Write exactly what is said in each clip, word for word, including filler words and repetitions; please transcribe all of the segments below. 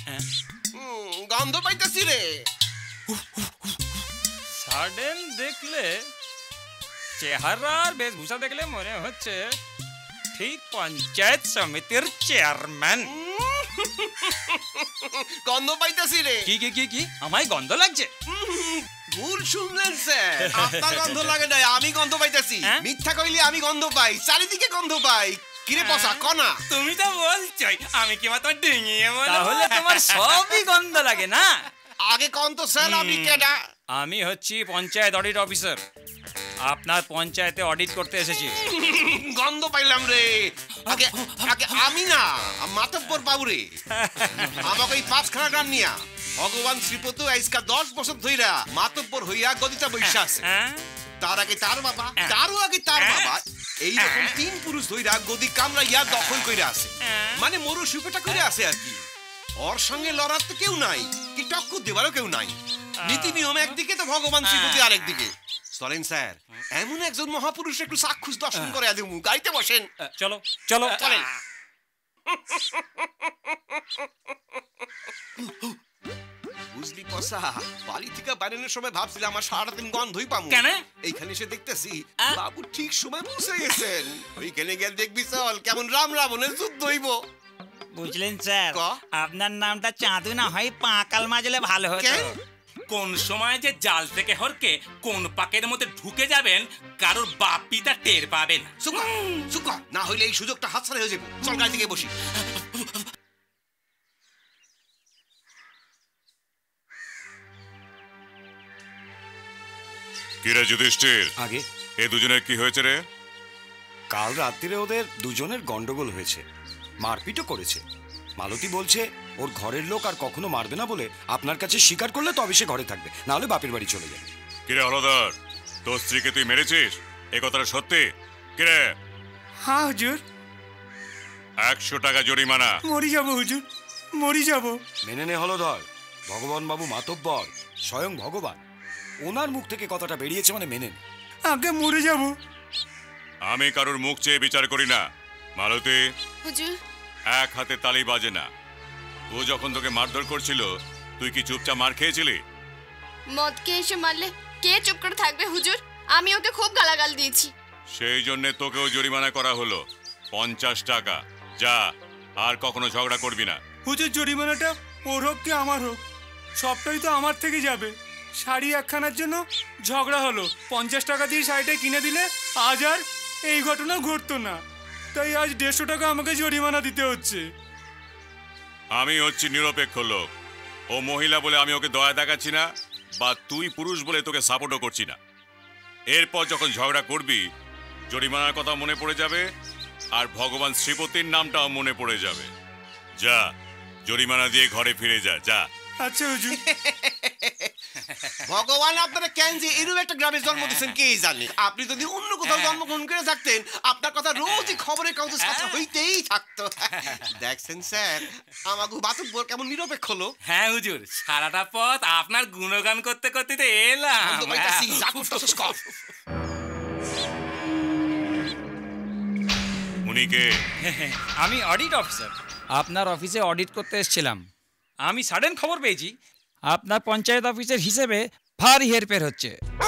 গন্ধ পাইতেছি রে। সাডেন দেখলে, চেহারা আর বেশভূষা দেখলে মনে হচ্ছে ঠিক পঞ্চায়েত সমিতির চেয়ারম্যান। গন্ধ পাইতেছি রে। কি কি কি কি আমায় গন্ধ লাগছে? ভুল শুনলেন স্যার, আপনার গন্ধ লাগে না, আমি গন্ধ পাইতেছি। মিথ্যা কইলে আমি গন্ধ পাই, চারিদিকে গন্ধ পাই। কিরে পচা কনা, তুমি তো বলছই, আমি কি মাত্র ডিঙিয়ে বলবো? তাহলে তোমার সবই গন্ধ লাগে না? আগে কোন তো স্যার আপনি কেডা? আমি হচ্ছি পঞ্চায়েত অডিট অফিসার, আপনার পঞ্চায়েতে অডিট করতে এসেছি। গন্ধ পাইলাম রে। আগে আগে আমি না, মাতব্বর বাবু রে। আমাকে এই পাঁচখানা গ্রাম নিয়া ভগবান শ্রীপতি আজকা দশ বছর ধইরা মাতব্বর হইয়া গদিটা বৈশা আছে। তার আগে তার বাবা, তারও আগে তার বাবা, এইরকম তিন পুরুষ ধইরা গদি কামড়াইয়া দখল কইরা আছে। মানে মরু সুপেটা করে আছে আর কি। ওর সঙ্গে লড়ার তো কেউ নাই, কি টক্কর দেবারও কেউ নাই। নীতি নিয়ম একদিকে, তো ভগবান শ্রীপতি আরেকদিকে। চলেন স্যার, এমন একজন মহাপুরুষ একটু চাক্ষুষ দর্শন করে দেবো। গাড়িতে বসেন। চলো চলো চলেন। বুঝলি পসা, বাড়ি থেকে বাড়ানোর সময় ভাবছিলাম আমার সারাটা দিন গন্ধই পাবো। কেন? এইখানে এসে দেখতেছি বাবু ঠিক সময় পৌঁছে গেছেন। ওইখানে গিয়ে দেখবি চল কেমন রাম রাবণের যুদ্ধ হইব। বুঝলেন স্যার, আপনার নামটা চাঁদু না হয় পাঁকাল মাজলে ভালো হতো। কোন সময় যে জাল থেকে হরকে কোন পাকের মধ্যে ঢুকে যাবেন কারোর বাপ পিতা টের পাবেন। সুকা সুকা না হইলে এই সুযোগটা হাতছাড়া হয়ে যাবো। চল গাড়ি থেকে বসি। কিরে যুধিষ্ঠির, আগে এ দুজনের কি হয়েছে রে? কাল রাত্রিরে ওদের দুজনের গন্ডগোল হয়েছে, মারপিটও করেছে। মালতী বলছে ওর ঘরের লোক আর কখনো মারবে না বলে আপনার কাছে স্বীকার করলে তবে সে ঘরে থাকবে, না হলে বাপের বাড়ি চলে যাবে। কিরে হলধর, তোর স্ত্রীকে তুই মেরেছিস? এ কথাটা সত্যি? কিরে? হ্যাঁ হুজুর। একশো টাকা জরিমানা। মরি যাবো হুজুর, মরি যাবো। মেনে নে হলধর, ভগবান বাবু মাতব্বর, স্বয়ং ভগবান, ওনার মুখ থেকে কথাটা বেরিয়েছে মানে মেনে নে। আগে মরে যাবো। আমি কারোর মুখ চেয়ে বিচার করি না। মালতী, হুজুর এক হাতে তালি বাজে না। ও যখন তোকে মারধর করছিল তুই কি চুপচাপ মার খেয়েছিলি? মদ কে এসে মারলে কে চুপ করে থাকবে হুজুর? আমি ওকে খুব গালাগাল দিয়েছি। সেই জন্য তোকেও জরিমানা করা হলো পঞ্চাশ টাকা। যা, আর কখনো ঝগড়া করবি না। হুজুর জরিমানাটা ওর হোক কি আমার হোক, সবটাই তো আমার থেকে যাবে। শাড়ি একখানার জন্য ঝগড়া হলো, পঞ্চাশ টাকা দিয়ে শাড়িটা কিনে দিলে আজ আর এই ঘটনা ঘটতো না। তাই আজ দেড়শো টাকা আমাকে জরিমানা দিতে হচ্ছে। আমি হচ্ছি নিরপেক্ষ লোক। ও মহিলা বলে আমি ওকে দয়া দেখাচ্ছি না, বা তুই পুরুষ বলে তোকে সাপোর্টও করছি না। এরপর যখন ঝগড়া করবি জরিমানার কথা মনে পড়ে যাবে, আর ভগবান শ্রীপতির নামটাও মনে পড়ে যাবে। যা, জরিমানা দিয়ে ঘরে ফিরে যা। যা। আচ্ছা হুজুর। ভগবান আপনারা কেন যে এরকম একটা গ্রামে জন্ম দিচ্ছেন কে জানে। আপনি যদি অন্য কোথাও জন্মগ্রহণ করে থাকতেন আপনার কথা রোজই খবরের কাগজে ছাত্র হইতেই থাকতো। দেখছেন স্যার, আমাকে বাতুকবর কেমন নিরপেক্ষ হলো। হ্যাঁ হুজুর, সারাটা পথ আপনার গুণগান করতে করতে তো এলাম। উনি কে? আমি অডিট অফিসার, আপনার অফিসে অডিট করতে এসেছিলাম। আমি সাডেন খবর পেয়েছি আপনার পঞ্চায়েত অফিসের হিসেবে ভারী হেরফের হচ্ছে।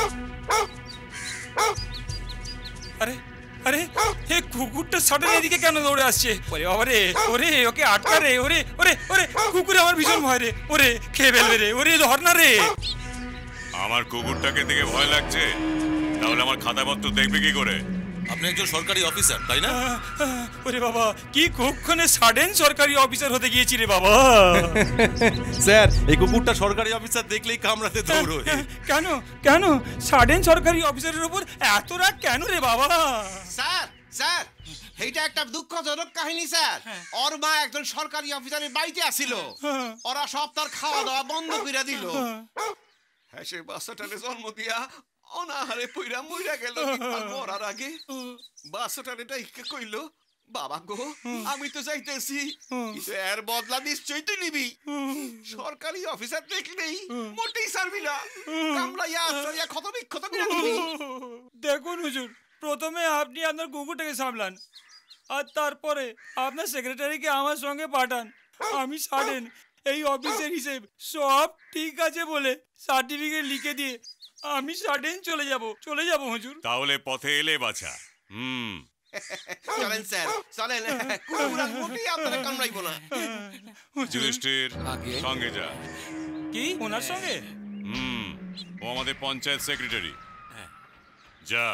আরে আরে হে কুকুরটা সাডেন এদিকে কেন দৌড়ে আসছে? ওরে বাবা রে, ওরে ওকে আটকা রে। ওরে ওরে ওরে কুকুরে আমার ভীষণ ভয় রে। ওরে খেয়ে ফেলবে রে। ওরে ধর না রে। আমার কুকুরটাকে দেখে ভয় লাগছে? তাহলে আমার খাতাপত্র দেখবে কি করে? আপনি একজন সরকারি অফিসার তাই না? ওরে বাবা, কি কুক্ষণে সাডেন সরকারি অফিসার হতে গিয়েছি রে বাবা। স্যার, এই কুকুরটা সরকারি অফিসার দেখলেই কামড়াতে দৌড়োয়। কেন কেন সাডেন সরকারি অফিসারের উপর এত রাগ কেন রে বাবা? স্যার স্যার, এইটা একটা দুঃখজনক কাহিনী স্যার। ওর মা একজন সরকারি অফিসারের বাড়িতে আসিল, ওরা সব তার খাওয়া দাওয়া বন্ধ করে দিল। হ্যাঁ, সে বাচ্চাটারে জন্ম দিয়া অনাহারে পইরা মইরা গেল মরার আগে। বাচ্চাটারে ডাইকে কইল, বাবা গো আমি তো যাইতেছি, কিন্তু এর বদলা নিশ্চয়ই তুই নিবি। সরকারি অফিসার দেখলেই মোটেই ছাড়বি না, কামড়াইয়া আশ্রয়া ক্ষত বিক্ষত করে দিবি। দেখুন হুজুর, প্রথমে আপনি আপনার কুকুরটাকে সামলান, আর তারপরে আপনার সেক্রেটারিকে আমার সঙ্গে পাঠান। আমি সাডেন এই অফিসের হিসেব সব ঠিক আছে বলে সার্টিফিকেট লিখে দিয়ে আমি সাডেন চলে যাব চলে যাব হুজুর। তাহলে পথে এলে বাছা। হুম চলেন স্যার চলেন, কুকুরার মোটেই আপনারা কামড়াইবো না। যুধিষ্ঠির সঙ্গে যা। কি ওনার সঙ্গে? হুম ও আমাদের পঞ্চায়েত সেক্রেটারি। যা।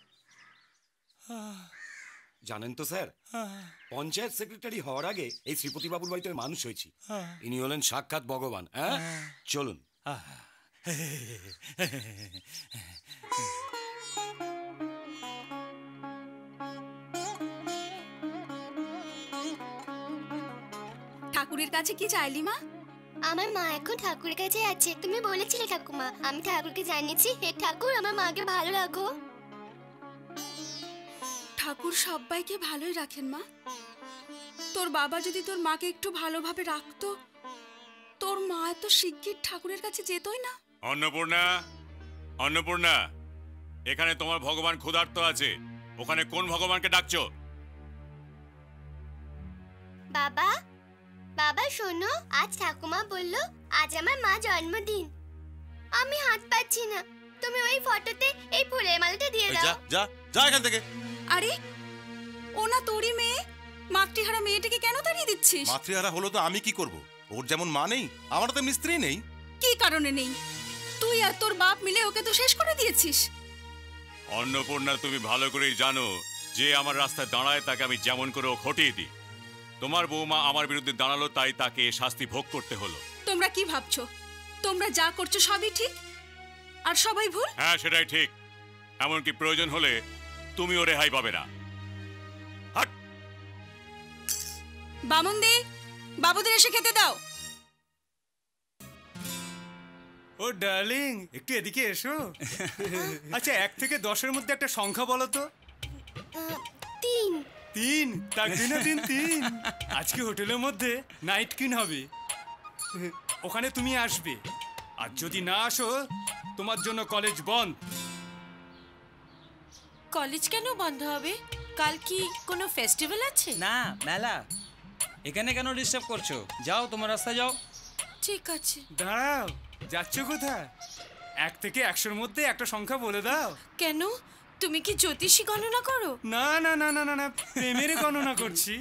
জানেন তো স্যার, পঞ্চায়েত সেক্রেটারি হওয়ার আগে এই শ্রীপতি বাবুর বাড়িতে মানুষ হয়েছি। ইনি হলেন সাক্ষাৎ ভগবান। হ্যাঁ চলুন। ঠাকুরের কাছে কি চাইলি মা? আমার মা এখন ঠাকুরের কাছে আছে। তুমি বলেছিলে ঠাকুমা, আমি ঠাকুরকে জানিয়েছি, হে ঠাকুর আমার মাকে ভালো রাখো। ঠাকুর সবাইকে ভালোই রাখেন মা। তোর বাবা যদি তোর মাকে একটু ভালোভাবে রাখতো, তোর মা এত শিগগির ঠাকুরের কাছে যেতই না। অন্নপূর্ণা, অন্নপূর্ণা, এখানে তোমার ভগবান ক্ষুধার্ত আছে, ওখানে কোন ভগবানকে ডাকছো? বাবা, বাবা শোনো, আজ ঠাকুমা বলল আজ আমার মা জন্মদিন। আমি হাত পাচ্ছি না, তুমি ওই ফটোতে এই ফুলের মালাটা দিয়ে দাও। যা যা যা এখান থেকে। আরে ও না তোরই মেয়ে, মাতৃহারা মেয়েটাকে কেন তাড়িয়ে দিচ্ছিস? মাতৃহারা হলো তো আমি কি করব? ওর যেমন মা নেই, আমারও তো স্ত্রী নেই। কি কারণে নেই? তুই আর তোর বাপ মিলে ওকে তো শেষ করে দিয়েছিস। অন্নপূর্ণা, তুমি ভালো করেই জানো যে আমার রাস্তায় দাঁড়ায় তাকে আমি যেমন করে ও খটিয়ে দিই। তোমার বৌমা আমার বিরুদ্ধে দাঁড়ালো, তাই তাকে শাস্তি ভোগ করতে হলো। তোমরা কি ভাবছো তোমরা যা করছো সবই ঠিক আর সবাই ভুল? হ্যাঁ সেটাই ঠিক, এমনকি প্রয়োজন হলে তুমিও রেহাই পাবে না। বামন দে, বাবুদের এসে খেতে দাও। ও ডার্লিং, একটু এদিকে এসো। আচ্ছা এক থেকে দশের মধ্যে একটা সংখ্যা বলো তো। তিন। তিন? তার দিনে দিন তিন। আজকে হোটেলের মধ্যে নাইট কিন হবে, ওখানে তুমি আসবে। আর যদি না আসো তোমার জন্য কলেজ বন্ধ। কলেজ কেন বন্ধ হবে? কাল কি কোনো ফেস্টিভ্যাল আছে? না, মেলা। এখানে কেন ডিস্টার্ব করছো? যাও তোমার রাস্তা যাও। ঠিক আছে। দাঁড়াও, যাচ্ছ কোথায়? এক থেকে একশোর মধ্যে একটা সংখ্যা বলে দাও। কেন, তুমি কি জ্যোতিষী গণনা করো? না না না না না, প্রেমের গণনা করছি।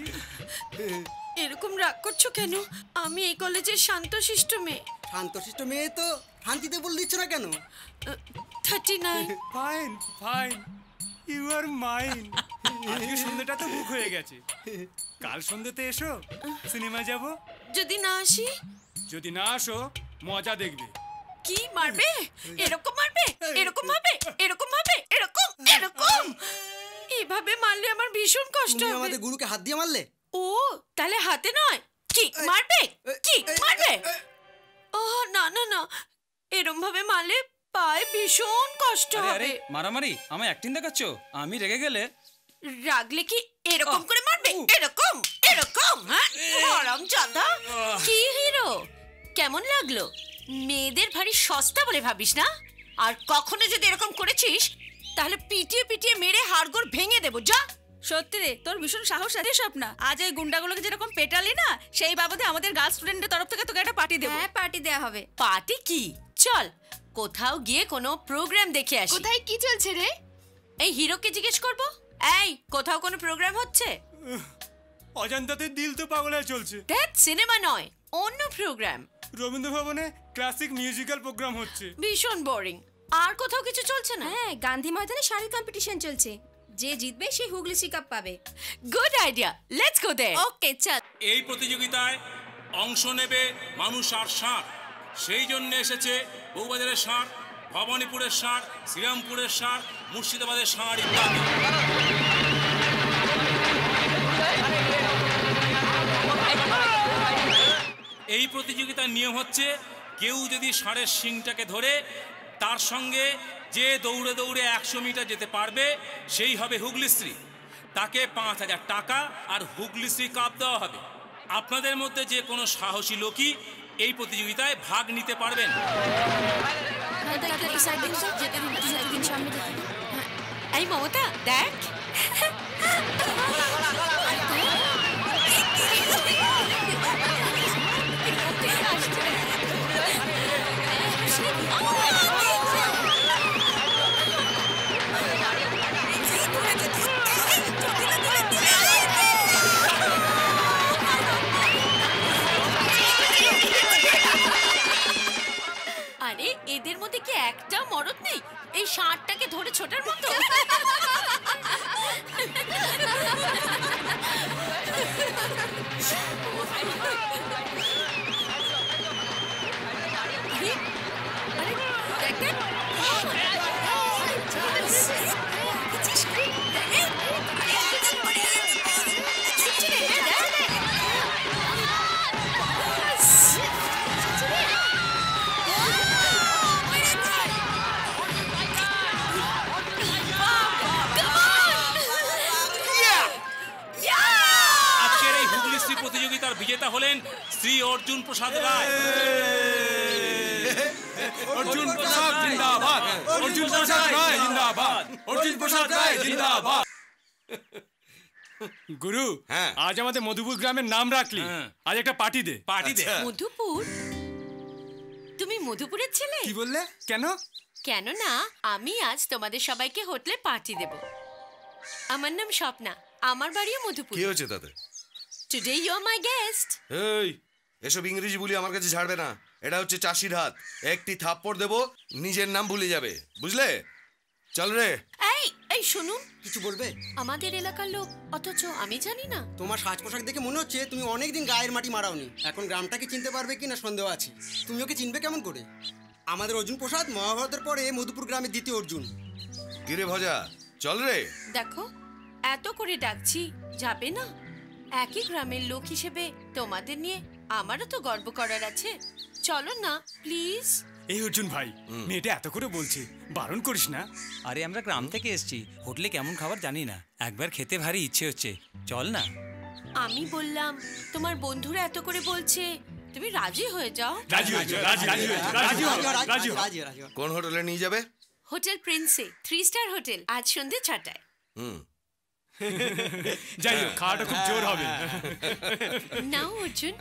এরকম রাগ করছো কেন? আমি এই কলেজের শান্তশিষ্ট মেয়ে। শান্তশিষ্ট মেয়ে তো শান্তিতে বলে দিচ্ছ না কেন? Thirty nine. Fine fine, you are mine. আজকে সন্ধ্যাটা তো বুক হয়ে গেছে, কাল সন্ধ্যাতে এসো, সিনেমা যাব। যদি না আসি? যদি না আসো মজা দেখবে। কি মারবে? এরকম মারবে? এরকম ভাবে? এরকম ভাবে? এরকম এরকম এইভাবে মারলে আমার ভীষণ কষ্ট হবে। তুমি আমাদের গুরুকে হাত দিয়ে মারলে? ও তাহলে হাতে নয়, কিক মারবে? কিক মারবে? ও না না না, এরকম ভাবে মারলে পায়ে ভীষণ কষ্ট আরে হবে। আরে মারামারি, আমায় অ্যাক্টিং দেখাচ্ছো? আমি রেগে গেলে? রাগলে কি এরকম করে মারবে? এরকম এরকম? হ্যাঁ হারামজাদা। কি হিরো, কেমন লাগলো? মেয়েদের ভারী সস্তা বলে ভাবিস না? আর কখনো যদি এরকম করেছিস তাহলে পিটিয়ে পিটিয়ে মেরে হাড়গোড় ভেঙে দেবো। যা। সত্যি রে, তোর ভীষণ সাহস আছে স্বপ্না। আজ এই গুন্ডাগুলোকে যেরকম পেটালি না, সেই বাবদে আমাদের গার্ল স্টুডেন্টের তরফ থেকে তোকে একটা পার্টি দেবো। হ্যাঁ পার্টি দেয়া হবে। পার্টি কি? চল কোথাও গিয়ে কোনো প্রোগ্রাম দেখে আসি। কোথায় কি চলছে রে? এই হিরোকে জিজ্ঞেস করব। এই কোথাও কোনো প্রোগ্রাম হচ্ছে? অজান্তাতে দিল তো পাগল হয়ে চলছে। দ্যাট সিনেমা নয়, অন্য প্রোগ্রাম। রবীন্দ্র ভবনে ক্লাসিক মিউজিক্যাল প্রোগ্রাম হচ্ছে। ভীষণ বোরিং। আর কোথাও কিছু চলছে না? হ্যাঁ, গান্ধী ময়দানে শাড়ি কম্পিটিশন চলছে, যে জিতবে সে হুগলি কাপ পাবে। Good idea, let's go there. Okay চল। এই প্রতিযোগিতায় অংশ নেবে মানুষ আর ষাঁড়। সেই জন্য এসেছে বউবাজারের ষাঁড়, ভবানীপুরের ষাঁড়, শ্রীরামপুরের ষাঁড়, মুর্শিদাবাদের ষাঁড় ইত্যাদি। এই প্রতিযোগিতার নিয়ম হচ্ছে, কেউ যদি ষাঁড়ের শিংটাকে ধরে তার সঙ্গে যে দৌড়ে দৌড়ে একশো মিটার যেতে পারবে সেই হবে হুগলিশ্রী। তাকে পাঁচ হাজার টাকা আর হুগলিশ্রী কাপ দেওয়া হবে। আপনাদের মধ্যে যে কোনো সাহসী লোকই এই প্রতিযোগিতায় ভাগ নিতে পারবেন। এই মমতা দেখ, আরে এদের মধ্যে কি একটা মরদ নেই এই ষাঁড়টাকে ধরে ছোটার মতো? প্রতিযোগিতার বিজেতা হলেন শ্রী অর্জুন প্রসাদ রায়। অর্জুন প্রসাদ জিন্দাবাদ, অর্জুন প্রসাদ রায় জিন্দাবাদ, অর্জুন প্রসাদ রায় জিন্দাবাদ। গুরু, হ্যাঁ আজ আমাদের মধুপুর গ্রামের নাম রাখলি, আজ একটা পার্টি দে। পার্টি দে। মধুপুর? তুমি মধুপুরের ছেলে? কি বললে? কেন? কেন না, আমি আজ তোমাদের সবাইকে হোটেলে পার্টি দেব। আমার নাম স্বপ্না, আমার বাড়িও মধুপুর। কি হয়েছে তাতে? Today you are my guest. এই এসব ইংরেজি বলি আমার কাছে ছাড়বে না। এটা হচ্ছে চাষির হাত, একটি থাপ্পড় দেব নিজের নাম ভুলে যাবে, বুঝলে? চল রে। এই এই শুনুন, কিছু বলবে? আমাদের এলাকার লোক, অথচ আমি জানি না। তোমার সাজ পোশাক দেখে মনে হচ্ছে তুমি অনেকদিন গায়ের মাটি মারাওনি। এখন গ্রামটাকে চিনতে পারবে কিনা সন্দেহ আছে। তুমি ওকে চিনবে কেমন করে? আমাদের অর্জুন প্রসাদ মহাভারতের পরে মধুপুর গ্রামের দ্বিতীয় অর্জুন। কিরে ভজা, চল রে। দেখো, এত করে ডাকছি, যাবে না? একই গ্রামের লোক হিসেবে তোমাদের নিয়ে আমারও তো গর্ব করার আছে। চলো না প্লিজ। এই অর্জুন ভাই, মেয়েটা এত করে বলছে, বারণ করিস না। আরে আমরা গ্রাম থেকে এসেছি, হোটেলে কেমন খাবার জানি না, একবার খেতে ভারী ইচ্ছে হচ্ছে, চল না। আমি বললাম তোমার বন্ধুরা এত করে বলছে, তুমি রাজি হয়ে যাও। রাজি হয়ে যাও, রাজি রাজি হয়ে যাও, রাজি হও, রাজি হও। রাজি রাজি। কোন হোটেলে নিয়ে যাবে? হোটেল প্রিন্সে, থ্রি স্টার হোটেল, আজ সন্ধ্যে ছটায়। হুম, যাই হোক, খাওয়াটা খুব জোর হবে। নাও অর্জুন।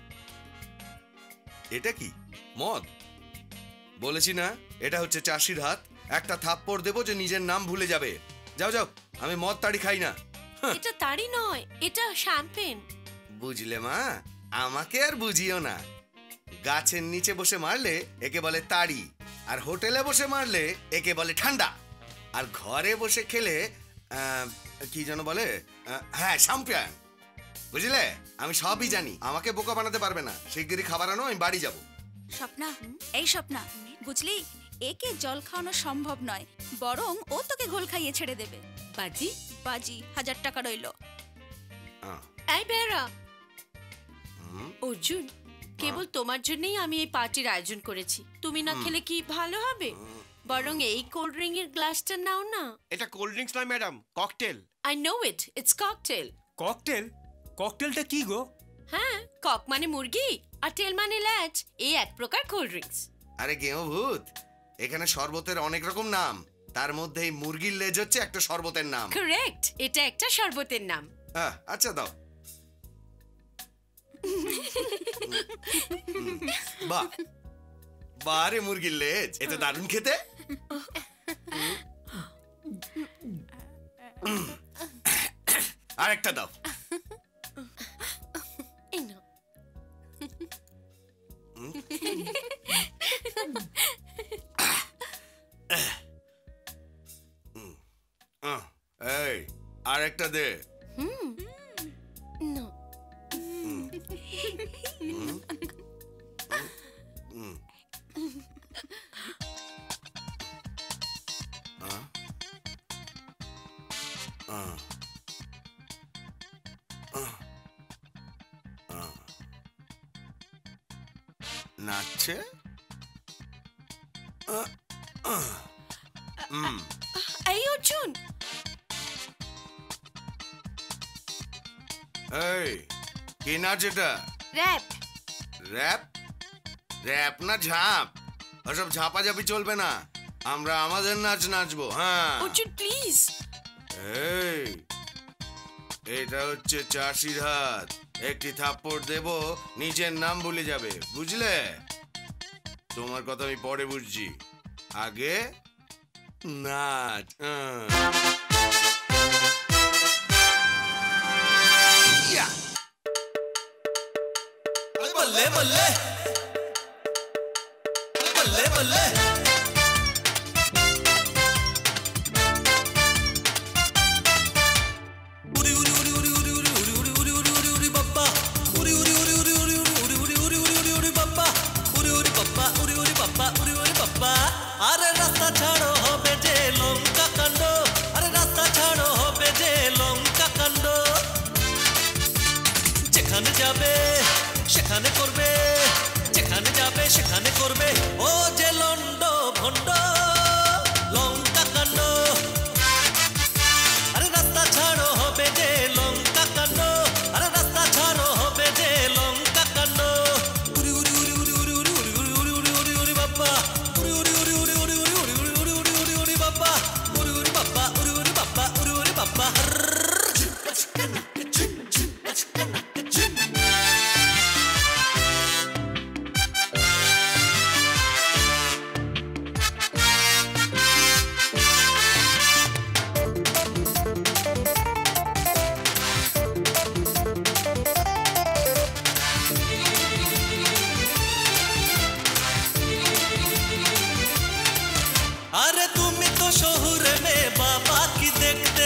এটা কি মদ? বলেছি না, এটা হচ্ছে চাষির হাত, একটা থাপ্পড় দেবো যে নিজের নাম ভুলে যাবে। যাও যাও, আমি মদ তাড়ি খাই না। এটা তাড়ি নয়, এটা শ্যাম্পেন। বুঝলে মা, আমাকে আর বুঝিও না। গাছের নিচে বসে মারলে একে বলে তাড়ি, আর হোটেলে বসে মারলে একে বলে ঠান্ডা, আর ঘরে বসে খেলে আহ, কি যেন বলে, আহ, হ্যাঁ শ্যাম্পেন। বুঝলে, আমি সবই জানি, আমাকে বোকা বানাতে পারবে না। শিগগিরই খাবার আনো, আমি বাড়ি যাব। স্বপ্না, এই স্বপ্না, বুঝলি একে জল খাওয়ানো সম্ভব নয়, বরং ও তোকে ঘোল খাইয়ে ছেড়ে দেবে। বাজি? বাজি হাজার টাকা রইলো। এই বেরা অর্জুন, কেবল তোমার জন্যই আমি এই পার্টির আয়োজন করেছি। তুমি না খেলে কি ভালো হবে? বরং এই কোল্ড ড্রিঙ্ক এর গ্লাসটা নাও না। এটা কোল্ড ড্রিঙ্কস নয় madam, cocktail. I know it, it's cocktail. Cocktail? ককটেলটা কি গো? হ্যাঁ, কক মানে মুরগি আর টেল মানে ল্যাচ, এই এক প্রকার কোল্ড ড্রিঙ্কস। আরে গেও ভূত, এখানে শরবতের অনেক রকম নাম, তার মধ্যে এই মুরগির লেজ হচ্ছে একটা শরবতের নাম। কারেক্ট, এটা একটা শরবতের নাম। হ্যাঁ, আচ্ছা দাও। বাহ বাহ রে, মুরগির লেজ, এটা দারুণ খেতে। আরেকটা দাও। এই নাও। এই আরেকটা দে। হুম নো। নাচছে। এই অর্জুন, এই কি নাচ এটা? র‍্যাপ। র‍্যাপ? র‍্যাপ না ঝাঁপ? ওসব ঝাপাঝাপি চলবে না, আমরা আমাদের নাচ নাচবো। হ্যাঁ অর্জুন প্লিজ। এই এটা হচ্ছে চাষির হাত, একটি থাপ্পড় দেব নিজের নাম ভুলে যাবে, বুঝলে? তোমার কথা আমি পরে বুঝছি, আগে নাচ। বললে বললে বললে বলে উড়ি উড়ি উড়ি উড়ি উড়ি উড়ি উড়ি উড়ি উড়ি উড়ি উড়ি বাপ্পা উড়ি উড়ি উড়ি উড়ি উড়ি উড়ি উড়ি উড়ি উড়ি উড়ি উড়ি বাপ্পা উড়ি উড়ি বাপ্পা উড়ি উড়ি বাপ্পা উড়ি উড়ি বাপ্পা আরে রাস্তা ছাড়ো হবে যে লঙ্কা কাণ্ড আরে রাস্তা ছাড়ো হবে যে লঙ্কা কাণ্ড যেখানে যাবে সেখানে করবে যেখানে যাবে সেখানে করবে ও যে লন্ড ভন্ড লঙ্কা কাণ্ড আরে রাস্তা ছাড়ো হবে যে লঙ্কা কাণ্ড আরে রাস্তা ছাড়ো হবে যে লঙ্কা কাণ্ড উড়ি উড়ি উড়ি উড়ি উড়ি উড়ি উড়ি উড়ি উড়ি উড়ি উড়ি বাপ্পা উড়ি উড়ি উড়ি উড়ি উড়ি উড়ি উড়ি উড়ি উড়ি উড়ি উড়ি উড়ি বাপ্পা উড়ি উড়ি বাপ্পা উড়ি উড়ি বাপ্পা উড়ি উড়ি বাপ্পা अरे तुम तो शहर में बाबा की देखते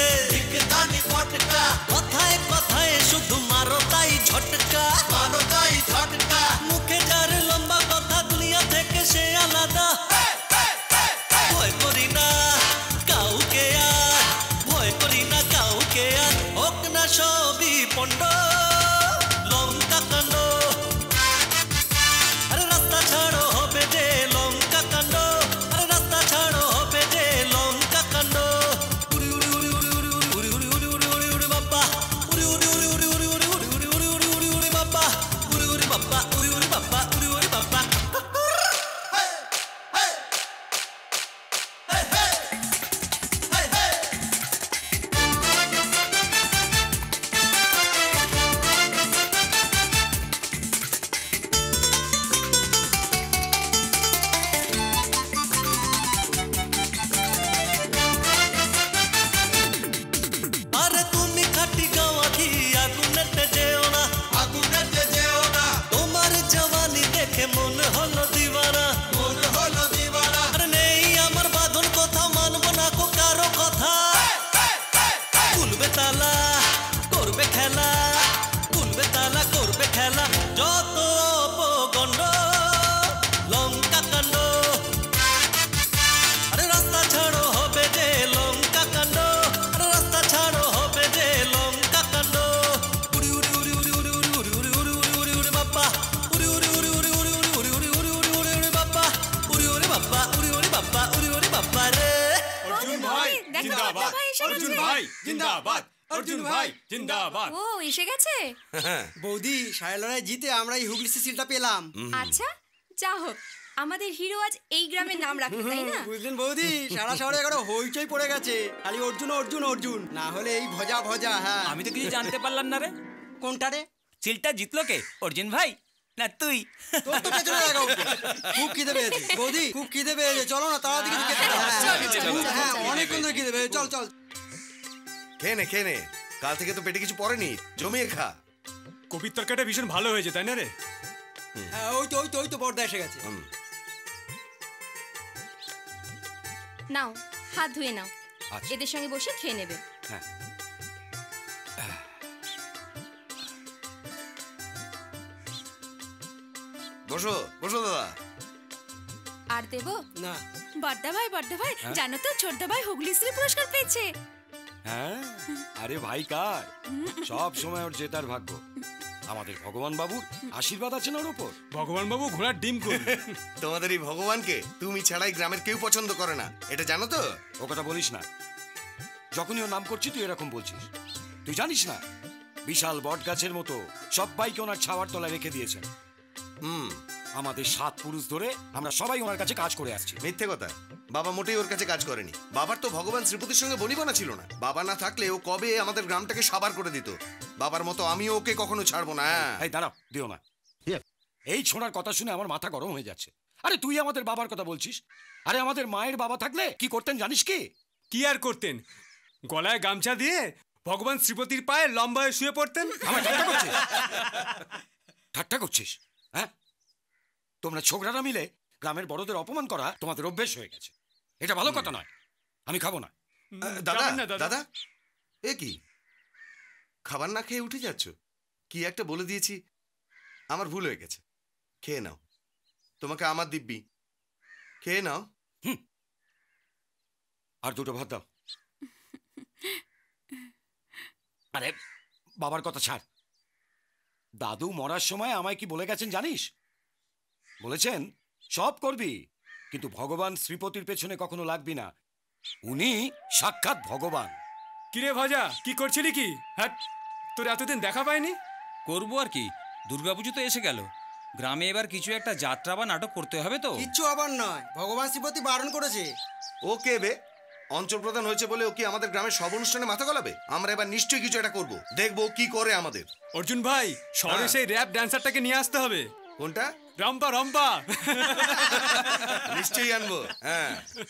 कथाए कथाए शुद्ध मारो ताई झटका मारो ताई झटका मुखे जार लंबा कथा दुनिया থেকে সে আলাদা ভয় করি না কাউকে আর ভয় করি না কাউকে আর হোক না সবই পণ্ড লঙ্কা কাণ্ড আরে রাস্তা ছাড়ো হবে যে লঙ্কা কাণ্ড আরে রাস্তা ছাড়ো হবে যে লঙ্কা কাণ্ড উড়ি উড়ি উড়ি উড়ি উড়ি উড়ি উড়ি উড়ি উড়ি উড়ি উড়ি বাপ্পা উড়ি উড়ি উড়ি উড়ি উড়ি উড়ি উড়ি উড়ি উড়ি উড়ি উড়ি উড়ি বাপ্পা উড়ি উড়ি বাপ্পা উড়ি উড়ি বাপ্পা উড়ি উড়ি বাপ্পা আরে তুমি খাটি গাওয়া কি আগুনেতে যেও না আগুনেতে যেও না তোমার জওয়ানি দেখে মন হলো দিওয়ানা মন হলো দিওয়ানা আরে নেই আমার বাঁধন কথা মানব না কো কারো কথা খুলবে তালা করবে খেলা খুলবে তালা করবে খেলা যত অপগণ্ড লঙ্কা কাণ্ড আরে রাস্তা ছাড়ো হবে যে লঙ্কা কাণ্ড আরে রাস্তা ছাড়ো হবে যে লঙ্কা কাণ্ড উড়ি উড়ি উড়ি উড়ি উড়ি উড়ি উড়ি উড়ি উড়ি উড়ি উড়ি উড়ি বাপ্পা উড়ি উড়ি উড়ি উড়ি উড়ি উড়ি উড়ি উড়ি উড়ি উড়ি উড়ি উড়ি বাপ্পা উড়ি উড়ি বাপ্পা উড়ি উড়ি বাপ্পা উড়ি উড়ি বাপ্পা রে অর্জুন ভাই জিন্দাবাদ অর্জুন ভাই জিন্দাবাদ অর্জুন ভাই জিন্দাবাদ ও এসে গেছে বৌদি সাড়ে লড়াই জিতে আমরা এই হুগলি সিলটা পেলাম আচ্ছা যা হোক আমাদের হিরো আজ এই গ্রামের নাম রাখবে তাই না বুঝলেন বৌদি সারা শহরে এগারো হইচই পড়ে গেছে খালি অর্জুন অর্জুন অর্জুন না হলে এই ভজা ভজা হ্যাঁ আমি তো কিছু জানতে পারলাম না রে কোনটা রে সিলটা জিতলো কে অর্জুন ভাই না তুই তোর তো পেছনে লাগা উঠবে। খুব খিদে পেয়েছে বৌদি খুব খিদে পেয়েছে চলো না তাড়াতাড়ি কিছু খেতে হবে। হ্যাঁ অনেকক্ষণ ধরে খিদে পেয়েছে চল চল খেয়ে নে খেয়ে নে কাল থেকে তো পেটে কিছু পড়েনি জমিয়ে খা কপির তরকারিটা ভীষণ ভালো হয়েছে তাই না রে হ্যাঁ ওই তো ওই তো ওই তো বর্দা এসে গেছে নাও হাত ধুয়ে নাও আচ্ছা। এদের সঙ্গে বসে খেয়ে নেবে হ্যাঁ বসো বসো দাদা আর দেবো না বড়দা ভাই বড়দা ভাই হ্যাঁ? জানো তো ছোটদা ভাই হুগলিশ্রী পুরস্কার পেয়েছে হ্যাঁ আরে ভাই কার সব সময় ওর জেতার ভাগ্য আমাদের ভগবান বাবুর আশীর্বাদ আছে না ওর উপর ভগবান বাবু ঘোড়ার ডিম করবে তোমাদের এই ভগবানকে তুমি ছাড়াই গ্রামের কেউ পছন্দ করে না এটা জানো তো ও কথা বলিস না যখনই ও নাম করছি তুই এরকম বলছিস তুই জানিস না বিশাল বট গাছের মতো সবাইকে ওনার ছাওয়ার তলায় রেখে দিয়েছেন হুম আমাদের সাত পুরুষ ধরে আমরা সবাই ওনার কাছে কাজ করে আসছি মিথ্যে কথা বাবা মোটেই ওর কাছে কাজ করেনি বাবার তো ভগবান শ্রীপতির সঙ্গে বনিবনা ছিল না বাবা না থাকলে ও কবে আমাদের গ্রামটাকে সাবার করে দিত বাবার মতো আমিও ওকে কখনো ছাড়বো না এই দাঁড়াও দিও না এই ছোড়ার কথা শুনে আমার মাথা গরম হয়ে যাচ্ছে আরে তুই আমাদের বাবার কথা বলছিস আরে আমাদের মায়ের বাবা থাকলে কি করতেন জানিস কি কি আর করতেন গলায় গামছা দিয়ে ভগবান শ্রীপতির পায়ে লম্বা হয়ে শুয়ে পড়তেন আমার ঠাট্টা করছিস ঠাট্টা করছিস হ্যাঁ তোমরা ছোকরারা মিলে গ্রামের বড়দের অপমান করা তোমাদের অভ্যেস হয়ে গেছে। এটা ভালো কথা নয়, আমি খাবো না। দাদা দাদা এ কি খাবার না খেয়ে উঠে যাচ্ছ? কি একটা বলে দিয়েছি, আমার ভুল হয়ে গেছে। খেয়ে নাও, তোমাকে আমার দিব্যি, খেয়ে নাও। আর দুটো ভাত দাও। আরে বাবার কথা ছাড়। দাদু মরার সময় আমায় কি বলে গেছেন জানিস? বলেছেন সব করবি, কিন্তু ভগবান শ্রীপতির পেছনে কখনো লাগবি না। উনি সাক্ষাৎ ভগবান। কিরে ভাজা, কি করছিলি কি? হ্যাঁ, তোর এতদিন দেখা পাইনি। করবো আর কি, দুর্গাপুজো তো এসে গেল, গ্রামে এবার কিছু একটা যাত্রা বা নাটক করতে হবে তো। কিচ্ছু আবার নয়, ভগবান শ্রীপতি বারণ করেছে। ও কে বে? অঞ্চল প্রধান হয়েছে বলে ও কি আমাদের গ্রামের সব অনুষ্ঠানে মাথা গলাবে? আমরা এবার নিশ্চয়ই কিছু একটা করবো, দেখবো কি করে আমাদের। অর্জুন ভাই, শহরে সেই র‍্যাপ ড্যান্সারটাকে নিয়ে আসতে হবে। কোনটা? রম্পা রম্পা। নিশ্চয়ই আনবো। হ্যাঁ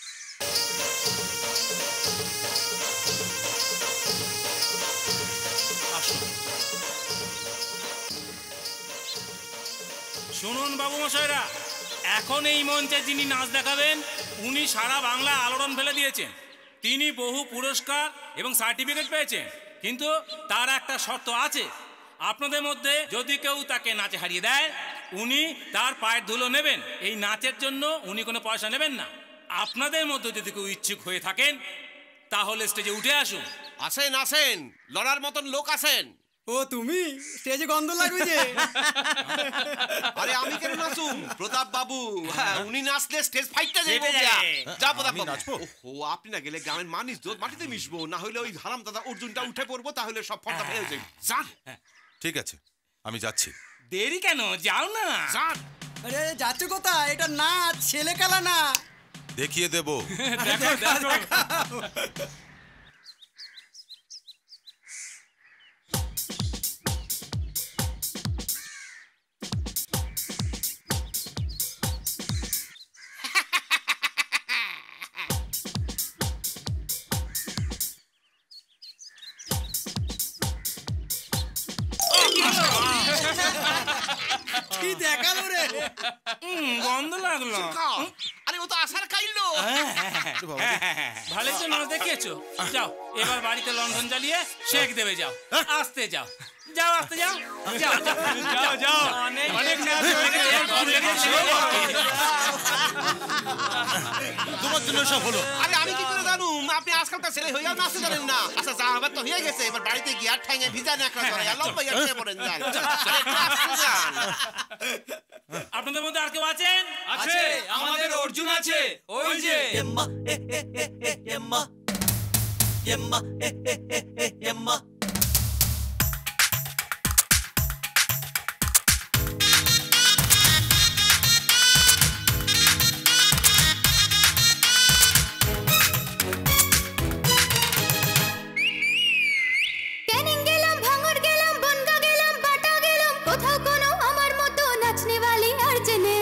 শুনুন বাবু মশাইরা, এখন এই মঞ্চে যিনি নাচ দেখাবেন উনি সারা বাংলা আলোড়ন ফেলে দিয়েছেন। তিনি বহু পুরস্কার এবং সার্টিফিকেট পেয়েছেন, কিন্তু তার একটা শর্ত আছে। আপনাদের মধ্যে যদি কেউ তাকে নাচে হারিয়ে দেয়, উনি তার পায়ের ধুলো নেবেন। এই নাচের জন্য উনি কোনো পয়সা নেবেন না। আপনাদের মধ্যে যদি কেউ ইচ্ছুক হয়ে থাকেন তাহলে স্টেজে উঠে আসুন। আসেন আসেন, লড়ার মতন লোক আসেন। ও তুমি স্টেজে গন্ধ লাগবে যে। আরে আমি কেন নাচুম? প্রতাপ বাবু, হ্যাঁ, উনি নাচলে স্টেজ ফাইটটা যাবে। যা প্রতাপ বাবু। ও আপনি না গেলে গ্রামের মানুষ তো মাটিতে মিশবো, না হলে ওই হারাম দাদা অর্জুনটা উঠে পড়বো, তাহলে সব ফর্দা ফেলে যাবে। যান। ঠিক আছে, আমি যাচ্ছি। দেরি কেন, যাও না। যান। আরে যাচ্ছ কোথায়? এটা নাচ, ছেলে খেলা না। দেখিয়ে দেবো। দেখো দেখো। কি দেখালো রে? গন্ধ লাগলো। আরে ও তো আসার খাইলো। ভালোই তো নাচ দেখিয়েছো। যাও এবার বাড়িতে লণ্ঠন জ্বালিয়ে শেক দেবে। যাও, আসতে যাও, যাও আসতে যাও, যাও যাও যাও। অনেক নাচ হয়ে গেছে, তোমার জন্য সব হলো। আরে আমি কি করে জানুম? আপনি আজকালকার ছেলে হইয়া নাচতে জানেন না। আচ্ছা যা আবার তো হয়ে গেছে, এবার বাড়িতে গিয়ে আর ঠ্যাঙে ভিজা ন্যাকড়া করে লম্বা ইয়ে পড়েন। যান। আপনাদের মধ্যে আর কেউ আছেন? আছে, আমাদের অর্জুন আছে, ওই যে। এম্মা এ এ এ এ এম্মা এম্মা এ এ এ এ এম্মা। ক্যানিং গেলাম, ভাঙর গেলাম, বনগা গেলাম, বাটা গেলাম, কোথাও কোনো আমার মতো নাচনে वाली আর জেনে।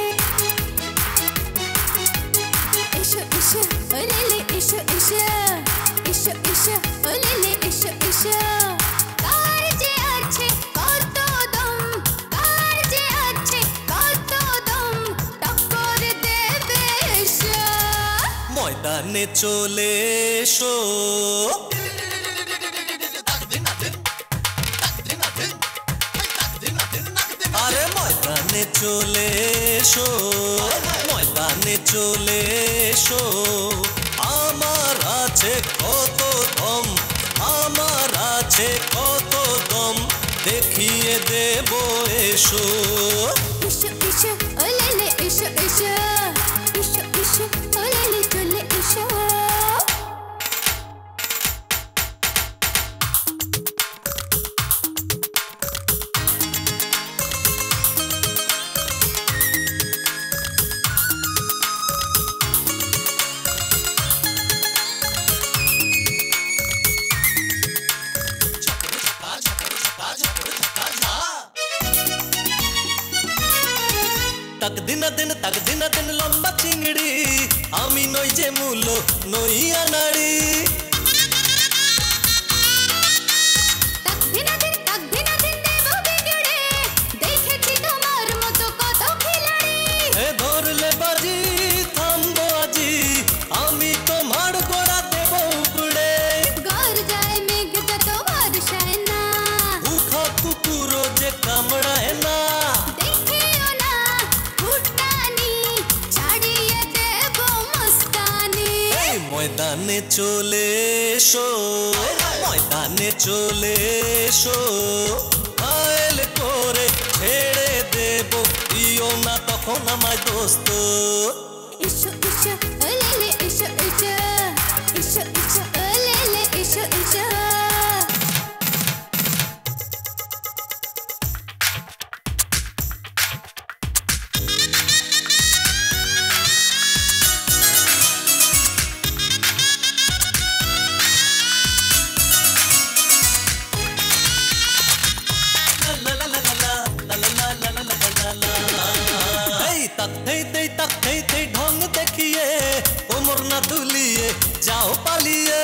ইশো ইশো ওলেলে ইশো ইশো, ইশো ইশো ওলেলে ইশো ইশো। কার যে আছে কত দম, কার যে আছে কত দম, টক্কর দেবে এসো। ময়দানে চলে এসো, আরে ময়দানে চলে এসো, ময়দানে চলে এসো। আমার আছে কত দম, আমার আছে কত দম, দেখিয়ে দেব এসো। ইশো ইশো ওলেলে ইশো ইশো, ইশো ইশো ওলেলে চলে ইশো। তাক দিন দিন তাক দিন দিন লম্বা চিংড়ি, আমি নই যে মূলো নই আনাড়ি। তাক দিনা দিন তাক দিনা দিন দেব বিগড়ে, দেখেছি তোমার মতো কত খিলাড়ি। এ ধরলে বাজি ময়দানে চলে এসো ময়দানে চলে এসো ফাইল করে ছেড়ে দেব দিও না তখন আমায় দোস্ত ইশো ইশো ওলেলে ইশো ইশো ইশো ইশো ওলেলে ইশো ইশো ढंग देखिए उमर न दुलिए जाओ पालिए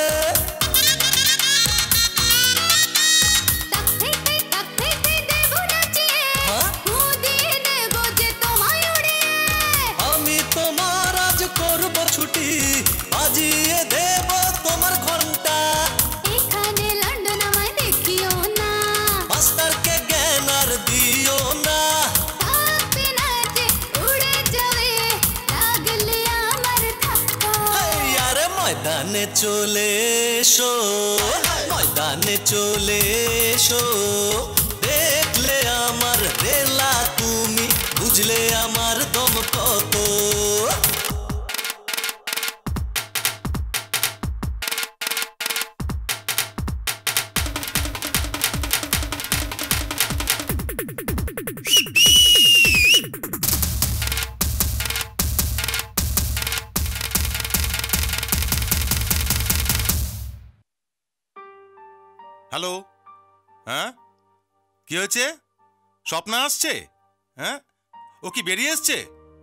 আমি তোমার আজ করব ছুটি বাজিয়ে দেব তোমার ঘন্টা এখানে লন্ডন আমায় দেখিও না মাস্টারকে জ্ঞান আর দিও না ময়দানে চলে এসো ময়দানে চলে এসো দেখলে আমার রেলা তুমি বুঝলে আমার দম কত হ্যালো হ্যাঁ কি হয়েছে স্বপ্না আসছে হ্যাঁ ও কি বেরিয়ে এসছে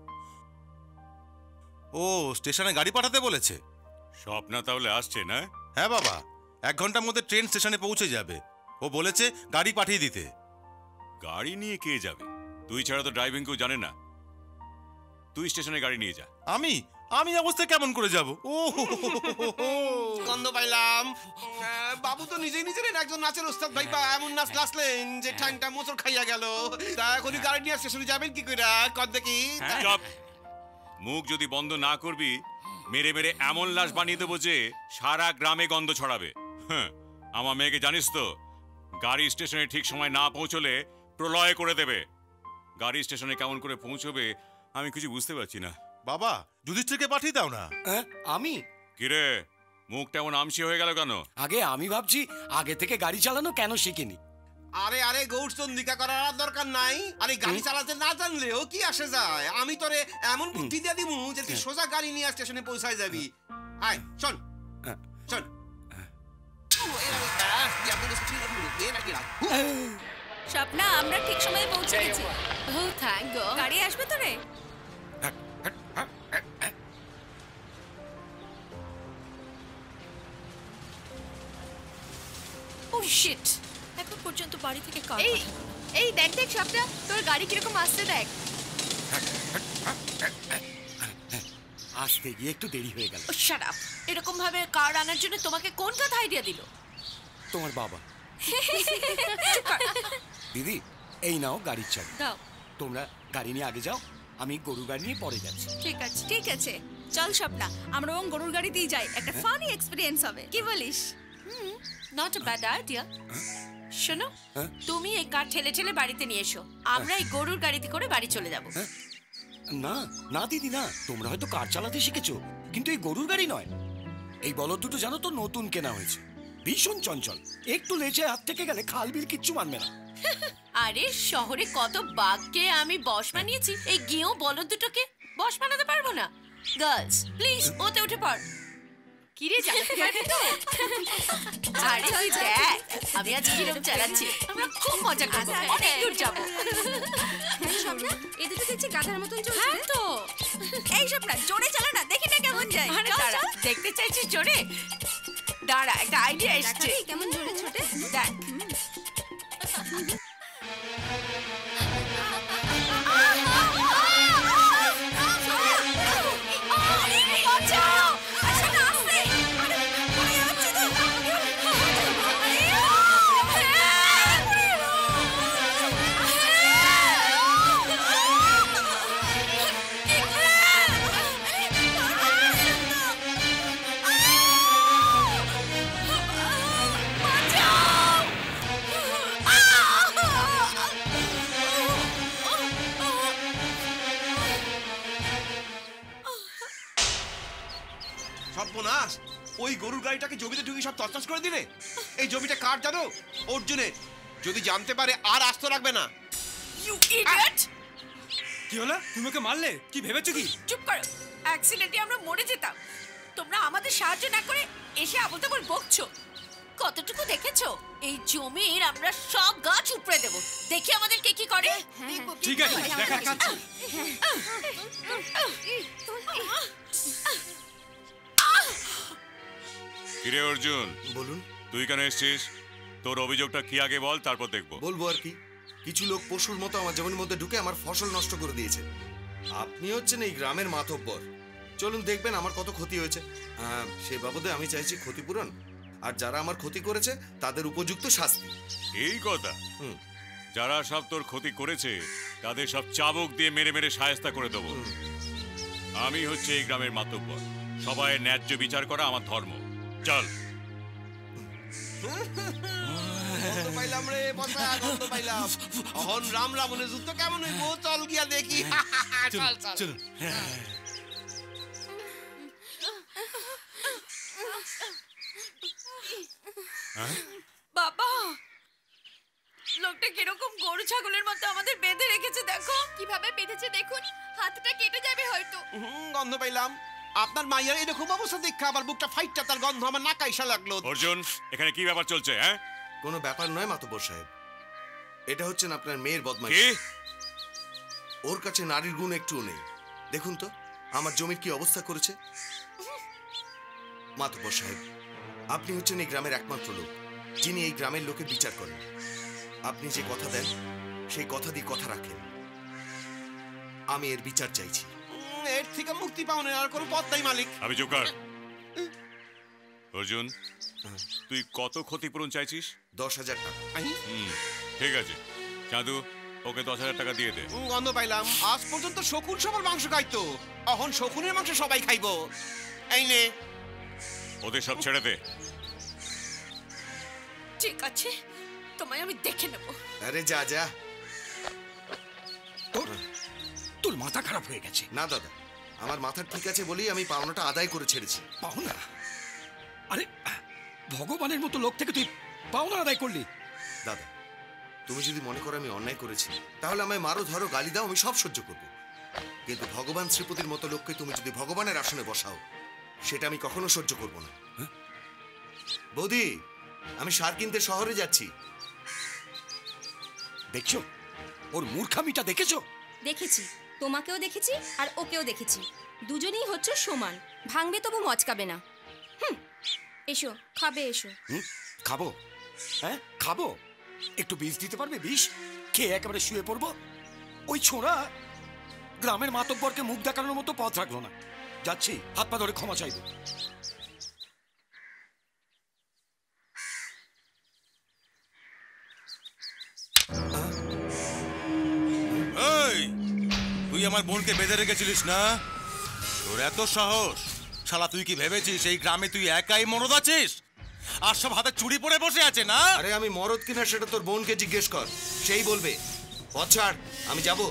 ও স্টেশনে গাড়ি পাঠাতে বলেছে স্বপ্না তাহলে আসছে না হ্যাঁ বাবা এক ঘন্টার মধ্যে ট্রেন স্টেশনে পৌঁছে যাবে ও বলেছে গাড়ি পাঠিয়ে দিতে গাড়ি নিয়ে কে যাবে তুই ছাড়া তো ড্রাইভিং কেউ জানে না তুই স্টেশনে গাড়ি নিয়ে যা আমি আমি অবস্থা কেমন করে যাব ও গন্ধ পাইলাম বাবু তো নিজেই নিজের একজন নাচের ওস্তাদ ভাই পা এমন নাচ নাচলেন যে ঠ্যাংটা মোচড় খাইয়া গেল তা এখনই গাড়ি নিয়ে স্টেশনে যাবেন কি কইরা কর দেখি চুপ মুখ যদি বন্ধ না করবি মেরে মেরে এমন লাশ বানিয়ে দেবো যে সারা গ্রামে গন্ধ ছড়াবে হ্যাঁ আমার মেয়েকে জানিস তো গাড়ি স্টেশনে ঠিক সময় না পৌঁছলে প্রলয় করে দেবে গাড়ি স্টেশনে কেমন করে পৌঁছবে আমি কিছু বুঝতে পারছি না বাবা যুধিষ্ঠিরকে পাঠিয়ে দাও না আমি কিরে মুখটা এমন আমসি হয়ে গেল কেন আগে আমি ভাবছি আগে থেকে গাড়ি চালানো কেন শিখিনি আরে আরে গৌরচন্দিকা করার দরকার নাই আরে গাড়ি চালাতে না জানলেও কি আসে যায় আমি তোরে এমন বুদ্ধি দিয়ে দিমু যে তুই সোজা গাড়ি নিয়ে স্টেশনে পৌঁছায় যাবি আয় শোন শোন স্বপ্না আমরা ঠিক সময়ে পৌঁছে গেছি ও থ্যাঙ্ক গড গাড়ি আসবে তো রে ও শিট এখন পর্যন্ত বাড়ি থেকে কল এই এই দেখ দেখ স্বপ্না তোর গাড়ি কিরকম আসছে দেখ আসতে গিয়ে একটু দেরি হয়ে গেল ও শাট আপ এরকম ভাবে কার আনার জন্য তোমাকে কোন কথা আইডিয়া দিল তোমার বাবা দিদি এই নাও গাড়ির চাবি দাও তোমরা গাড়ি নিয়ে আগে যাও আমি গরু গাড়ি নিয়ে পরে যাচ্ছি ঠিক আছে ঠিক আছে চল স্বপ্না আমরা ওম গরুর গাড়িতেই যাই একটা ফানি এক্সপেরিয়েন্স হবে কি বলিস hmm not a bad idea শোনো তুমি এই কার ঠেলে ঠেলে বাড়িতে নিয়ে এসো আমরা এই গরুর গাড়িতে করে বাড়ি চলে যাব না না দিদি না তোমরা হয়তো কার চালাতে শিখেছো কিন্তু এই গরুর গাড়ি নয় এই বলদ দুটো জানো তো নতুন কেনা হয়েছে ভীষণ চঞ্চল একটু লেজে হাত থেকে গেলে খাল বিল কিচ্ছু মানবে না আরে শহরে কত বাঘকে আমি বশ বানিয়েছি এই গিয়েও বলদ দুটোকে বশ বানাতে পারবো না গার্লস প্লিজ ওতে উঠে পড় কিরে চালাতে পারবি তো আরে তুই দেখ আমি আজ কিরম চালাচ্ছি আমরা খুব মজা করবো অনেক দূর যাবো স্বপ্না এই দুটো দেখছি গাধার মতন চলছে হ্যাঁ তো এই স্বপ্না জোরে চালা না দেখি না কেমন যায় আরে দাঁড়া দেখতে চাইছিস জোরে দাঁড়া একটা আইডিয়া এসছে কেমন জোরে ছোটে দেখ সর্বনাশ, ওই গরুর গাড়িটাকে জমিতে ঢুকিয়ে সব তছনছ করে দিলে। এই জমিটা কার জানো? অর্জুনের। যদি জানতে পারে আর আস্ত রাখবে না। You idiot! কি হলো? তুমি ওকে মারলে? কি ভেবেছো কি? চুপ করো। অ্যাক্সিডেন্টে আমরা মরে যেতাম, তোমরা আমাদের সাহায্য না করে এসে আবল তাবল বকছো। কতটুকু দেখেছো? এই জমির আমরা সব গাছ উপড়ে দেব, দেখি আমাদের কে কি করে। ঠিক আছে, দেখাচ্ছি। কিরে অর্জুন, বলুন। তুই কেন এসেছিস? তোর অভিযোগটা কি আগে বল, তারপর দেখবো। বলবো আর কি। কিছু লোক পশুর মতো আমার জমির মধ্যে ঢুকে আমার ফসল নষ্ট করে দিয়েছে। আপনি হচ্ছেন এই গ্রামের মাতব্বর, চলুন দেখবেন আমার কত ক্ষতি হয়েছে। হ্যাঁ, সে বাবদে আমি চাইছি ক্ষতিপূরণ, আর যারা আমার ক্ষতি করেছে তাদের উপযুক্ত শাস্তি। এই কথা? হুম। যারা সব তোর ক্ষতি করেছে তাদের সব চাবুক দিয়ে মেরে মেরে শায়েস্তা করে দেবো। আমি হচ্ছে এই গ্রামের মাতব্বর, সবাই ন্যায্য বিচার করা আমার ধর্ম। চল। গন্ধ পাইলাম রে বন্ধা, গন্ধ পাইলাম। অহন রাম রাবণের যুদ্ধ কেমন হইব? চল গিয়া দেখি। চল চল। বাবা, লোকটা কিরকম গরু ছাগলের মতো আমাদের বেঁধে রেখেছে, দেখো কিভাবে বেঁধেছে দেখুন, হাতটা কেটে যাবে হয়তো। হুম, গন্ধ পাইলাম। আপনার মাইয়ার এরকম অবস্থা দেখা আমার বুকটা ফাইটটা, তার গন্ধ আমার নাক আইসা লাগলো। অর্জুন, এখানে কি ব্যাপার চলছে? হ্যাঁ, কোনো ব্যাপার নয় মাতব্বর সাহেব, এটা হচ্ছেন আপনার মেয়ের বদমাইশ। ওর কাছে নারীর গুণ একটুও নেই। দেখুন তো আমার জমির কি অবস্থা করেছে। মাতব্বর সাহেব, আপনি হচ্ছেন এই গ্রামের একমাত্র লোক যিনি এই গ্রামের লোকের বিচার করেন। আপনি যে কথা দেন সেই কথা দিয়ে কথা রাখেন। আমি এর বিচার চাইছি। এর থেকে মুক্তি পাওয়ার আর কোনো পথ নাই মালিক। আমি চুপ কর। অর্জুন, তুই কত ক্ষতিপূরণ চাইছিস? দশ হাজার টাকা। হুম, ঠিক আছে। চাঁদু, ওকে দশ হাজার টাকা দিয়ে দে। গন্ধ পাইলাম। আজ পর্যন্ত শকুন সবার মাংস খাইতো, এখন শকুনের মাংস সবাই খাইবো। এই নে। ওদের সব ছেড়ে দে। ঠিক আছে, তোমায় আমি দেখে নেব। আরে যা যা। তোর তোর মাথা খারাপ হয়ে গেছে। না দাদা, আমার মাথা ঠিক আছে বলেই আমি পাওনাটা আদায় করে ছেড়েছি। পাওনা? আরে ভগবানের মতো লোক থেকে তুই পাওনা আদায় করলি? দাদা, তুমি যদি মনে করো আমি অন্যায় করেছি তাহলে আমায় মারো, ধরো, গালি দাও, আমি সব সহ্য করব। কিন্তু ভগবান শ্রীপতির মতো লোককে তুমি যদি ভগবানের আসনে বসাও, সেটা আমি কখনো সহ্য করব না। বৌদি, আমি সার কিনতে শহরে যাচ্ছি। দেখছো ওর মূর্খামিটা? দেখেছো? দেখেছি, তোমাকেও দেখেছি আর ওকেও দেখেছি। দুজনেই হচ্ছে সমান, ভাঙবে তবু মচকাবে না। হুম, এসো খাবে, এসো। হুম, খাবো? হ্যাঁ খাবো। একটু বিষ দিতে পারবে? বিষ খেয়ে একেবারে শুয়ে পড়বো। ওই ছোঁড়া গ্রামের মাতব্বরকে মুখ দেখানোর মতো পথ রাখলো না। যাচ্ছি, হাত পা ধরে ক্ষমা চাইবো। এই, তুই আমার বোনকে বেঁধে রেখেছিলিস না? তোর এত সাহস! শালা, তুই কি ভেবেছিস এই গ্রামে তুই একাই মরদ আছিস? আর সব হাতে চুড়ি পরে বসে আছে না? আরে আমি মরদ কিনা সেটা তোর বোনকে জিজ্ঞেস কর, সেই বলবে। পথ ছাড়, আমি যাবো।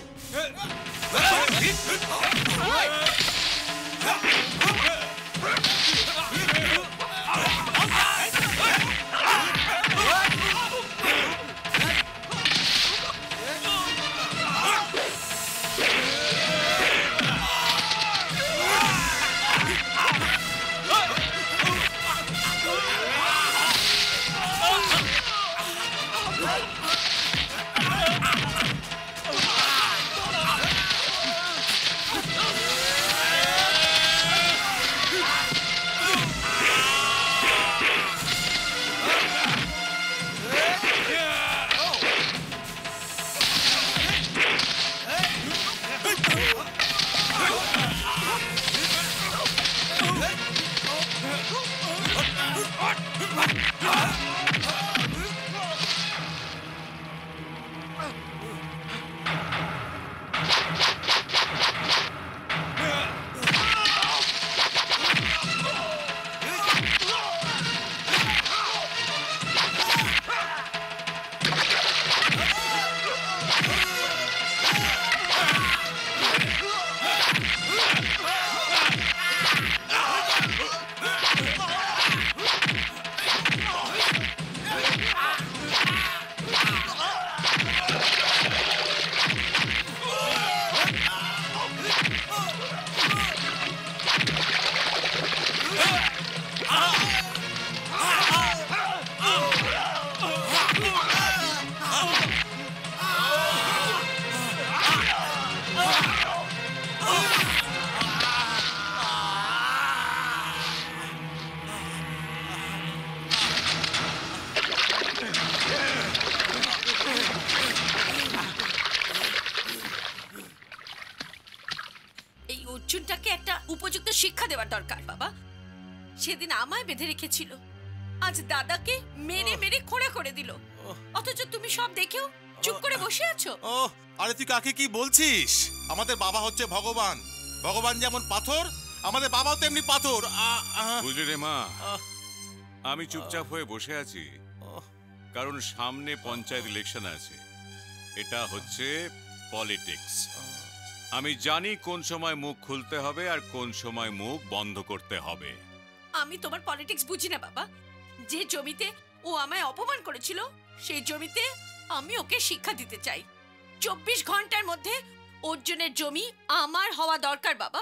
অর্জুনটাকে একটা উপযুক্ত শিক্ষা দেওয়ার দরকার বাবা। সেদিন আমায় বেঁধে রেখেছিল, আজ দাদাকে মেরে মেরে খোঁড়া করে দিল, অথচ তুমি সব দেখেও চুপ করে বসে আছো। ও আরে তুই কাকে কি বলছিস? আমাদের বাবা হচ্ছে ভগবান। ভগবান যেমন পাথর, আমাদের বাবাও তেমনি পাথর। বুঝলি রে মা, আমি চুপচাপ হয়ে বসে আছি কারণ সামনে পঞ্চায়েত ইলেকশন আছে। এটা হচ্ছে পলিটিক্স। আমি জানি কোন সময় মুখ খুলতে হবে আর কোন সময় মুখ বন্ধ করতে হবে। আমি তোমার পলিটিক্স বুঝি না বাবা। যে জমিতে ও আমায় অপমান করেছিল সেই জমিতে আমি ওকে শিক্ষা দিতে চাই। চব্বিশ ঘন্টার মধ্যে অর্জুনের জমি আমার হওয়া দরকার বাবা।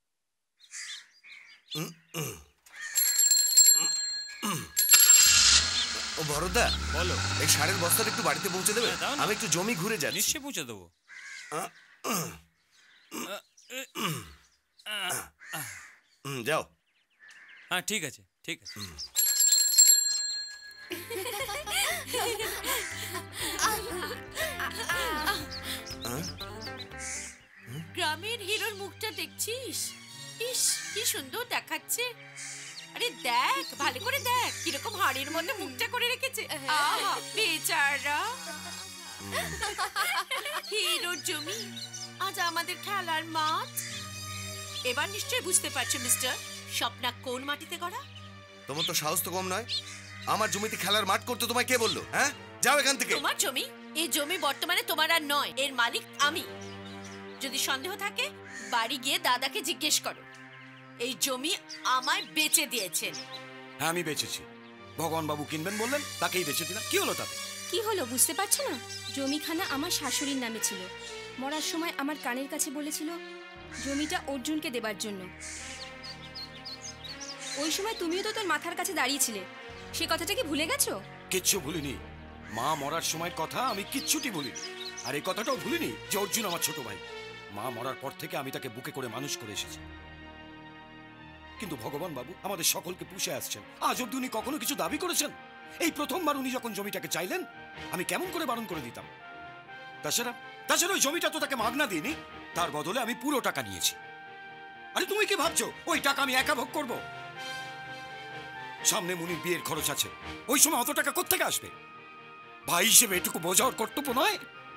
ও বড়দা, বলো। এই সারের বস্তাটা একটু বাড়িতে পৌঁছে দেবে? আমি একটু জমি ঘুরে যাচ্ছি। নিশ্চয়ই পৌঁছে দেবো। যাও। হ্যাঁ ঠিক আছে, ঠিক আছে। গ্রামের হিরোর মুখটা দেখছিস? ইস কি সুন্দর দেখাচ্ছে। আরে দেখ, ভালো করে দেখ কিরকম হাড়ির মধ্যে মুখটা করে রেখেছে। আহা বেচারা। হিরোর জমি আজ আমাদের খেলার মাঠ। এবার নিশ্চয়ই বুঝতে পারছো মিস্টার, স্বপ্না কোন মাটিতে গড়া। তোমার তো সাহস তো কম নয়। আমার জমিতে খেলার মাঠ করতে তোমায় কে বললো? হ্যাঁ, যাও এখান থেকে। তোমার জমি? এই জমি বর্তমানে তোমার আর নয়, এর মালিক আমি। যদি সন্দেহ থাকে বাড়ি গিয়ে দাদাকে জিজ্ঞেস করো। এই জমি আমায় বেচে দিয়েছেন। হ্যাঁ আমি বেচেছি। ভগবান বাবু কিনবেন বললেন, তাকেই বেচে দিলাম। কি হলো তাতে? কি হলো বুঝতে পারছো না? জমিখানা আমার শাশুড়ির নামে ছিল। মরার সময় আমার কানের কাছে বলেছিল জমিটা অর্জুনকে দেবার জন্য। ওই সময় তুমিও তো তোর মাথার কাছে দাঁড়িয়েছিলে। সে কথাটা কি ভুলে গেছো? কিচ্ছু ভুলিনি। মা মরার সময়ের কথা আমি কিচ্ছুটি ভুলিনি। আর এই কথাটাও ভুলিনি যে অর্জুন আমার ছোট ভাই। মা মরার পর থেকে আমি তাকে বুকে করে মানুষ করে এসেছি। কিন্তু ভগবান বাবু আমাদের সকলকে পুষে আসছেন। আজ অব্দি উনি কখনো কিছু দাবি করেছেন? এই প্রথমবার উনি যখন জমিটাকে চাইলেন, আমি কেমন করে বারণ করে দিতাম? তাছাড়া তাছাড়া ওই জমিটা তো তাকে মাগনা দিইনি, তার বদলে আমি পুরো টাকা নিয়েছি। আরে তুমি কি ভাবছো ওই টাকা আমি একা ভোগ করবো? সামনে মুনির বিয়ের খরচ আছে, ওই সময় অত টাকা কোত্থেকে আসবে? ভাই হিসেবে এটুকু বোঝার কর্তব্য নয়?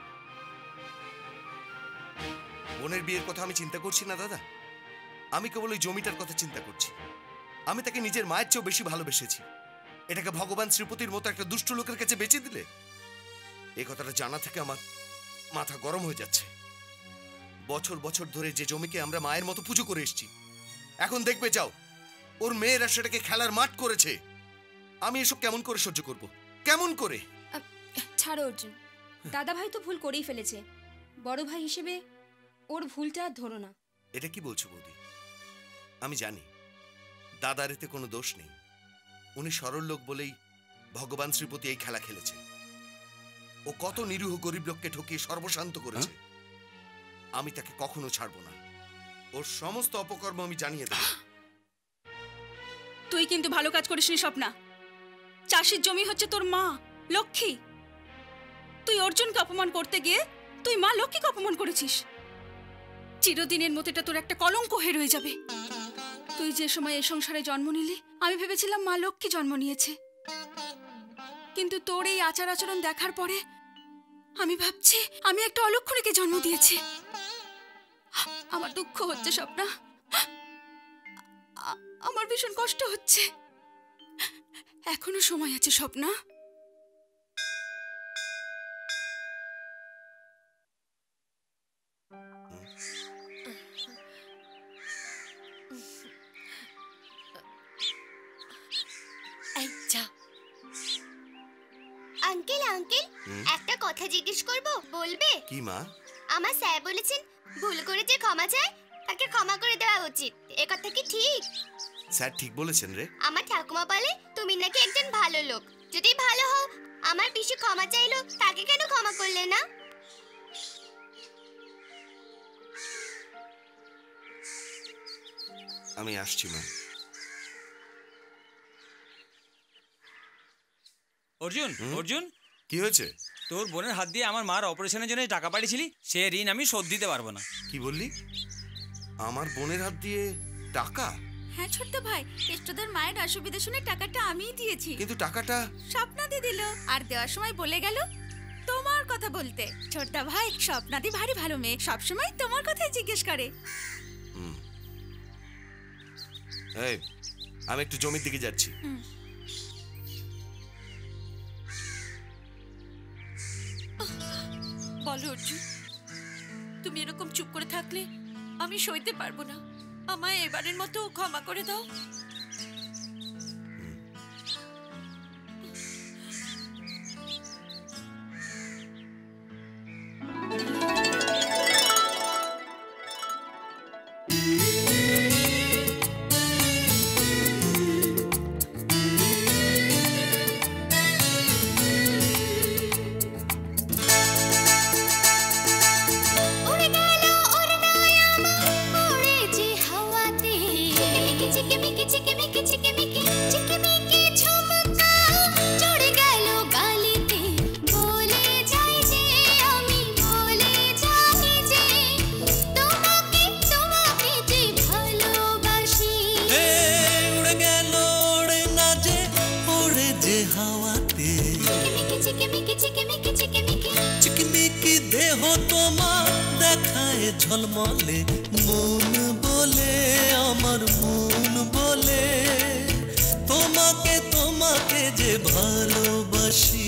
বোনের বিয়ের কথা আমি চিন্তা করছি না দাদা। আমি কেবল ওই জমিটার কথা চিন্তা করছি। আমি তাকে নিজের মায়ের চেয়েও বেশি ভালোবেসেছি। এটাকে ভগবান শ্রীপতির মতো একটা দুষ্ট লোকের কাছে বেচে দিলে, এই কথাটা জানা থেকে আমার মাথা গরম হয়ে যাচ্ছে। বছর বছর ধরে যে জমিকে আমরা মায়ের মতো পুজো করে এসেছি, এখন দেখবে যাও ওর মেয়েরা সেটাকে খেলার মাঠ করেছে। আমি এসব কেমন করে সহ্য করব? কেমন করে? ছাড়ো অর্জুন, দাদা ভাই তো ভুল করেই ফেলেছে। বড় ভাই হিসেবে ওর ভুলটা আর ধরো না। এটা কি বলছো বৌদি? আমি জানি দাদার এতে কোনো দোষ নেই। উনি সরল লোক বলেই ভগবান শ্রীপতি এই খেলা খেলেছে। ও কত নিরীহ গরিব লোককে ঠকিয়ে সর্বশান্ত করেছে। আমি তাকে কখনো ছাড়বো না। ওর সমস্ত অপকর্ম আমি জানিয়ে দেব। তুই কিন্তু ভালো কাজ করিসনি স্বপ্না। চাষির জমি হচ্ছে তোর মা লক্ষ্মী। তুই অর্জুনকে অপমান করতে গিয়ে তুই মা লক্ষ্মীকে অপমান করেছিস। চিরদিনের মতো এটা তোর একটা কলঙ্ক হয়ে রয়ে যাবে। তুই যে সময় এই সংসারে জন্ম নিলি, আমি ভেবেছিলাম মা লক্ষ্মী জন্ম নিয়েছে, কিন্তু তোর এই আচার আচরণ দেখার পরে আমি ভাবছি আমি একটা অলক্ষণীকে জন্ম দিয়েছি। আমার দুঃখ হচ্ছে স্বপ্না, আমার ভীষণ কষ্ট হচ্ছে। এখনো সময় আছে স্বপ্না। আঙ্কেল আঙ্কেল একটা কথা জিজ্ঞেস করব, বলবে? কি মা? আমার স্যার বলেছেন ভুল করে যে ক্ষমা চায় তাকে ক্ষমা করে দেওয়া উচিত। এ কথা কি ঠিক? স্যার ঠিক বলেছেন রে। আমার ঠাকুমা বলে তুমি নাকি একজন ভালো লোক। যদি ভালো হও, আমার পিসি ক্ষমা চাইলো, তাকে কেন ক্ষমা করলে না? আমি আসছি মা। অর্জুন, অর্জুন কি হয়েছে? তোর বোনের হাত দিয়ে আমার মার অপারেশনের জন্য টাকা পাঠিয়েছিলি, সে ঋণ আমি শোধ দিতে পারবো না। কি বললি? আমার বোনের হাত দিয়ে টাকা? হ্যাঁ ছোট্ট ভাই, কেষ্টদার মায়ের অসুবিধা শুনে টাকাটা আমিই দিয়েছি। কিন্তু টাকাটা স্বপ্নাদি দিল, আর দেওয়ার সময় বলে গেল তোমার কথা বলতে। ছোট্টা ভাই, স্বপ্নাদি ভারী ভালো মেয়ে, সবসময় তোমার কথাই জিজ্ঞেস করে। এই, আমি একটু জমির দিকে যাচ্ছি। বলো অর্জুন, তুমি এরকম চুপ করে থাকলে আমি সইতে পারবো না। আমায় এবারের মতো ক্ষমা করে দাও। ঝলমলে মন বলে, আমার মন বলে, তোমাকে তোমাকে যে ভালোবাসি।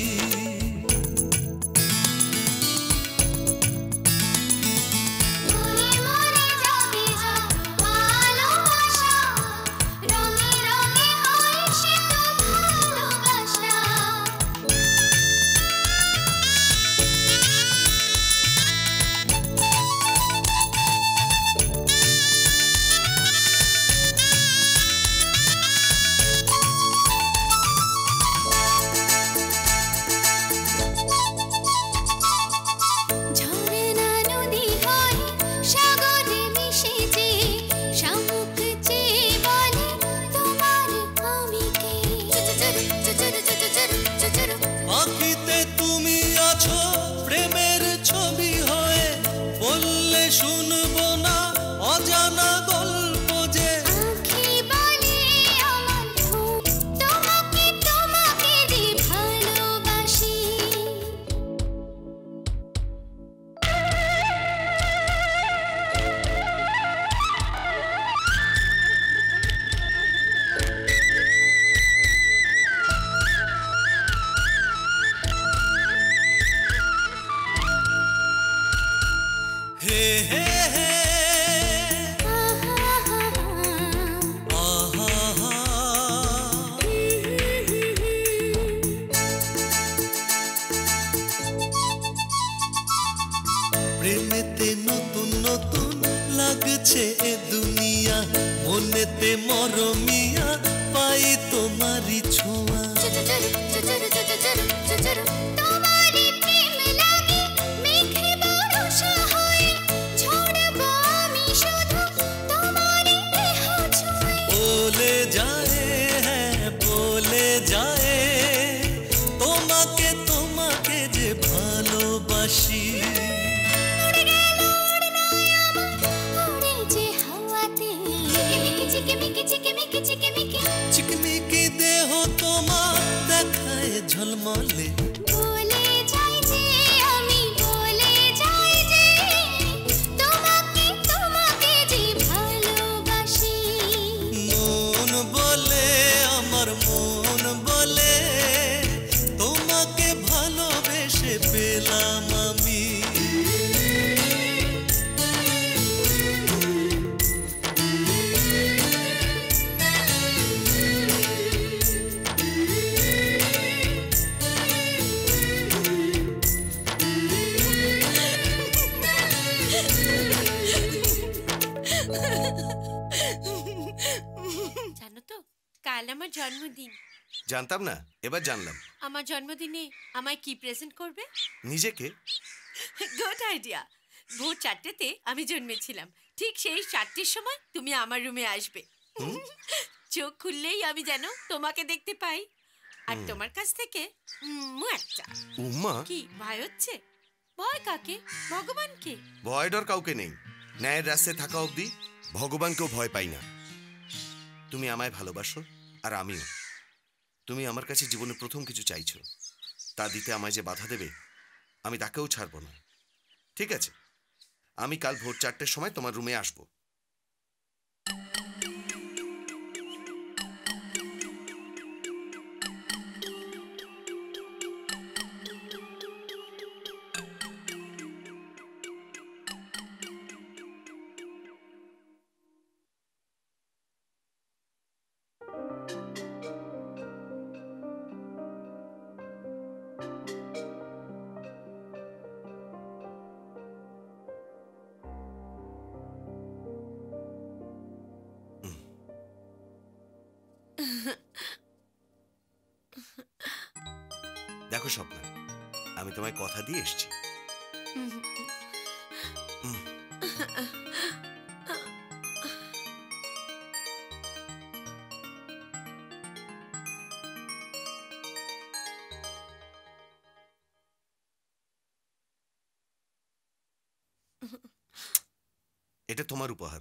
প্রেমেতে নতুন নতুন লাগছে এ দুনিয়া, মনেতে মরমিয়া পাই তোমারই ছোঁয়া। বলে যায়, হ্যাঁ বলে যায়, তোমাকে তোমাকে যে ভালোবাসি। চিকমিকি দেহ তোমার দেখায় ঝলমলে, বলে যাই যে আমি, বলে যাই যে তোমাকে তোমাকে যে ভালোবাসি। মন বলে, আমার মন বলে, তোমাকে ভালোবেসে পেলাম আমি। জানো তো, কাল আমার জন্মদিন। জানতাম না, এবার জানলাম। আমার জন্মদিনে আমায় কি প্রেজেন্ট করবে? নিজেকে। Good idea. ভোর চারটেতে আমি জন্মেছিলাম, ঠিক সেই চারটের সময় তুমি আমার রুমে আসবে। চোখ খুললেই আমি যেন তোমাকে দেখতে পাই, আর তোমার কাছ থেকে উম্মু একটা। উম্মা? কি ভয় হচ্ছে? ভয় কাকে? ভগবানকে। ভয় ডর কাউকে নেই, ন্যায়ের রাস্তায় থাকা অবধি ভগবানকেও ভয় পাই না। তুমি আমায় ভালোবাসো আর আমিও। তুমি আমার কাছে জীবনে প্রথম কিছু চাইছো, তা দিতে আমায় যে বাধা দেবে আমি তাকেও ছাড়বো না। ঠিক আছে, আমি কাল ভোর চারটের সময় তোমার রুমে আসবো। দেখো স্বপ্না, আমি তোমায় কথা দিয়ে এসেছি। এটা তোমার উপহার।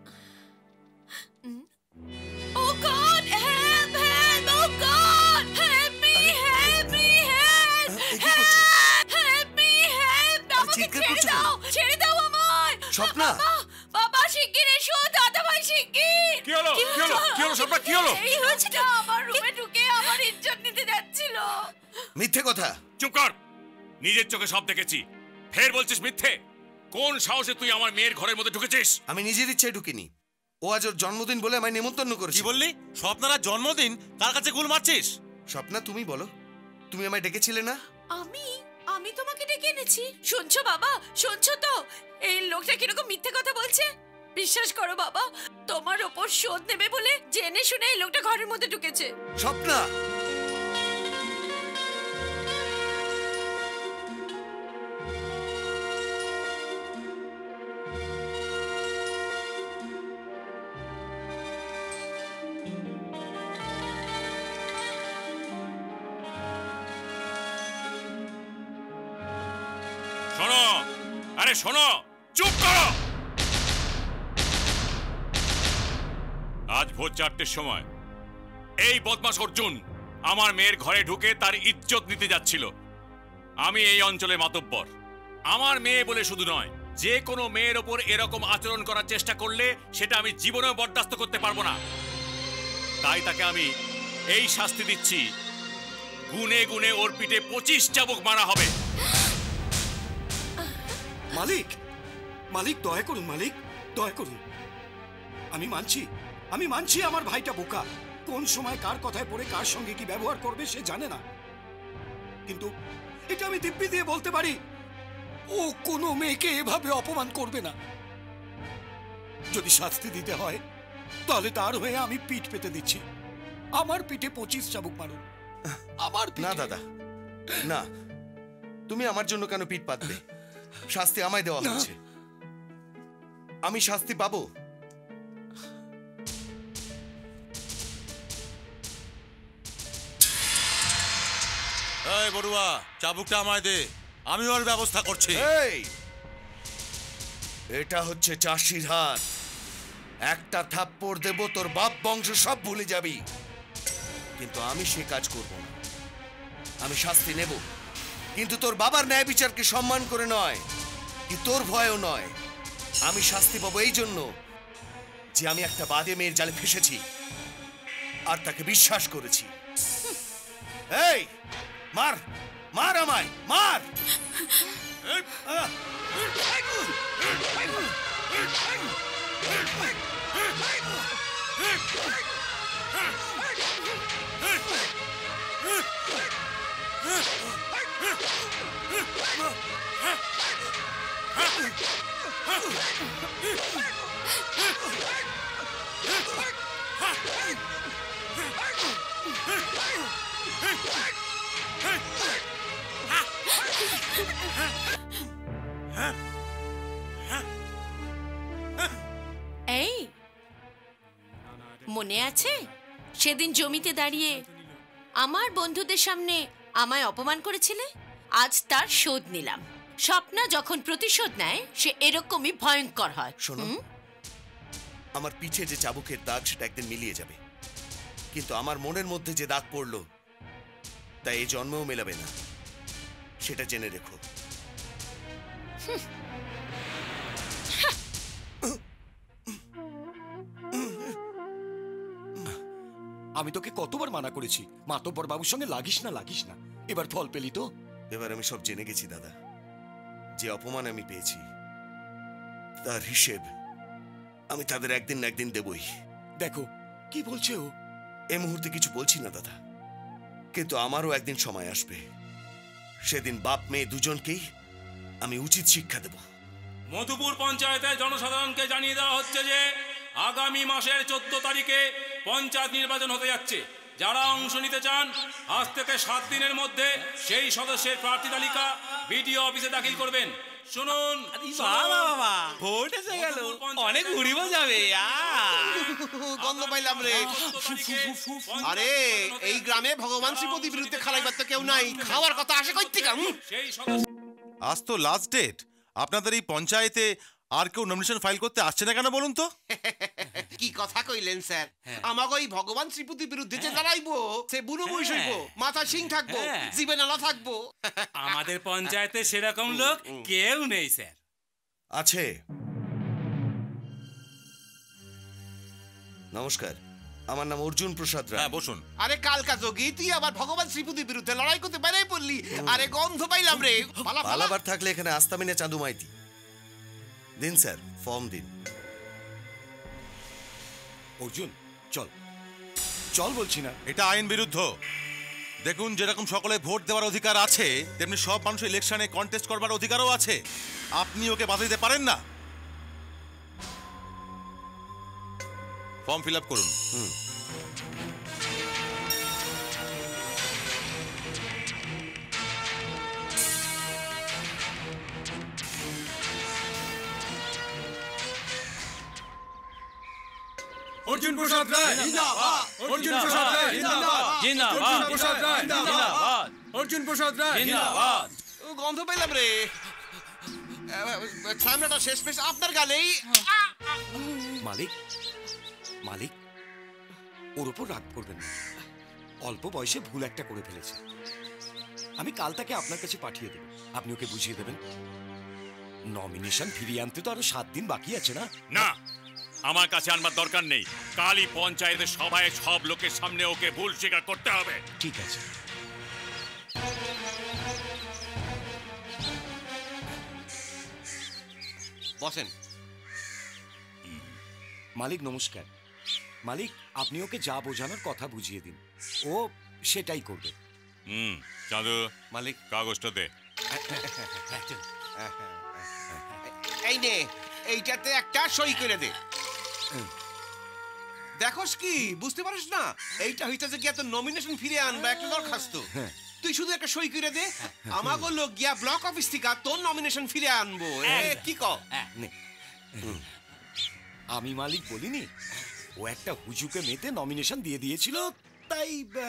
Oh God, help, help, oh God, help me, help me, help, help, help me, help, আমাকে ছেড়ে দাও, ছেড়ে দাও আমায়। স্বপ্না, বাবা শিগগির এসো, দাদা ভাই শিগগির। কি হলো, কি হলো, কি হলো স্বপ্না, কি হলো? এই হচ্ছে না, আমার রুমে ঢুকে আমার ইজ্জত নিতে যাচ্ছিল। মিথ্যে কথা। চুপ কর, নিজের চোখে সব দেখেছি, ফের বলছিস মিথ্যে? কোন সাহসে তুই আমার মেয়ের ঘরের মধ্যে ঢুকেছিস? আমি নিজের ইচ্ছায় ঢুকিনি, ও আজ ওর জন্মদিন বলে আমায় নেমন্তন্ন করেছে। কি বললি? স্বপ্নার জন্মদিন, কার কাছে গুল মারছিস? স্বপ্না, তুমি বলো, তুমি আমায় ডেকেছিলে না? আমি আমি তোমাকে ডেকে এনেছি। শুনছো বাবা, শুনছো তো এই লোকটা কিরকম মিথ্যে কথা বলছে? বিশ্বাস করো বাবা, তোমার ওপর শোধ নেবে বলে জেনে শুনে এই লোকটা ঘরের মধ্যে ঢুকেছে। স্বপ্না, শোনো, আরে শোনো, চুপ করো। আজ ভোর চারটের সময় এই বদমাশ অর্জুন আমার মেয়ের ঘরে ঢুকে তার ইজ্জত নিতে যাচ্ছিল। আমি এই অঞ্চলে মাতব্বর, আমার মেয়ে বলে শুধু নয়, যে কোনো মেয়ের ওপর এরকম আচরণ করার চেষ্টা করলে সেটা আমি জীবনেও বরদাস্ত করতে পারবো না। তাই তাকে আমি এই শাস্তি দিচ্ছি, গুনে গুনে ওর পিঠে পঁচিশ চাবুক মারা হবে। মালিক, মালিক দয়া করুন, মালিক দয়া করুন। আমি মানছি, আমি মানছি আমার ভাইটা বোকা, কোন সময় কার কথায় পড়ে কার সঙ্গে কি ব্যবহার করবে সে জানে না, কিন্তু এটা আমি দিব্যি দিয়ে বলতে পারি, ও কোনো মেয়েকে এভাবে অপমান করবে না। যদি শাস্তি দিতে হয় তাহলে তার হয়ে আমি পিঠ পেতে দিচ্ছি, আমার পিঠে পঁচিশ চাবুক মারুন। আমার না দাদা, না, তুমি আমার জন্য কেন পিঠ পাতবে? শাস্তি আমায় দেওয়া হচ্ছে, আমি শাস্তি পাবো। এই বড়ুয়া, চাবুকটা আমায় দে, আমি ওর ব্যবস্থা করছি। এই, এটা হচ্ছে চাষির হাত, একটা থাপ্পড় দেব তোর বাপ বংশ সব ভুলে যাবি, কিন্তু আমি সে কাজ করব না। আমি শাস্তি নেব, কিন্তু তোর বাবার ন্যায় বিচারকে সম্মান করে নয়, কি তোর ভয়ও নয়। আমি শাস্তি পাবো এই জন্য যে আমি একটা বাদে মেয়ের জালে ফেসেছি আর তাকে বিশ্বাস করেছি। এই, মার, মার আমায়, মার। এই, মনে আছে সেদিন জমিতে দাঁড়িয়ে আমার বন্ধুদের সামনে আমায় অপমান করেছিলে? আজ তার শোধ নিলাম। স্বপ্না যখন প্রতিশোধ নেয় সে এরকমই ভয়ঙ্কর হয়। শোনো, আমার পিঠে যে চাবুকের দাগ সেটা একদিন মিলিয়ে যাবে, কিন্তু আমার মনের মধ্যে যে দাগ পড়লো তা এই জন্মেও মেলাবে না, সেটা জেনে রেখো। আমি তোকে কতবার মানা করেছি মাতব্বর বাবুর সঙ্গে লাগিস না লাগিস না, এবার ফল পেলি তো। এবার আমি সব জেনে গেছি দাদা, যে অপমান আমি পেয়েছি তার হিসেব আমি তাদের একদিন না একদিন দেবই। দেখো কি বলছে ও। এই মুহূর্তে কিছু বলছি না দাদা, কিন্তু আমারও একদিন সময় আসবে, সেদিন বাপ মেয়ে দুজনকেই আমি উচিত শিক্ষা দেব। মধুপুর পঞ্চায়েতের জনসাধারণকে জানিয়ে দেওয়া হচ্ছে যে আগামী মাসের চোদ্দ তারিখে পঞ্চায়েত নির্বাচন হতে যাচ্ছে। যারা অংশ নিতে চান আজ থেকে সাত দিনের মধ্যে সেই সদস্যের প্রার্থী তালিকা বিডিও অফিসে দাখিল করবেন। শুনুন, বাবা বাবা ভোট এসে গেল, অনেক ঘুরিব যাবে। গন্ধ পাইলাম রে। আরে এই গ্রামে ভগবান শ্রীপতির বিরুদ্ধে খালাইবার তো কেউ নাই, খাওয়ার কথা আসে কই থেকে? সেই সদস্য আজ তো লাস্ট ডেট, আপনাদের এই পঞ্চায়েতে আর কেউ নমিনেশন ফাইল করতে আসছে না কেন বলুন তো? কি কথা কইলেন স্যার? আমাকে ওই ভগবান শ্রীপতির বিরুদ্ধে যে দাঁড়াইবো সে বুড়ো বয়স হইব, মাথা সিং থাকবো, জীবে নালা থাকবো। আমাদের পঞ্চায়েতে সেরকম লোক কেউ নেই স্যার। আছে। নমস্কার, আমার নাম অর্জুন প্রসাদ রায়। হ্যাঁ বসুন। আরে কালকা যোগী তুই আবার ভগবান শ্রীপতির বিরুদ্ধে লড়াই করতে বেরিয়ে পড়লি। আরে গন্ধ পাইলাম রে। পালাবার থাকলে এখানে আস্তামিনে চাঁদু মাইতি দিন স্যার, ফর্ম দিন। অর্জুন চল চল বলছি না। এটা আইন বিরুদ্ধ। দেখুন, যেরকম সকলে ভোট দেওয়ার অধিকার আছে তেমনি সব মানুষ ইলেকশনে কন্টেস্ট করবার অধিকারও আছে। আপনি ওকে বাধা দিতে পারেন না। ফর্ম ফিল আপ করুন। হুম অর্জুন প্রসাদ রায় জিন্দাবাদ, অর্জুন প্রসাদ রায় জিন্দাবাদ, জিন্দাবাদ, অর্জুন প্রসাদ রায় জিন্দাবাদ, অর্জুন প্রসাদ রায় জিন্দাবাদ। গন্ধ পেলাম রে। সামনেটা শেষ পেশ আপনার গালেই। মালিক মালিক ওর উপর রাগ করবেন না, অল্প বয়সে ভুল একটা করে ফেলেছে। আমি কাল তাকে আপনার কাছে পাঠিয়ে দেব, আপনি ওকে বুঝিয়ে দেবেন। নমিনেশন ফিরিয়ে আনতে তো আরো সাত দিন বাকি আছে না? না, আমার কাছে আনবার দরকার নেই। কালই পঞ্চায়েতের সভায় সব লোকের সামনে ওকে ভুল স্বীকার করতে হবে। ঠিক আছে। বসেন। মালিক নমস্কার। মালিক আপনি ওকে যা বোঝানোর কথা বুঝিয়ে দিন, ও সেটাই করবে। হুম চাঁদু, মালিক কাগজটা দে। এই নে, এইটাতে একটা সই করে দে। দেখোস কি বুঝতে পারিস না? এইটা হইতেছে গিয়া তোর নমিনেশন ফিরে আনবা একটা দরখাস্ত। তুই শুধু একটা সই করে দে, আমাগো লোক গিয়া ব্লক অফিস থেকে তোর নমিনেশন ফিরে আনবো। কি ক? আমি মালিক বলিনি, ও একটা হুজুকে মেতে নমিনেশন দিয়ে দিয়েছিল, তাই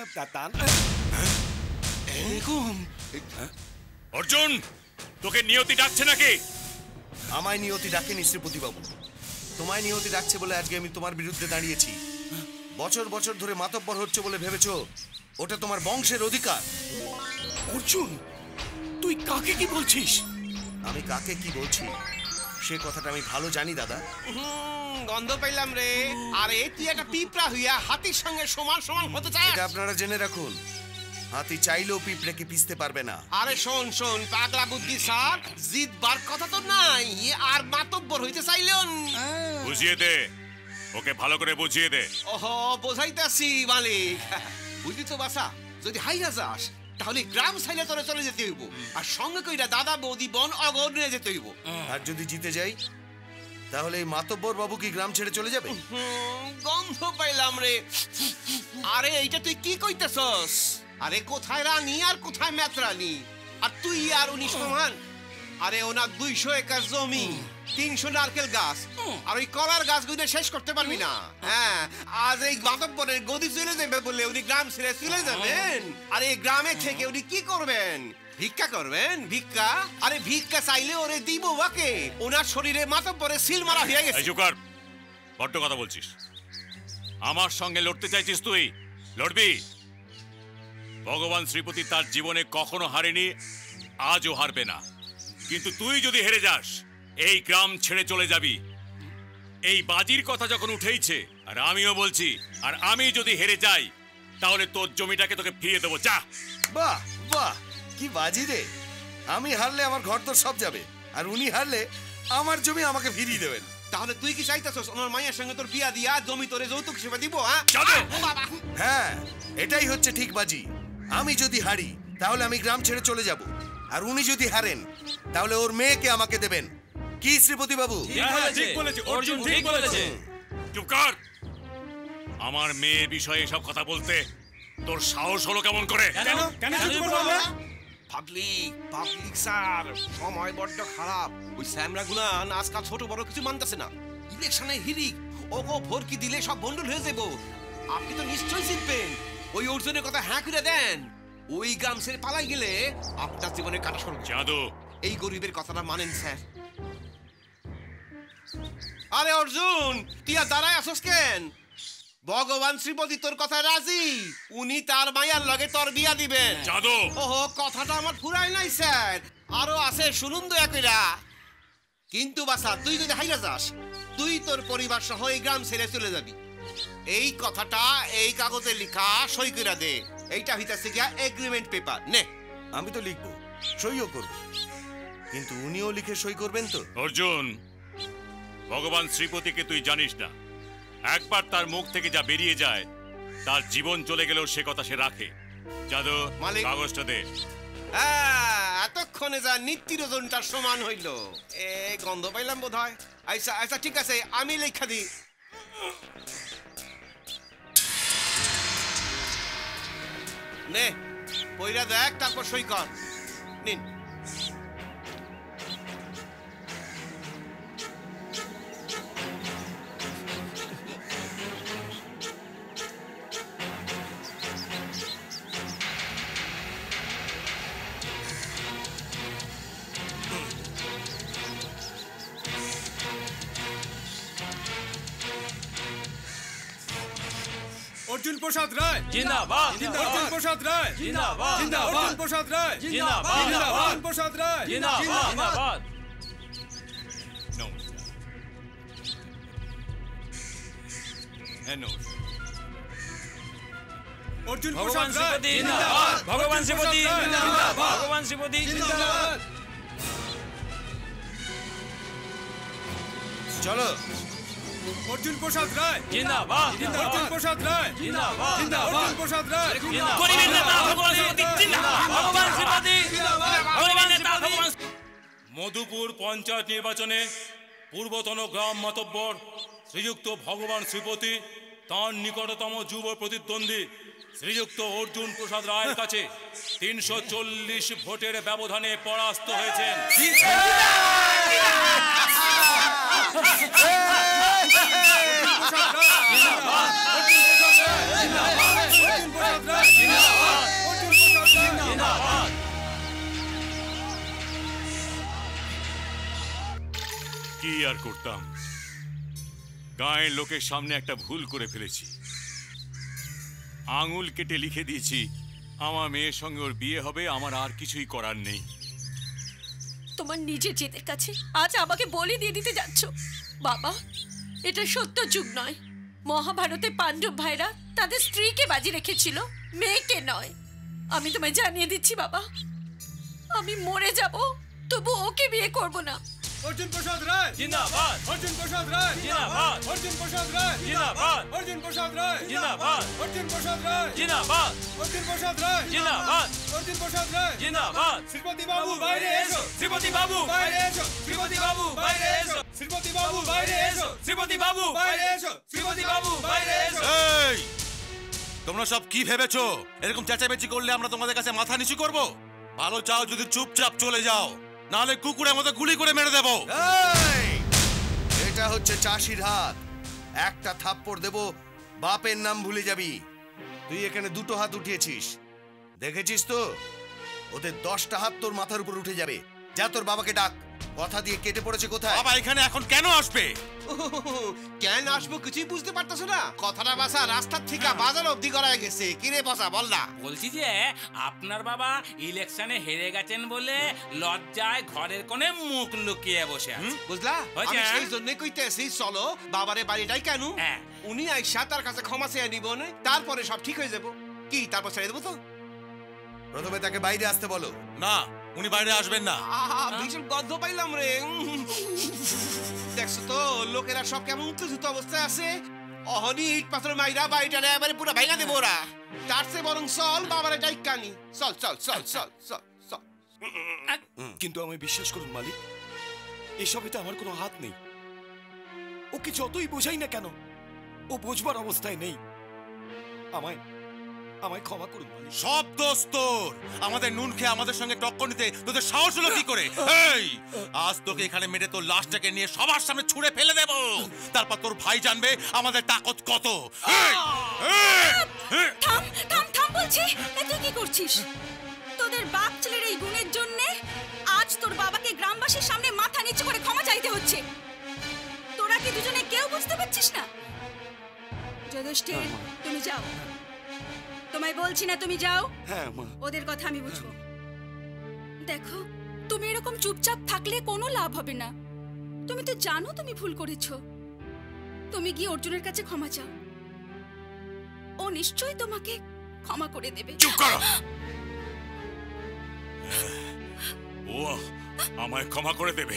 অর্জুন, তোকে নিয়তি ডাকছে নাকি? আমায় নিয়তি ডাকেনি শ্রীপতি বাবু, তোমায় নিয়তি ডাকছে বলে আজকে আমি তোমার বিরুদ্ধে দাঁড়িয়েছি। বছর বছর ধরে মাতব্বর হচ্ছে বলে ভেবেছো ওটা তোমার বংশের অধিকার। অর্জুন তুই কাকে কি বলছিস? আমি কাকে কি বলছি সে কথাটা আমি ভালো জানি দাদা। গন্ধ পাইলাম রে। আরে তুই একটা পিঁপড়া হইয়া হাতির সঙ্গে সমান সমান হতে চাস? এটা আপনারা জেনে রাখুন, হাতি চাইলেও পিঁপড়েকে পিষতে পারবে না। আরে শোন শোন পাগলা বুদ্ধি স্যার, জিতবার কথা তো নাই, আর মাতব্বর হইতে চাইলেও। বুঝিয়ে দে ওকে, ভালো করে বুঝিয়ে দে। ওহো বোঝাইতাছি মালিক। বুঝলি তো বাসা, যদি হাইরা যাস তাহলে গ্রাম সাইলে তোরে চলে যেতে হইব, আর সঙ্গে কইরা দাদা বৌদি বোন অগর নিয়ে যেতে হইব। আর যদি জিতে যাই তাহলে এই মাতব্বর বাবু কি গ্রাম ছেড়ে চলে যাবে? গন্ধ পাইলাম রে। আরে এইটা তুই কি কইতেছস? আরে কোথায় রানী আর কোথায় মেত্রানি, আর তুই আর উনি সমান? আরে ওনার দুইশো একর জমি, তিনশো নারকেল গাছ, আর ওই কলার গাছগুলো শেষ করতে পারবি না। হ্যাঁ, আজ এই মাতব্বরের গদি চলে যাবে বলে উনি গ্রাম ছেড়ে চলে যাবেন, আর এই গ্রামে থেকে উনি কি করবেন? ভিক্ষা করবেন? ভিক্ষা? আরে ভিক্ষা চাইলে ওরে দিব ওকে, ওনার শরীরে মাতব্বরে সিল মারা হয়ে গেছে। বড্ড কথা বলছিস। আমার সঙ্গে লড়তে চাইছিস তুই, লড়বি। ভগবান শ্রীপতি তার জীবনে কখনো হারেনি, আজও হারবে না। কিন্তু তুই যদি হেরে যাস, এই গ্রাম ছেড়ে চলে যাবি। এই বাজির কথা যখন উঠেইছে, আর আমিও বলছি, আর আমি যদি হেরে যাই তাহলে তোর জমিটাকে তোকে ফিরিয়ে দেবো। যা। বাহ বাহ, কি বাজি রে! আমি হারলে আমার ঘর তো সব যাবে, আর উনি হারলে আমার জমি আমাকে ফিরিয়ে দেবেন। তাহলে তুই কি চাইতেছস ওনার মায়ের সঙ্গে তোর বিয়া দিয়া জমি তোরে যৌতুক হিসেবে দিব? হ্যাঁ, এটাই হচ্ছে ঠিক বাজি। আমি যদি হারি তাহলে আমি গ্রাম ছেড়ে চলে যাব, আর উনি যদি হারেন তাহলে ওর মেয়েকে আমাকে দেবেন। কি শ্রীপতি বাবু? অর্জুন ঠিক বলেছে। চুপ কর। আমার মেয়ের বিষয়ে এসব কথা বলতে তোর সাহস হলো কেমন করে? পাবলিক পাবলিক স্যার, সময় বড্ড খারাপ। ওই স্যামরা গুলা আজকাল ছোট বড় কিছু মানতেছে না। ইলেকশনে হিরিক ওগো ভোরকি দিলে সব বন্ডল হয়ে যাব। আপনি তো নিশ্চয়ই জিতবেন। ওই অর্জুনের কথা হ্যাঁ করে দেন। ওই গ্রাম ছেড়ে পালাই গেলে আপনার জীবনে কাটা সরব। জাদু, এই গরিবের কথাটা মানেন স্যার। আরে অর্জুন, তুই আর দাঁড়ায় আসস কেন? ভগবান শ্রীপতি তোর কথা রাজি। উনি তার মায়ার লগে তোর বিয়া দিবেন। জাদু, ওহো, কথাটা আমার ফুরাই নাই স্যার, আরো আছে, শুনুন দয়া কইরা। কিন্তু বাসা, তুই যদি হাইরা যাস, তুই তোর পরিবার সহ এই গ্রাম ছেড়ে চলে যাবি। এই কথাটা এই কাগজে লিখা, সই কইরা দে। এইটা হইতাছে গিয়া এগ্রিমেন্ট পেপার। নে। আমি তো লিখবো, সইও করব, কিন্তু উনিও লিখে সই করবেন তো? অর্জুন, ভগবান শ্রীপতিকে তুই জানিস না। একবার তার মুখ থেকে যা বেরিয়ে যায়, তার জীবন চলে গেলেও সে কথা সে রাখে। জাদু, কাগজটা দে। হ্যাঁ, এতক্ষণে যা নিত্যির ওজনটার সমান হইল। এ গন্ধ পাইলাম বোধ হয়। আচ্ছা আচ্ছা, ঠিক আছে, আমি লেখা দিই। নে, পইরা দেখ, তারপর সই কর। নিন। অর্জুন প্রসাদ রায় জিন্দাবাদ। অর্জুন প্রসাদ রায় জিন্দাবাদ। অর্জুন প্রসাদ রায় জিন্দাবাদ। অর্জুন প্রসাদ রায় জিন্দাবাদ। অর্জুন ভগবান প্রসাদ রায় শ্রীপতি জিন্দাবাদ। ভগবান শ্রীপতি জিন্দাবাদ। ভগবান শ্রীপতি জিন্দাবাদ। চলো। অর্জুন প্রসাদ রায় জিন্দাবাদ। অর্জুন প্রসাদ রায় জিন্দাবাদ। অর্জুন প্রসাদ রায় গরিবের নেতা ভগবান শ্রীপতি জিন্দাবাদ। ভগবান শ্রীপতি গরিবের নেতা ভগবান। মধুপুর পঞ্চায়েত নির্বাচনে পূর্বতন গ্রাম মাতব্বর শ্রীযুক্ত ভগবান শ্রীপতি তাঁর নিকটতম যুব প্রতিদ্বন্দ্বী শ্রীযুক্ত অর্জুন প্রসাদ রায়ের কাছে তিনশো চল্লিশ ভোটের ব্যবধানে পরাস্ত হয়েছেন। কি আর করতাম, গায়ের লোকের সামনে একটা ভুল করে ফেলেছি। আঙুল কেটে লিখে দিয়েছি আমার মেয়ের সঙ্গে ওর বিয়ে হবে, আমার আর কিছুই করার নেই। তোমার নিজের জেদের কাছে আজ আমাকে বলি দিয়ে দিতে যাচ্ছ? বাবা, এটা সত্য যুগ নয়। মহাভারতে পাণ্ডব ভাইরা তাদের স্ত্রীকে বাজি রেখেছিল, মেয়েকে নয়। আমি তোমায় জানিয়ে দিচ্ছি বাবা, আমি মরে যাব, তবু ওকে বিয়ে করব না। অর্জুন প্রসাদ রায় জিন্দাবাদ। অর্জুন প্রসাদ রায় জিন্দাবাদ। অর্জুন প্রসাদ রায় জিন্দাবাদ। অর্জুন প্রসাদ রায় জিন্দাবাদ। অর্জুন প্রসাদ রায় জিন্দাবাদ। অর্জুন প্রসাদ রায় জিন্দাবাদ। অর্জুন প্রসাদ রায় জিন্দাবাদ। শ্রীপতি বাবু বাইরে এসো, শ্রীপতি বাবু বাইরে এসো, শ্রীপতি বাবু বাইরে এসো, শ্রীপতি বাবু বাইরে এসো, শ্রীপতি বাবু বাইরে এসো, শ্রীপতি বাবু বাইরে এসো। এই, তোমরা সব কি ভেবেছো? এরকম চেঁচামেচি করলে আমরা তোমাদের কাছে মাথা নিচু করব? ভালো চাও যদি চুপচাপ চলে যাও, নাহলে কুকুরের মতো গুলি করে মেরে দেবো। এই, এটা হচ্ছে চাষির হাত। একটা থাপ্পড় দেব, বাপের নাম ভুলে যাবি। তুই এখানে দুটো হাত উঠিয়েছিস, দেখেছিস তো? ওদের দশটা হাত তোর মাথার উপর উঠে যাবে। যা তোর বাবাকে ডাক। কথা দিয়ে কেটে পড়েছে কোথায়? বাবা এখানে এখন কেন আসবে? কেন আসবো কিছুই বুঝতে পারতেছো না? কথাটা বাসা রাস্তার থেকে বাজার অবধি গড়ায় গেছে। কিরে বাসা বল না। বলছি যে আপনার বাবা ইলেকশনে হেরে গেছেন বলে লজ্জায় ঘরের কোণে মুখ লুকিয়ে বসে আছে, বুঝলা? আমি সেই জন্য কইতেছি চলো বাবারে বাড়িটাই কেন উনি আইসা তার কাছে ক্ষমা চেয়ে নিব, তারপরে সব ঠিক হয়ে যাবো। কি তারপর ছেড়ে দেবো তো? প্রথমে তাকে বাইরে আসতে বলো। না, উনি বাইরে আসবেন না। আহা, ভীষণ গন্ধ পাইলাম রে। দেখছো তো লোকেরা সব কেমন উত্তেজিত অবস্থায় আছে। অহনি ইট পাথর মাইরা বাড়িটারে এবারে পুরো ভাঙা দেবো ওরা। তার চেয়ে বরং চল বাবারে ডাইকানি। চল চল চল চল চল চল। কিন্তু আমি বিশ্বাস করুন মালিক, এসবে তো আমার কোনো হাত নেই। ওকে যতই বোঝাই না কেন ও বোঝবার অবস্থায় নেই। আমায় আমায় ক্ষমা করুন মালিক। সব দোষ তোর। আমাদের নুন খেয়ে আমাদের সঙ্গে টক্কর নিতে তোদের সাহস হলো কি করে? এই আজ তোকে এখানে মেরে তোর লাশটাকে নিয়ে সবার সামনে ছুঁড়ে ফেলে দেব। তারপর তোর ভাই জানবে আমাদের তাকত কত। থাম থাম থাম বলছি। তুই কি করছিস? তোদের বাপ ছেলের এই গুণের জন্য আজ তোর বাবাকে গ্রামবাসীর সামনে মাথা নিচু করে ক্ষমা চাইতে হচ্ছে। তোরা কি দুজনে কেউ বুঝতে পারছিস না? যুধিষ্ঠির তুমি যাও। তোমায় বলছি না তুমি যাও। হ্যাঁ মা। ওদের কথা আমি বুঝবো। দেখো তুমি এরকম চুপচাপ থাকলে কোনো লাভ হবে না। তুমি তো জানো তুমি ভুল করেছো। তুমি গিয়ে অর্জুনের কাছে ক্ষমা চাও, ও নিশ্চয়ই তোমাকে ক্ষমা করে দেবে। চুপ করো। ও আমায় ক্ষমা করে দেবে।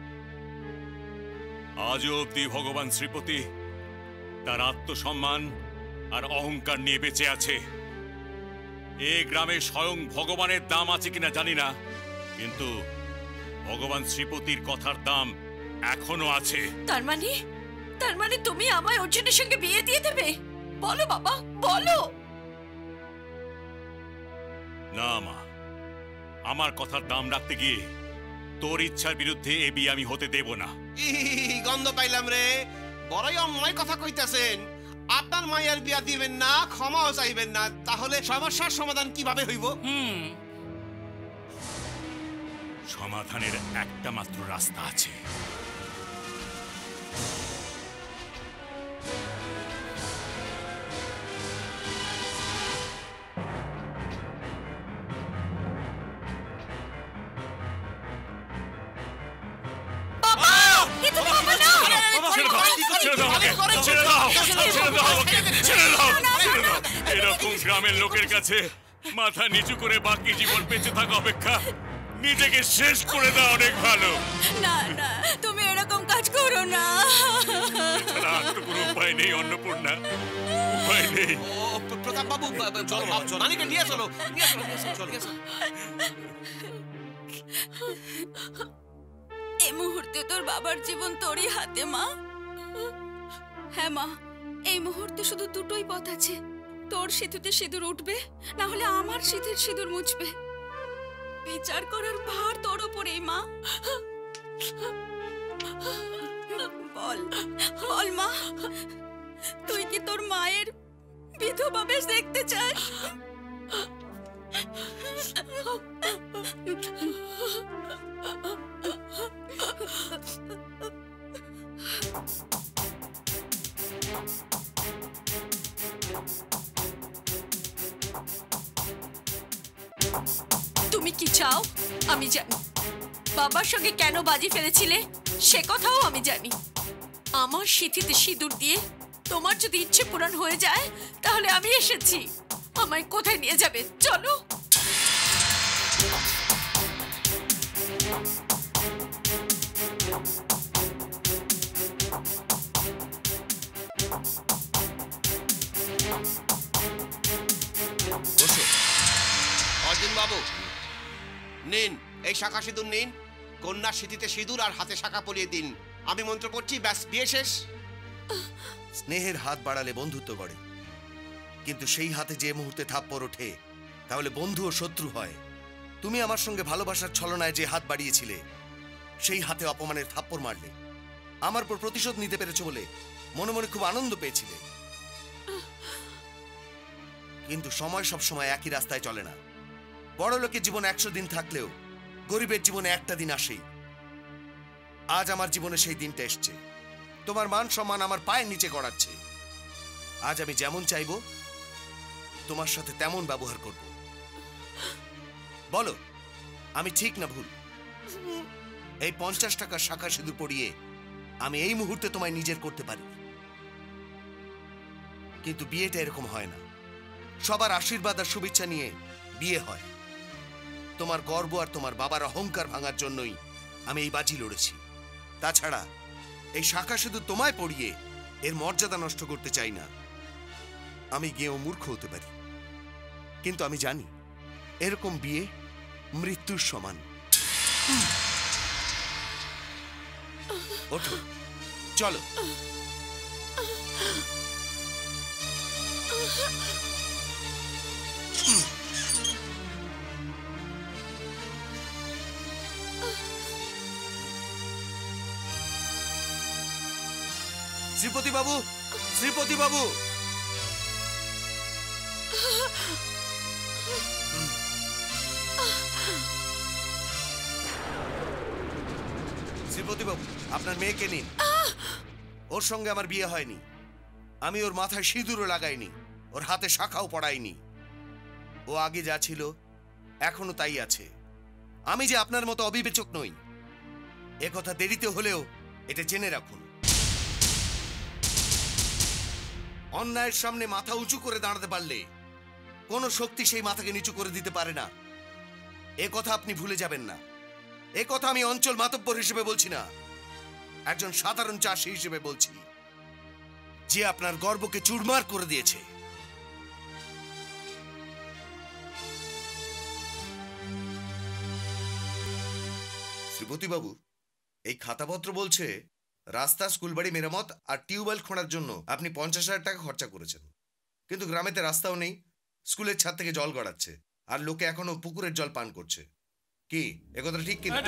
আজও অব্দি ভগবান শ্রীপতি তার আত্মসম্মান আর অহংকার নিয়ে বেঁচে আছে। এই গ্রামে স্বয়ং ভগবানের দাম আছে কিনা জানি না, কিন্তু ভগবান শ্রীপতির কথার দাম এখনো আছে। তার মানে তার মানে তুমি আমায় অর্জুনের সঙ্গে বিয়ে দিয়ে দেবে? বলো বাবা বলো। না মা, আমার কথার দাম রাখতে গিয়ে তোর ইচ্ছার বিরুদ্ধে এ বিয়ে আমি হতে দেব না। গন্ধ পাইলাম রে। বড়ই অন্যায় কথা কইতাছেন। আপনার মায়ের বিয়া দিবেন না, ক্ষমাও চাইবেন না, তাহলে সমস্যার সমাধান কিভাবে হইব? হুম সমাধানের একটা মাত্র রাস্তা আছে। এরকম গ্রামের লোকের কাছে মাথা নিচু করে বাকি জীবন বেঁচে থাকা অপেক্ষা নিজেকে শেষ করে দেওয়া অনেক ভালো। না না তুমি এরকম কাজ করো না। আর তো কোনো উপায় নেই অন্নপূর্ণা, উপায় নেই। প্রতাপ বাবু চলো চলো মানিকে নিয়ে চলো নিয়ে চলো নিয়ে চলো। এই মুহূর্তে তোর বাবার জীবন তোরই হাতে মা। হ্যাঁ মা, এই মুহূর্তে শুধু দুটোই পথ আছে। তোর সিঁথিতে সিঁদুর উঠবে, না হলে আমার সিঁথির সিঁদুর মুছবে। বিচার করার ভার তোর ওপরেই মা। বল বল মা, তুই কি তোর মায়ের বিধবা বেশ দেখতে চাস? তুমি কি চাও আমি জানি। বাবার সঙ্গে কেন বাজি ফেলেছিলে সে কথাও আমি জানি। আমার সিঁথিতে সিঁদুর দিয়ে তোমার যদি ইচ্ছে পূরণ হয়ে যায় তাহলে আমি এসেছি। আমায় কোথায় নিয়ে যাবে চলো। অর্জুন বাবু নিন এই শাখা সিঁদুর নিন। কন্যার সিঁথিতে সিঁদুর আর হাতে শাখা পরিয়ে দিন। আমি মন্ত্র পড়ছি, ব্যাস বিয়ে শেষ। স্নেহের হাত বাড়ালে বন্ধুত্ব গড়ে, কিন্তু সেই হাতে যে মুহূর্তে থাপ্পড় ওঠে তাহলে বন্ধু ও শত্রু হয়। তুমি আমার সঙ্গে ভালোবাসার ছলনায় যে হাত বাড়িয়েছিলে সেই হাতে অপমানের থাপ্পড় মারলে। আমার উপর প্রতিশোধ নিতে পেরেছো বলে মনে মনে খুব আনন্দ পেয়েছিলে, কিন্তু সময় সব সময় একই রাস্তায় চলে না। বড় লোকের জীবন একশো দিন থাকলেও গরিবের জীবনে একটা দিন আসেই। আজ আমার জীবনে সেই দিনটা এসছে। তোমার মান সম্মান আমার পায়ের নিচে গড়াচ্ছে। আজ আমি যেমন চাইবো তোমার সাথে তেমন ব্যবহার করব। বলো আমি ঠিক না ভুল? এই পঞ্চাশ টাকার শাখা সিঁদুর পরিয়ে আমি এই মুহূর্তে তোমায় নিজের করতে পারি, কিন্তু বিয়েটা এরকম হয় না। সবার আশীর্বাদ আর শুভেচ্ছা নিয়ে বিয়ে হয়। তোমার গর্ব আর তোমার বাবার অহংকার ভাঙার জন্যই আমি এই বাজি লড়েছি। তাছাড়া এই শাখা শুধু তোমায় পড়িয়ে এর মর্যাদা নষ্ট করতে চাই না। আমি গিয়েও মূর্খ হতে পারি, কিন্তু আমি জানি এরকম বিয়ে মৃত্যুর সমান। ওঠো, চলো। শ্রীপতি বাবু, শ্রীপতি বাবু, শ্রীপতি বাবু আপনার মেয়েকে নিন। ওর সঙ্গে আমার বিয়ে হয়নি। আমি ওর মাথায় সিঁদুরও লাগাইনি, ওর হাতে শাখাও পড়াইনি। ও আগে যা ছিল এখনো তাই আছে। আমি যে আপনার মতো অবিবেচক নই এ কথা দেরিতে হলেও এটা জেনে রাখুন। অন্যায়ের সামনে মাথা উঁচু করে দাঁড়াতে পারলে কোনো শক্তি সেই মাথাকে নিচু করে দিতে পারে না। এ কথা আপনি ভুলে যাবেন না। এ কথা আমি অঞ্চল মাতব্বর হিসেবে বলছি না, একজন সাধারণ চাষী হিসেবে বলছি, যে আপনার গর্বকে চুরমার করে দিয়েছে। শ্রীপতি বাবু, এই খাতাপত্র বলছে রাস্তা, স্কুলবাড়ি মেরামত আর টিউবওয়েল খোঁড়ার জন্য আপনি পঞ্চাশ হাজার টাকা খরচা করেছেন, কিন্তু গ্রামেতে রাস্তাও নেই, স্কুলের ছাদ থেকে জল গড়াচ্ছে আর লোকে এখনো পুকুরের জল পান করছে। কি একথা ঠিক কিনা?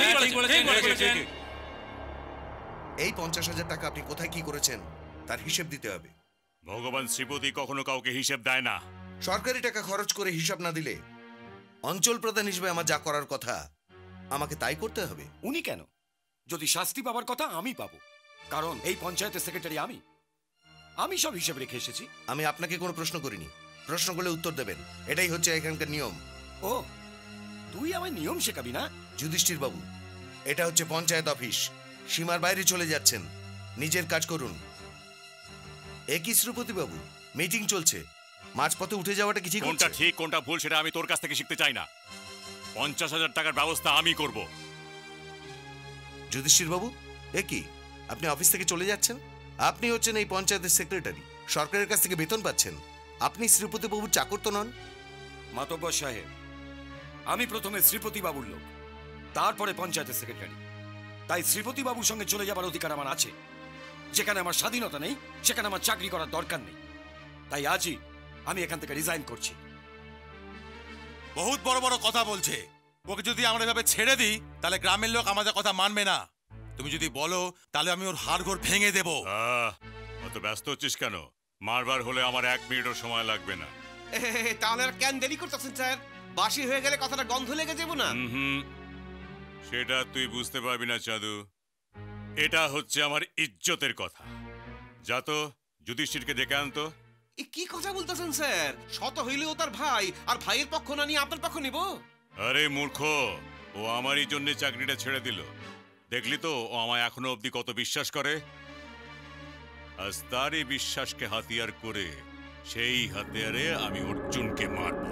এই পঞ্চাশ হাজার টাকা আপনি কোথায় কি করেছেন তার হিসেব দিতে হবে। ভগবান শ্রীপতি কখনো কাউকে হিসেব দেয় না। সরকারি টাকা খরচ করে হিসাব না দিলে অঞ্চল প্রধান হিসেবে আমার যা করার কথা আমাকে তাই করতে হবে। উনি কেন? যদি শাস্তি পাবার কথা আমি পাবো, কারণ এই পঞ্চায়েতের সেক্রেটারি আমি। আমি সব হিসেব রেখে এসেছি। আমি আপনাকে কোনো প্রশ্ন করিনি, প্রশ্ন করলে উত্তর দেবেন, এটাই হচ্ছে এখানকার নিয়ম। ও, তুই আমায় নিয়ম শেখাবি না? যুধিষ্ঠির বাবু, এটা হচ্ছে পঞ্চায়েত অফিস, সীমার বাইরে চলে যাচ্ছেন, নিজের কাজ করুন। একই শ্রীপতি বাবু, মিটিং চলছে, মাঝপথে উঠে যাওয়াটা কিছু কোনটা ঠিক কোনটা ভুল সেটা আমি তোর কাছ থেকে শিখতে চাই না। পঞ্চাশ হাজার টাকার ব্যবস্থা আমি করব। যুধিষ্ঠির বাবু, একই আপনি অফিস থেকে চলে যাচ্ছেন? আপনি হচ্ছেন এই পঞ্চায়েতের সেক্রেটারি, সরকারের কাছ থেকে বেতন পাচ্ছেন, আপনি শ্রীপতি বাবুর চাকর তো নন। মাতব্বর সাহেব, আমি প্রথমে শ্রীপতি বাবুর লোক, তারপরে পঞ্চায়েতের সেক্রেটারি। তাই শ্রীপতি বাবুর সঙ্গে চলে যাবার অধিকার আমার আছে। যেখানে আমার স্বাধীনতা নেই সেখানে আমার চাকরি করার দরকার নেই। তাই আজই আমি এখান থেকে রিজাইন করছি। বহুত বড় বড় কথা বলছে। ওকে যদি আমরা এভাবে ছেড়ে দিই তাহলে গ্রামের লোক আমাদের কথা মানবে না। তুমি যদি বলো তাহলে আমি ওর হাড় ঘর ভেঙে দেবো। অত ব্যস্ত হচ্ছিস কেন? মারবার হলে আমার এক মিনিটও সময় লাগবে না। তাহলে আর কেন দেরি করতেছেন স্যার? বাসি হয়ে গেলে কথাটা গন্ধ লেগে যাবো না? হুম, সেটা তুই বুঝতে পারবি না চাঁদু। এটা হচ্ছে আমার ইজ্জতের কথা। যা তো যুধিষ্ঠিরকে ডেকে আনতো। কি কথা বলতেছেন স্যার? শত হইলেও তার ভাই, আর ভাইয়ের পক্ষ না নিয়ে আপনার পক্ষ নিব? আরে মূর্খ, ও আমারই জন্য চাকরিটা ছেড়ে দিল। দেখলি তো ও আমায় এখনো অবধি কত বিশ্বাস করে। আজ তারই বিশ্বাসকে হাতিয়ার করে সেই হাতিয়ারে আমি অর্জুনকে মারব।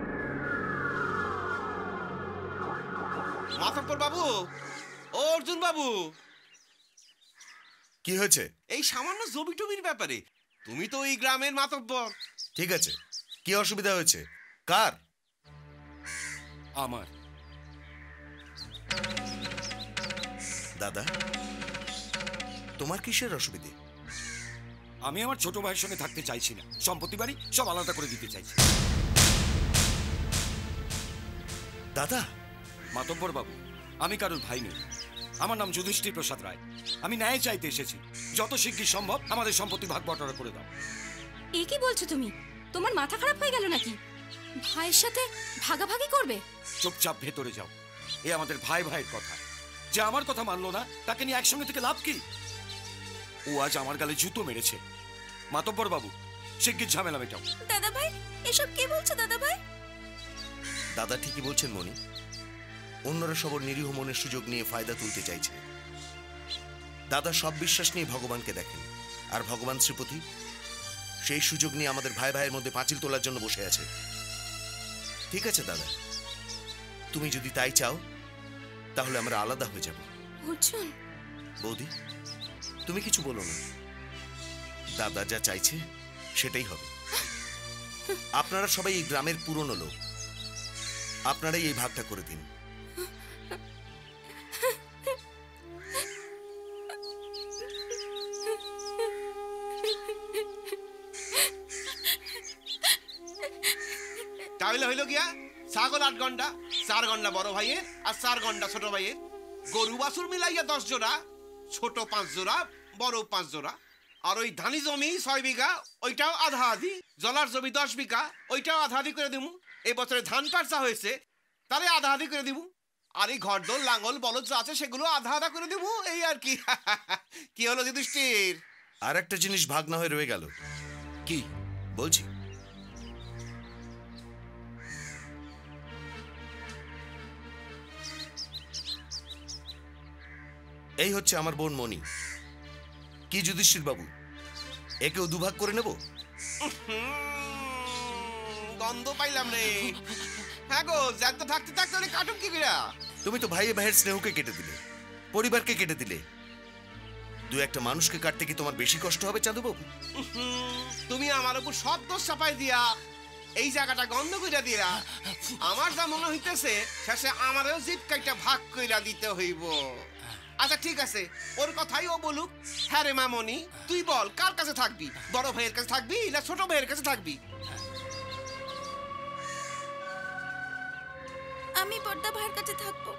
মাতব্বর বাবু, ও অর্জুন বাবু, কি হয়েছে? এই সামান্য জমি টবির ব্যাপারে। তুমি তো এই গ্রামের মাতব্বর। ঠিক আছে, কি অসুবিধা হয়েছে? কার? আমার। দাদা, তোমার কিসের অসুবিধে? আমি আমার ছোট ভাইয়ের সঙ্গে থাকতে চাইছি না। সম্পত্তি বাড়ি সব আলাদা করে দিতে চাইছি। দাদা, মাতব্বর বাবু, আমি কারোর ভাই নই। আমার নাম যুধিষ্ঠির প্রসাদ রায়। আমি ন্যায় চাইতে এসেছি। যত শিগগির সম্ভব আমাদের সম্পত্তি ভাগ বটরা করে দাও। এ কি বলছো তুমি? তোমার মাথা খারাপ হয়ে গেল নাকি? ভাইয়ের সাথে ভাগাভাগি করবে? চুপচাপ ভেতরে যাও। এ আমাদের ভাই ভাইয়ের কথা। যে আমার কথা মানলো না তাকে নিয়ে একসঙ্গে থেকে লাভ কি? ও আজ আমার গালে জুতো মেরেছে। মাতব্বর বাবু, শিগগির ঝামেলা মেটাও। দাদা ভাই, এসব কি বলছো দাদা ভাই? দাদা ঠিকই বলছেন মনি। অন্যরা সবর নিরীহ মনের সুযোগ নিয়ে ফায়দা তুলতে চাইছে। দাদা সব বিশ্বাস নিয়ে ভগবানকে দেখেন, আর ভগবান শ্রীপতি সেই সুযোগ নিয়ে আমাদের ভাই ভাইয়ের মধ্যে পাঁচিল তোলার জন্য বসে আছে। ঠিক আছে দাদা, তুমি যদি তাই চাও তাহলে আমরা আলাদা হয়ে যাব। অর্জুন, বৌদি তুমি কিছু বলো না, দাদা যা চাইছে সেটাই হবে। আপনারা সবাই এই গ্রামের পুরনো লোক, আপনারাই এই ভাগটা করে দিন। তাহলে হইল গিয়া ছাগল আট ঘন্টা, চার ঘন্টা বড় ভাইয়ের আর চার ঘন্টা ছোট ভাইয়ের। গরু বাছুর মিলাইয়া দশ জোড়া, ছোট পাঁচ জোড়া, বড় পাঁচ জোড়া। আর ওই ধানি জমি ছয় বিঘা, ওইটাও আধা আধি। জলার জমি দশ বিঘা, ওইটাও আধা আধি করে দিব। এই বছরে ধান পারচা হয়েছে, তাহলে আধা আধি করে দিব। আর এই ঘরদোল লাঙ্গল বলদ যা আছে সেগুলো আধা আধা করে দিব, এই আর কি। কি হলো যুধিষ্ঠির? আর একটা জিনিস ভাগ না হয়ে রয়ে গেল। কি বলছি? এই হচ্ছে আমার বোন মনি। কি যুধিষ্ঠির বাবু, একেও দুভাগ করে নেব? গন্ধ পাইলাম রে। হ্যাঁ গো, জ্যান্ত থাকতে থাকতে অনেক কাটুম কি কইরা। তুমি তো ভাইয়ে ভাইয়ের স্নেহকে কেটে দিলে, পরিবারকে কেটে দিলে। দু একটা মানুষকে কাটতে কি তোমার বেশি কষ্ট হবে চাঁদু বাবু? তুমি আমার উপর সব দোষ চাপাই দিয়া এই জায়গাটা গন্ধ কইরা দিয়া, আমার যা মনে হইতেছে শেষে আমারও জিপ কাইটা ভাগ কইরা দিতে হইব। আচ্ছা ঠিক আছে, ওর কথাই ও বলুক। হ্যাঁ রে মামনি, তুই বল কার কাছে থাকবি? বড় ভাইয়ের কাছে থাকবি না ছোট ভাইয়ের কাছে থাকবি? আমি বড়দা ভাইয়ের কাছে থাকবো।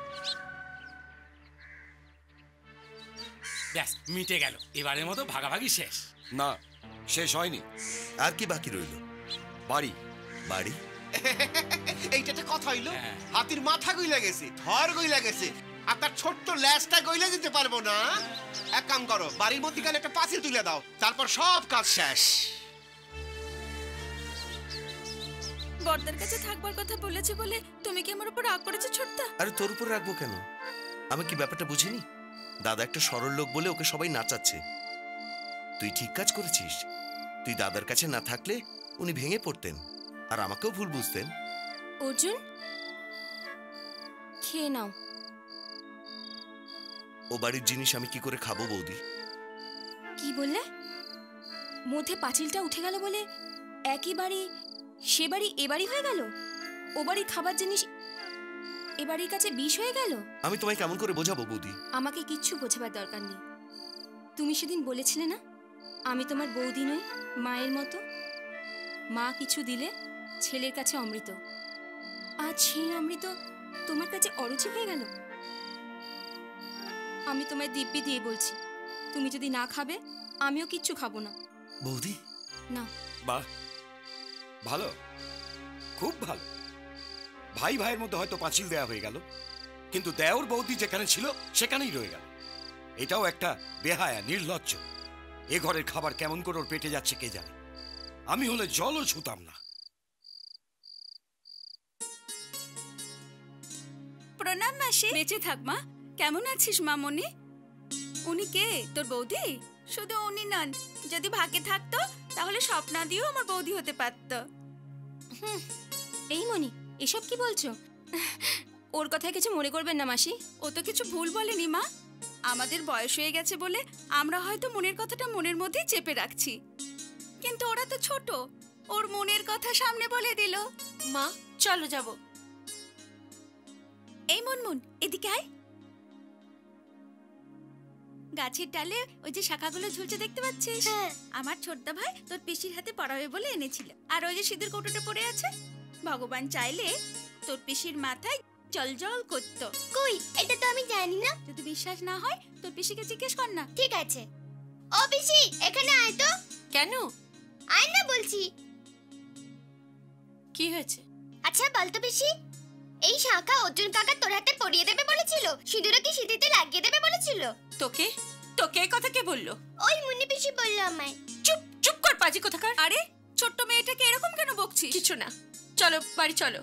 ব্যাস, মিটে গেল। এবারের মতো ভাগাভাগি শেষ। না, শেষ হয়নি। আর কি বাকি রইল? বাড়ি। বাড়ি? এইটা একটা কথা হইলো? হাতির মাথা গইলা গেছে, ধর গইলা গেছে, আর তার ছোট্ট ল্যাজটা গইলা দিতে পারবো না। এক কাম করো, বাড়ির মধ্যিখানে একটা পাঁচিল তুলে দাও, তারপর সব কাজ শেষ। বড়দার কাছে থাকবার কথা বলেছে বলে তুমি কি আমার উপর রাগ করেছো ছোটদা? আরে তোর উপর রাখবো কেন? আমি কি ব্যাপারটা বুঝিনি? দাদা একটা সরল লোক বলে ওকে সবাই নাচাচ্ছে। তুই ঠিক কাজ করেছিস। তুই দাদার কাছে না থাকলে উনি ভেঙে পড়তেন, আর আমাকেও ভুল বুঝতেন। অর্জুন, খেয়ে নাও। ও বাড়ির জিনিস আমি কি করে খাবো বৌদি? কি বললে? মধ্যে পাঁচিলটা উঠে গেল বলে একই বাড়ি সে বাড়ি এ বাড়ি হয়ে গেল? ও বাড়ির খাবার জিনিস এ বাড়ির কাছে বিষ হয়ে গেল? আমি তোমায় কেমন করে বোঝাবো বৌদি? আমাকে কিচ্ছু বোঝাবার দরকার নেই। তুমি সেদিন বলেছিলে না আমি তোমার বৌদি নই, মায়ের মতো। মা কিছু দিলে ছেলের কাছে অমৃত, আজ সেই অমৃত তোমার কাছে অরুচি হয়ে গেল। আমি তোমায় দিব্যি দিয়ে বলছি, তুমি যদি না খাবে আমিও কিচ্ছু খাবো না। বৌদি না। বাহ, ভালো, খুব ভালো। ভাই ভাইয়ের মধ্যে হয়তো পাঁচিল দেয়া হয়ে গেল, কিন্তু দেওর বৌদি যেখানে ছিল সেখানেই রয়ে গেল। এটাও একটা বেহায়া, নির্লজ্জ। এ ঘরের খাবার কেমন করে ওর পেটে যাচ্ছে কে জানে। আমি হলে জলও ছুতাম না। প্রণাম মাসি। বেঁচে থাক মা। কেমন আছিস মামনি? উনি কে? তোর বৌদি? শুধু উনি নন, যদি ভাগ্যে থাকতো তাহলে স্বপ্না দিয়েও আমার বৌদি হতে পারতো। এই মনি, এসব কি বলছো? ওর কথায় কিছু মনে করবেন না মাসি। ও তো কিছু ভুল বলেনি মা। আমাদের বয়স হয়ে গেছে বলে আমরা হয়তো মনের কথাটা মনের মধ্যেই চেপে রাখছি, কিন্তু ওরা তো ছোট, ওর মনের কথা সামনে বলে দিল। মা চলো যাব। এই মনমন, এদিকে আয়। গাছের ডালে ওই যে শাখাগুলো ঝুলছে দেখতে পাচ্ছিস? আমার ছোটদা ভাই তোর পিসির হাতে পড়াবে বলে এনেছিল। আর ওই যে সিঁদুর কৌটোটা পড়ে আছে, ভগবান চাইলে তোর পিসির মাথায় জল জল করতো। কই, এটা তো আমি জানি না। যদি বিশ্বাস না হয় তোর পিসিকে জিজ্ঞেস কর না। ঠিক আছে। ও পিসি, এখানে আয় তো। কেন? আয় না বলছি। কি হয়েছে? আচ্ছা বল তো পিসি, এই শাঁখা অর্জুন কাকা তোর হাতে পরিয়ে দেবে বলেছিল, সিঁদুরে কি সিঁথিতে লাগিয়ে দেবে বলেছিল। তোকে তোকে এই কথা কে বললো? ওই মুন্নি পিসি বলল আমায়। চুপ চুপ কর পাজি কোথাকার। আরে ছোট্ট মেয়েটাকে এরকম কেন বকছিস? কিছু না, চলো বাড়ি চলো।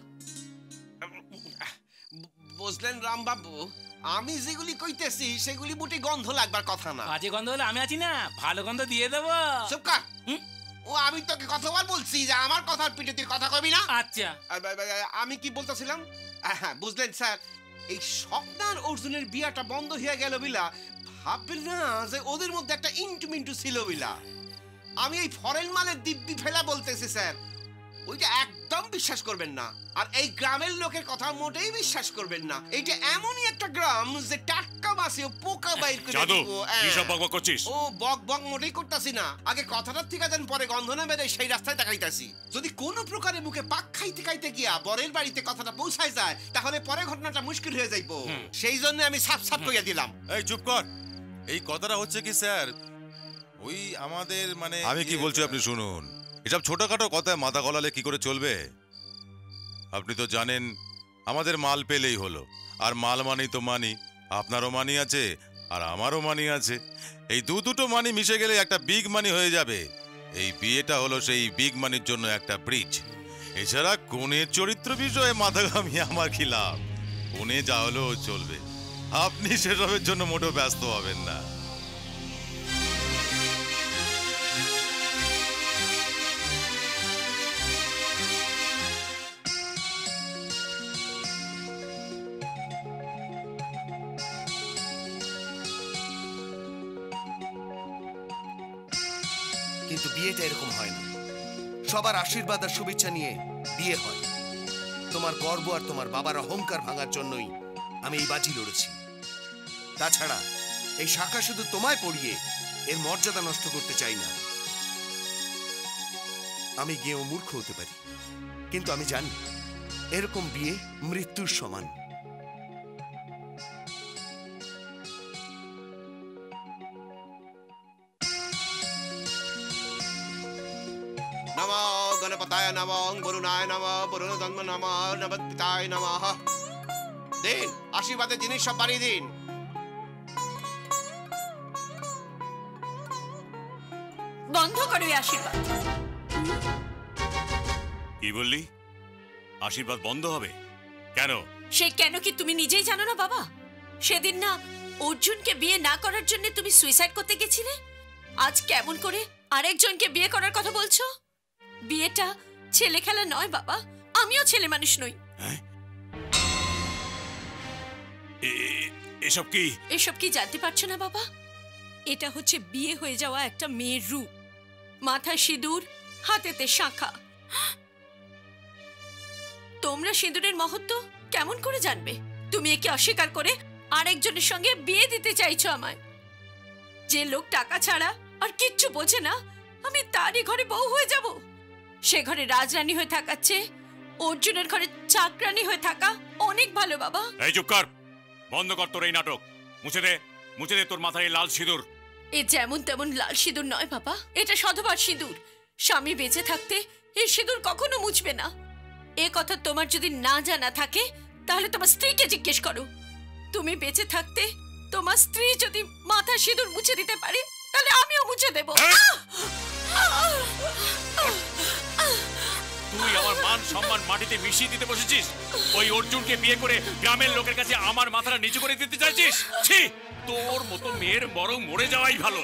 বুঝলেন রামবাবু, আমি যেগুলি কইতেছি সেগুলি মোটে গন্ধ লাগবার কথা না। বাজে গন্ধ হলে আমি আছি না, ভালো গন্ধ দিয়ে দেবো। চুপ কর। ও আমি তোকে কতবার বলছি যে আমার কথার পিঠে তুই কথা কবি না। আচ্ছা আমি কি বলতেছিলাম, হ্যাঁ বুঝলেন স্যার, এই স্বপ্নার অর্জুনের বিয়াটা বন্ধ হয়ে গেল বিলা ভাববেন না যে ওদের মধ্যে একটা ইন্টু মিন্টু ছিল বিলা। আমি এই ফরেন মালের দিব্যি ফেলা বলতেছি স্যার, ওইটা একদম বিশ্বাস করবেন না। আর এই গ্রামের লোকের কথা মোটেই বিশ্বাস করবেন না। এইটা এমনই একটা গ্রাম যে টাটকা মাছে পোকা বাইর করে জাদু দিব। কি সব বকবক করছিস? ও বক বক মোটেই করতাছি না, আগে কথাটা ঠিক আছে, পরে গন্ধ না বেরে সেই রাস্তায় দেখাইতাছি। যদি কোনো প্রকারে মুখে পাক খাইতে খাইতে গিয়া বরের বাড়িতে কথাটা পৌঁছায় যায় তাহলে পরে ঘটনাটা মুশকিল হয়ে যাইব। সেই জন্য আমি সাফ সাফ কইয়া দিলাম। এই চুপ কর। এই কথাটা হচ্ছে কি স্যার, ওই আমাদের মানে আমি কি বলছি আপনি শুনুন। এসব ছোটখাটো কথায় মাথা গলালে কি করে চলবে? আপনি তো জানেন আমাদের মাল পেলেই হলো, আর মাল মানেই তো মানি। আপনারও মানি আছে আর আমারও মানি আছে, এই দু দুটো মানি মিশে গেলে একটা বিগ মানি হয়ে যাবে। এই বিয়েটা হলো সেই বিগ মানির জন্য একটা ব্রিজ। এছাড়া কোনের চরিত্র বিষয়ে মাথা ঘামিয়ে আমার কি লাভ? কোনে যা হলো চলবে, আপনি সেসবের জন্য মোটেও ব্যস্ত হবেন না। কিন্তু বিয়েটা এরকম হয় না। সবার আশীর্বাদ আর শুভেচ্ছা নিয়ে বিয়ে হয়। তোমার গর্ব আর তোমার বাবার অহংকার ভাঙার জন্যই আমি এই বাজি লড়েছি। তাছাড়া এই শাখা শুধু তোমায় পড়িয়ে এর মর্যাদা নষ্ট করতে চাই না। আমি গিয়েও মূর্খ হতে পারি, কিন্তু আমি জানি এরকম বিয়ে মৃত্যুর সমান। নমো গণপতায় নমঃ, বরুণায় নমঃ, বরুণ জন্ম নমঃ, নবদ্পিতায় নমঃ। দিন আশীর্বাদের জিনিস সব বাড়িয়ে দিন। বন্ধ করো এই আশীর্বাদ। কি বললি? আশীর্বাদ বন্ধ হবে কেন? সে কেন কি তুমি নিজেই জানো না বাবা? সেদিন না অর্জুনকে বিয়ে না করার জন্য তুমি সুইসাইড করতে গেছিলে, আজ কেমন করে আরেকজনকে বিয়ে করার কথা বলছো? বিয়েটা ছেলে খেলা নয় বাবা, আমিও ছেলে মানুষ নই। এসব কি এসব কি জানতে পারছো না বাবা? এটা হচ্ছে বিয়ে হয়ে যাওয়া একটা মেয়ের রূপ। মাথায় সিঁদুর, হাতেতে শাঁখা। তোমরা সিঁদুরের মহত্ব কেমন করে জানবে? তুমি একে অস্বীকার করে আরেকজনের সঙ্গে বিয়ে দিতে চাইছো আমায়। যে লোক টাকা ছাড়া আর কিচ্ছু বোঝে না, আমি তারই ঘরে বউ হয়ে যাব? সে ঘরে রাজরানী হয়ে থাকাচ্ছে অর্জুনের ঘরে চাকরানী হয়ে থাকা অনেক ভালো বাবা। এই চুপ কর, বন্ধ কর তোর এই নাটক। মুছে দে, মুছে দে তোর মাথায় লাল সিঁদুর। এ যেমন তেমন লাল সিঁদুর নয় বাবা, এটা শতভাগ সিঁদুর। স্বামী বেঁচে থাকতে এই সিঁদুর কখনো মুছবে না। এ কথা তোমার যদি না জানা থাকে তাহলে তোমার স্ত্রীকে জিজ্ঞেস করো। তুমি বেঁচে থাকতে তোমার স্ত্রী যদি মাথা সিঁদুর মুছে দিতে পারে তাহলে আমিও মুছে দেব। তুই আমার মান সম্মান মাটিতে মিশিয়ে দিতে বসেছিস? ওই অর্জুনকে বিয়ে করে গ্রামের লোকের কাছে আমার মাথাটা নিচু করে দিতে চাইছিস? ছি, তোর মতো মেয়ের বরং মরে যাওয়াই ভালো।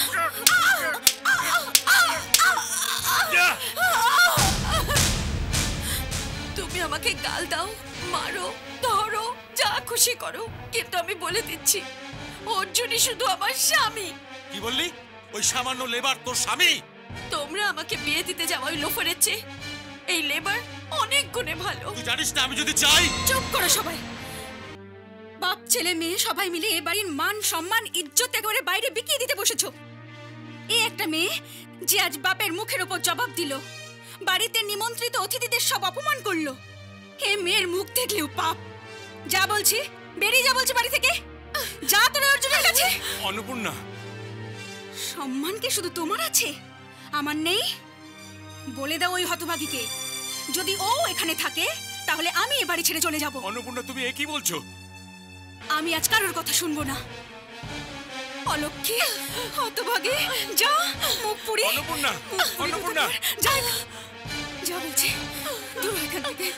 তুমি আমাকে গাল দাও, মারো, ধরো, যা খুশি করো, কিন্তু আমি বলে দিচ্ছি অর্জুনই শুধু আমার স্বামী। কি বললি? ওই সামান্য লেবার তোর স্বামী? তোমরা আমাকে বিয়ে দিতে যাওয়া ওই লোফারের চেয়ে এই লেবার অনেক গুণে ভালো। তুই জানিস না আমি যদি চাই? চুপ করো সবাই। বাপ ছেলে মেয়ে সবাই মিলে এ বাড়ির মান সম্মান ইজ্জত একেবারে বাইরে বিকিয়ে দিতে বসেছো। এই একটা মেয়ে যে আজ বাপের মুখের উপর জবাব দিল, বাড়িতে নিমন্ত্রিত অতিথিদের সব অপমান করলো। এ মেয়ের মুখ দেখলেও পাপ। যা বলছি বেরিয়ে যা বলছি বাড়ি থেকে। যা তোরা অর্জুনের কাছে। অন্নপূর্ণা, সম্মান কি শুধু তোমার আছে, আমার নেই? বলে দাও ওই হতভাগীকে, যদি ও এখানে থাকে তাহলে আমি এ বাড়ি ছেড়ে চলে যাব। অন্নপূর্ণা, তুমি এ কি বলছো? আমি আজ কারোর কথা শুনবো না। অলক্ষী, হতভাগী, যা মুখ পুড়ি। অন্নপূর্ণা, অন্নপূর্ণা, যা, যা বলছি, দূর এখান থেকে।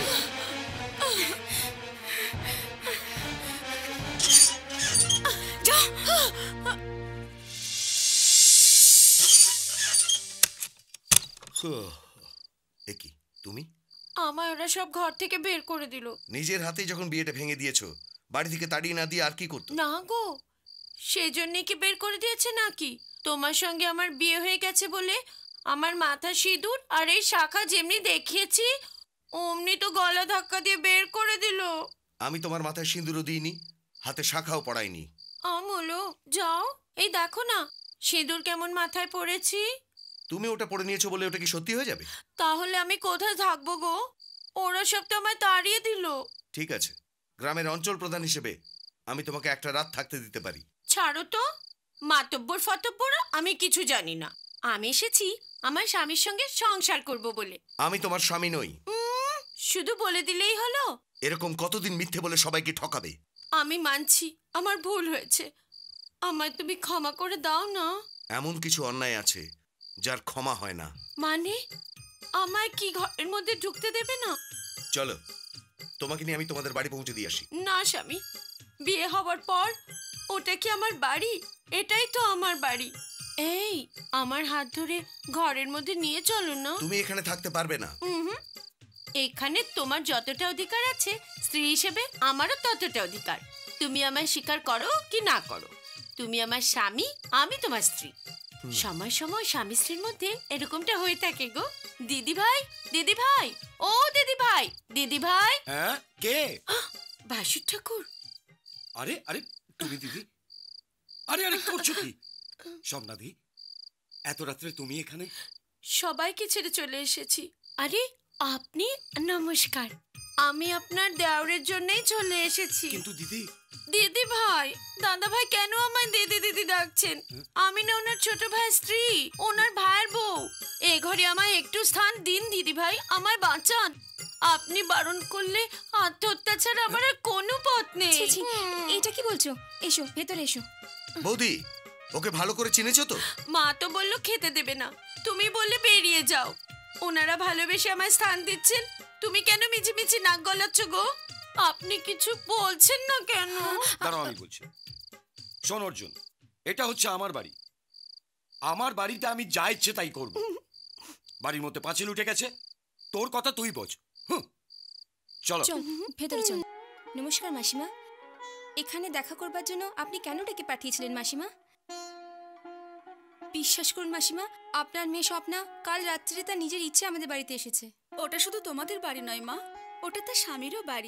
যা। এ কি তুমি? আমায় ওরা সব ঘর থেকে বের করে দিল। নিজের হাতে যখন বিয়েটা ভেঙে দিয়েছো, বাড়ি থেকে তাড়িয়ে না দিয়ে আর কি করতো? না গো, সেজন্যই কি বের করে দিয়েছে নাকি? তোমার সঙ্গে আমার বিয়ে হয়ে গেছে বলে আমার মাথা সিঁদুর আর এই শাখা যেমনি দেখিয়েছি অমনি তো গলা ধাক্কা দিয়ে বের করে দিল। আমি তোমার মাথায় সিঁদুরও দিইনি, হাতে শাখাও পড়াইনি। আমলো, যাও, এই দেখো না সিঁদুর কেমন মাথায় পড়েছি। তুমি ওটা পড়ে নিয়েছো বলে ওটা কি সত্যি হয়ে যাবে? তাহলে আমি কোথায় থাকবো গো? ওরা সব তো আমায় তাড়িয়ে দিল। ঠিক আছে, গ্রামের অঞ্চল প্রধান হিসেবে আমি তোমাকে একটা রাত থাকতে দিতে পারি। ছাড়ো তো, মাতব্বর ফতব্বর আমি কিছু জানি না। আমি এসেছি আমার স্বামীর সঙ্গে সংসার করব বলে। আমি তোমার স্বামী নই। উম, শুধু বলে দিলেই হলো? এরকম কতদিন মিথ্যে বলে সবাইকে ঠকাবে? আমি মানছি আমার ভুল হয়েছে, আমায় তুমি ক্ষমা করে দাও না। এমন কিছু অন্যায় আছে যার ক্ষমা হয় না। মানে আমায় কি ঘরের মধ্যে ঢুকতে দেবে না? চলো, তোমাকে নিয়ে আমি তোমাদের বাড়ি পৌঁছে দিয়ে আসি। না স্বামী, বিয়ে হবার পর ওটা কি আমার বাড়ি? এটাই তো আমার বাড়ি। এই আমার হাত ধরে ঘরের মধ্যে নিয়ে চলো না। তুমি এখানে থাকতে পারবে না। হুম, এখানে তোমার যতটা অধিকার আছে স্ত্রী হিসেবে আমারও ততটা অধিকার। তুমি আমায় স্বীকার করো কি না করো, তুমি আমার স্বামী, আমি তোমার স্ত্রী। সময় সময় স্বামী স্ত্রীর মধ্যে এরকমটা হয়ে থাকে গো। দিদি ভাই, দিদি ভাই, ও দিদি ভাই, দিদি ভাই। হ্যাঁ, কে? বাসুর ঠাকুর। আরে আরে, তুমি দিদি? আরে আরে, করছো কি স্বপ্নাদি? এত রাত্রে তুমি এখানে? সবাইকে ছেড়ে চলে এসেছি। আরে আপনি? নমস্কার, আমি আপনার দেওরের জন্যই চলে এসেছি। কিন্তু দিদি। দিদি ভাই, দাদা ভাই কেন আমায় দিদি দিদি ডাকছেন? আমি না ওনার ছোট ভাই স্ত্রী, ওনার ভাইয়ের বউ। এ ঘরে আমায় একটু স্থান দিন দিদি ভাই, আমায় বাঁচান। আপনি বারণ করলে আত্মহত্যা ছাড়া আমার আর কোনো পথ নেই। ছি, ছি, এটা কি বলছো? এসো ভেতরে এসো। বৌদি, ওকে ভালো করে চিনেছো তো? মা তো বললো খেতে দেবে না, তুমি বললে বেরিয়ে যাও। ওনারা ভালোবেসে আমায় স্থান দিচ্ছেন, তুমি কেন মিছিমিছি নাক গলাচ্ছ গো? আপনি কিছু বলছেন না কেন? দাঁড়াও, আমি বলছি। শোন অর্জুন, এটা হচ্ছে আমার বাড়ি। আমার বাড়িতে আমি যা ইচ্ছে তাই করব। বাড়ির মধ্যে পাঁচিল উঠে গেছে, তোর কথা তুই বোঝ। হুম, চলো চল ভেতরে চল। নমস্কার মাসিমা, এখানে দেখা করবার জন্য আপনি কেন ডেকে পাঠিয়েছিলেন মাসিমা? বিশ্বাস করুন মাসিমা, আপনার মেয়ে স্বপ্না কাল রাত্রে তার নিজের ইচ্ছে আমাদের বাড়িতে এসেছে। ওটা শুধু তোমাদের বাড়ি নয় মা, ওটা তার স্বামীরও বাড়ি।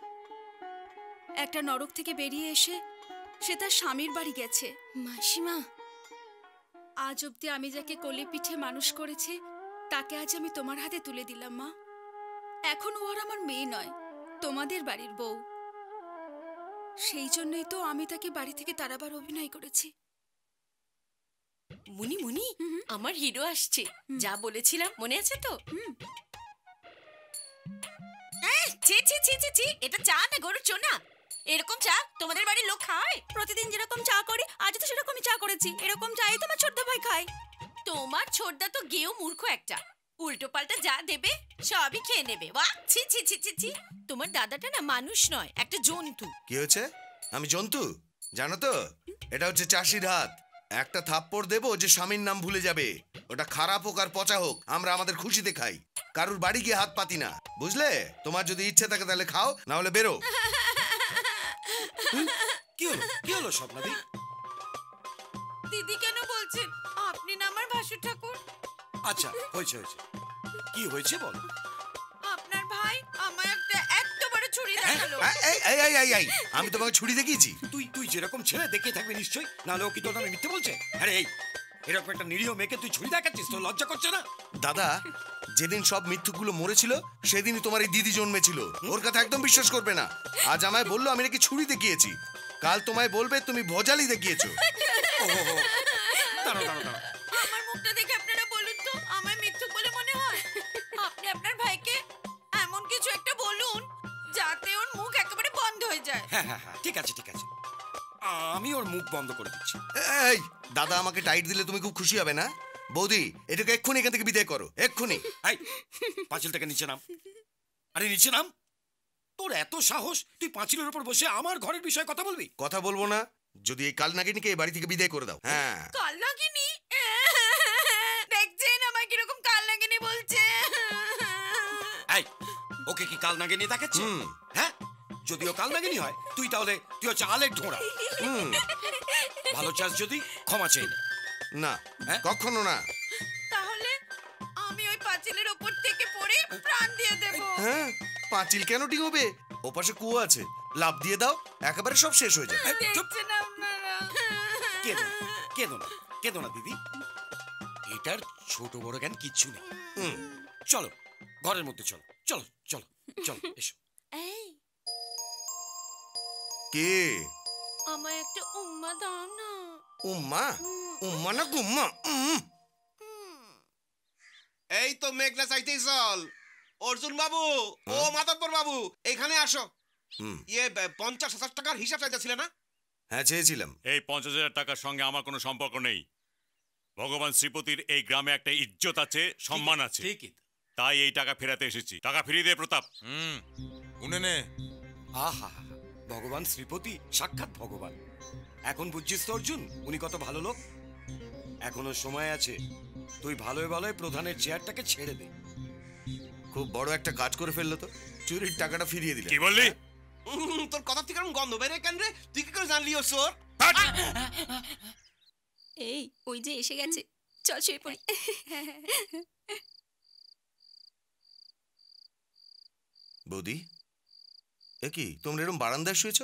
একটা নরক থেকে বেরিয়ে এসে সে তার স্বামীর বাড়ি গেছে। মাসিমা, আজ অব্দি আমি যাকে কোলে পিঠে মানুষ করেছি তাকে আজ আমি তোমার হাতে তুলে দিলাম মা। এখন ও আর আমার মেয়ে নয়, তোমাদের বাড়ির বউ। সেই জন্যই তো আমি তাকে বাড়ি থেকে তাড়াবার অভিনয় করেছি। মুনি মুনি, আমার হিরো আসছে, যা বলেছিলাম মনে আছে তো? ছি ছি ছি ছি ছি, এটা চা না গরুর চোনা? এরকম চা তোমাদের বাড়ির লোক খায়? প্রতিদিন যেরকম চা করি আজ তো সেরকমই চা করেছি। এরকম চাই তোমার ছোট্ট ভাই খায়। তোমার ছোটদা তো গেও মূর্খ একটা, উল্টো পাল্টা যা দেবে সবই খেয়ে নেবে। বাহ, ছি ছি ছি ছি ছি, তোমার দাদাটা না মানুষ নয়, একটা জন্তু। কি হয়েছে? আমি জন্তু? জানো তো, এটা হচ্ছে চাষির হাত। একটা থাপ্পড় দেবো যে স্বামীর নাম ভুলে যাবে। ওটা খারাপ হোক আর পচা হোক, আমরা আমাদের খুশিতে খাই, কারুর বাড়ি গিয়ে হাত পাতি না, বুঝলে? তোমার যদি ইচ্ছে থাকে তাহলে খাও, না হলে বেরো। কি হলো কি হলো স্বপ্নাদি? দিদি কেন বলছেন? আপনি না আমার ভাসুর ঠাকুর। আচ্ছা, হয়েছে হয়েছে, কি হয়েছে বল। আপনার ভাই আমায় একটা এত বড় ছুরি দেখালো। এই এই এই এই এই, আমি তোমাকে ছুরি দেখিয়েছি? তুই তুই যেরকম ছেলে দেখে থাকবি নিশ্চয়ই, নাহলে ও কি তোর নামে মিথ্যে বলছে? আরে এই, এরকম একটা নিরীহ মেয়েকে তুই ছুরি দেখাচ্ছিস, তোর লজ্জা করছে না? দাদা, যেদিন সব মিথ্যুকগুলো মরেছিল সেদিনই তোমার এই দিদি জন্মেছিল। ওর কথা একদম বিশ্বাস করবে না। আজ আমায় বললো আমি নাকি ছুরি দেখিয়েছি, কাল তোমায় বলবে তুমি ভজালি দেখিয়েছো। দাঁড়াও দাঁড়াও দাঁড়াও, আমার মুখটা দেখে আপনারা বলুন তো আমায় মিথ্যুক বলে মনে হয়? আপনি আপনার ভাইকে এমন কিছু একটা বলুন হ্যাঁ হ্যাঁ হ্যাঁ ঠিক আছে ঠিক আছে আমি ওর মুখ বন্ধ করে দিচ্ছি। এই দাদা আমাকে টাইট দিলে তুমি খুব খুশি হবে না? বৌদি এটাকে এক্ষুনি এখান থেকে বিদায় করো, এক্ষুনি। এই পাঁচিল থেকে নিচে নাম। আরে নিচে নাম। তোর এত সাহস তুই পাঁচিলের উপর বসে আমার ঘরের বিষয়ে কথা বলবি? কথা বলবো না যদি এই কাল নাগিনীকে এই বাড়ি থেকে বিদায় করে দাও। হ্যাঁ কাল নাগিনী? দেখছেন আমায় কিরকম কাল নাগিনী বলছে? এই ওকে কি কাল নাগিনী দেখাচ্ছে? হ্যাঁ যদিও কাল নাগিনী হয় তুই তাহলে তুই হচ্ছে আলের ঢোঁড়া। ভালো চাস যদি ক্ষমা চেয়ে নে। না কখনো না। তাহলে আমি ওই পাঁচিলের উপর থেকে পড়ে প্রাণ দিয়ে দেব। হ্যাঁ পাঁচিল কেন ডিঙোবে? ওপাশে কুয়ো আছে, লাফ দিয়ে দাও, একেবারে সব শেষ হয়ে যাবে। দেখছেন আপনারা? কেঁদো না কেঁদো না কেঁদো না দিদি, এটার ছোট বড় জ্ঞান কিচ্ছু নেই। চলো ঘরের মধ্যে চলো চলো চলো চলো এসো। এই কে? আমায় একটা উম্মা দাও না। উম্মা? উম্মা না গুম্মা? উম। এই তো মেঘনা চাইতেই চল। অর্জুন বাবু, ও মাধবপুর বাবু, এখানে আসো। ইয়ে পঞ্চাশ হাজার টাকার হিসাব চাইতেছিলে না? হ্যাঁ চেয়েছিলাম। এই পঞ্চাশ হাজার টাকার সঙ্গে আমার কোনো সম্পর্ক নেই। ভগবান শ্রীপতির এই গ্রামে একটা ইজ্জত আছে, সম্মান আছে, তাই এই টাকা ফেরাতে এসেছি। টাকা ফিরিয়ে দে প্রতাপ। হুম উনে নে। আহা ভগবান শ্রীপতি সাক্ষাৎ ভগবান। এখন বুঝছিস তো অর্জুন উনি কত ভালো লোক। এখনো সময় আছে, তুই ভালোই ভালোই প্রধানের চেয়ারটাকে ছেড়ে দে। খুব বড় একটা কাজ করে ফেললো তো, চুরির টাকাটা ফিরিয়ে দিলে। কি বললি? তোর কথা থেকে এরকম গন্ধ বেরে কেন রে? তুই কি করে জানলি ও চোর? এই ওই যে এসে গেছে, চল শুয়ে পড়ি। বৌদি এ কি তোমরা এরকম বারান্দায় শুয়েছ?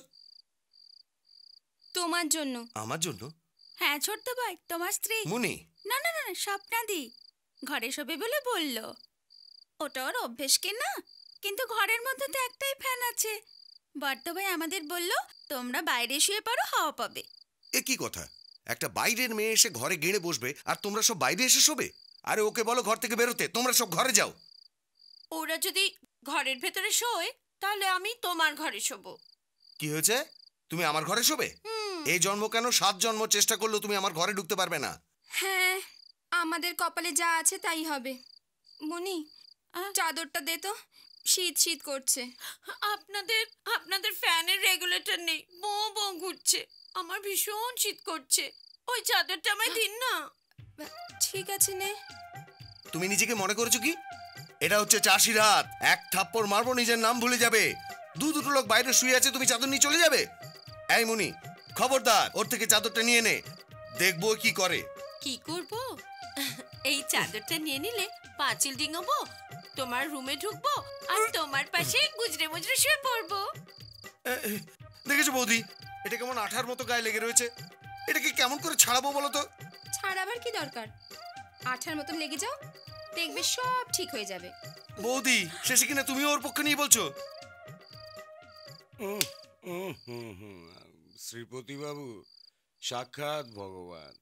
তোমার জন্য। আমার জন্য? হ্যাঁ ছোট্ট ভাই, তোমার স্ত্রী মুনি। না না না না, স্বপ্নাদি ঘরে শোবে বলে বললো। ওটা ওর অভ্যেস কি না, কিন্তু ঘরের মধ্যে তো একটাই ফ্যান আছে। বর্ত ভাই আমাদের বললো তোমরা বাইরে শুয়ে পড়ো, হাওয়া পাবে। এ কি কথা? একটা বাইরের মেয়ে এসে ঘরে গেড়ে বসবে আর তোমরা সব বাইরে এসে শোবে? আরে ওকে বলো ঘর থেকে বেরোতে, তোমরা সব ঘরে যাও। ওরা যদি ঘরের ভেতরে শোয় তাহলে আমি তোমার ঘরে শোবো। কি হয়েছে? তুমি আমার ঘরে শোবে? এই জন্ম কেন সাত জন্ম চেষ্টা করলেও তুমি আমার ঘরে ঢুকতে পারবে না। হ্যাঁ আমাদের কপালে যা আছে তাই হবে। মনি চাদরটা দে তো, শীত শীত করছে। আপনাদের আপনাদের ফ্যানের রেগুলেটর নেই, বো বো ঘুরছে, আমার ভীষণ শীত করছে। ওই চাদরটা আমায় দিন না। ঠিক আছে নে। তুমি নিজেকে মনে করেছো কি? এটা হচ্ছে চাষির হাত, এক থাপ্পড় মারবো নিজের নাম ভুলে যাবে। দু দুটো লোক বাইরে শুয়ে আছে, তুমি চাদর নিয়ে চলে যাবে? এই মুনি খবরদার, ওর থেকে চাদরটা নিয়ে নে, দেখবো কি করে। কি করব? এই চাদরটা নিয়ে নিলে পাঁচিল ডিঙাবো, তোমার রুমে ঢুকবো আর তোমার পাশে গুজরে মুজরে শুয়ে পড়বো। দেখেছো বৌদি, এটা কেমন আঠার মতো গায়ে লেগে রয়েছে। এটাকে কেমন করে ছাড়াবো বলো তো? ছাড়াবার কি দরকার, আঠার মতন লেগে যাও, দেখবে সব ঠিক হয়ে যাবে। বৌদি শেষে কিনা তুমিও ওর পক্ষে নিয়ে বলছো? শ্রীপতি বাবু সাক্ষাৎ ভগবান।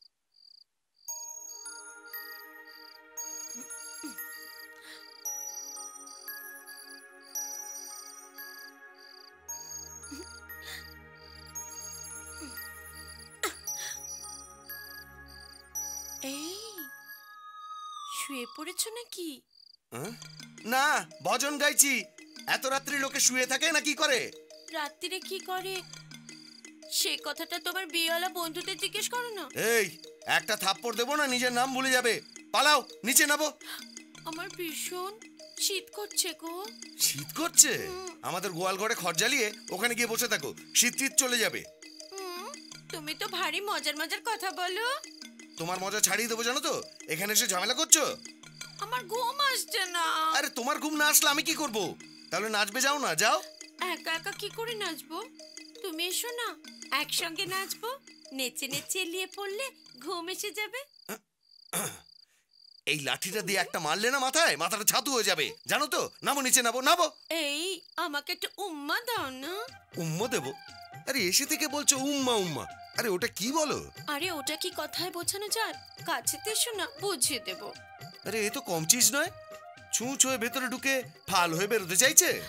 এই শুয়ে পড়েছো নাকি? না ভজন গাইছি। এত রাত্রি লোকে শুয়ে থাকে না কি করে? রাত্রিরে কি করে সে কথাটা তোমার বিয়েওয়ালা বন্ধুদের জিজ্ঞেস করো না। এই একটা থাপ্পড় দেবো না নিজের নাম ভুলে যাবে। পালাও, নিচে নামো। আমার ভীষণ শীত করছে গো। শীত করছে? আমাদের গোয়াল ঘরে খড় জ্বালিয়ে ওখানে গিয়ে বসে থাকো, শীত শীত চলে যাবে। তুমি তো ভারী মজার মজার কথা বলো। তোমার মজা ছাড়িয়ে দেবো জানো তো, এখানে এসে ঝামেলা করছো। আমার ঘুম আসছে না। আরে তোমার ঘুম না আসলে আমি কি করব? তাহলে নাচবে যাও না, যাও। একা একা কি করে নাচবো? তুমি এসো না, একসঙ্গে নাচবো। নেচে নেচে এলিয়ে পড়লে ঘুম এসে যাবে। এই লাঠিটা দিয়ে একটা মারলে না মাথায়, মাথাটা ছাতু হয়ে যাবে জানো তো। নামো নিচে, নামো নামো। এই আমাকে একটা উম্মা দাও না। উম্মা দেবো? আরে এসে থেকে বলছো উম্মা উম্মা, আরে ওটা কি বলো? আরে ওটা কি কথায় বোঝানো যায়? কাছে তো এসো না, বুঝিয়ে দেবো। আরে এ তো কম চিজ নয়, ছুঁচ হয়ে ভেতরে ঢুকে ফাল হয়ে বেরোতে চাইছে।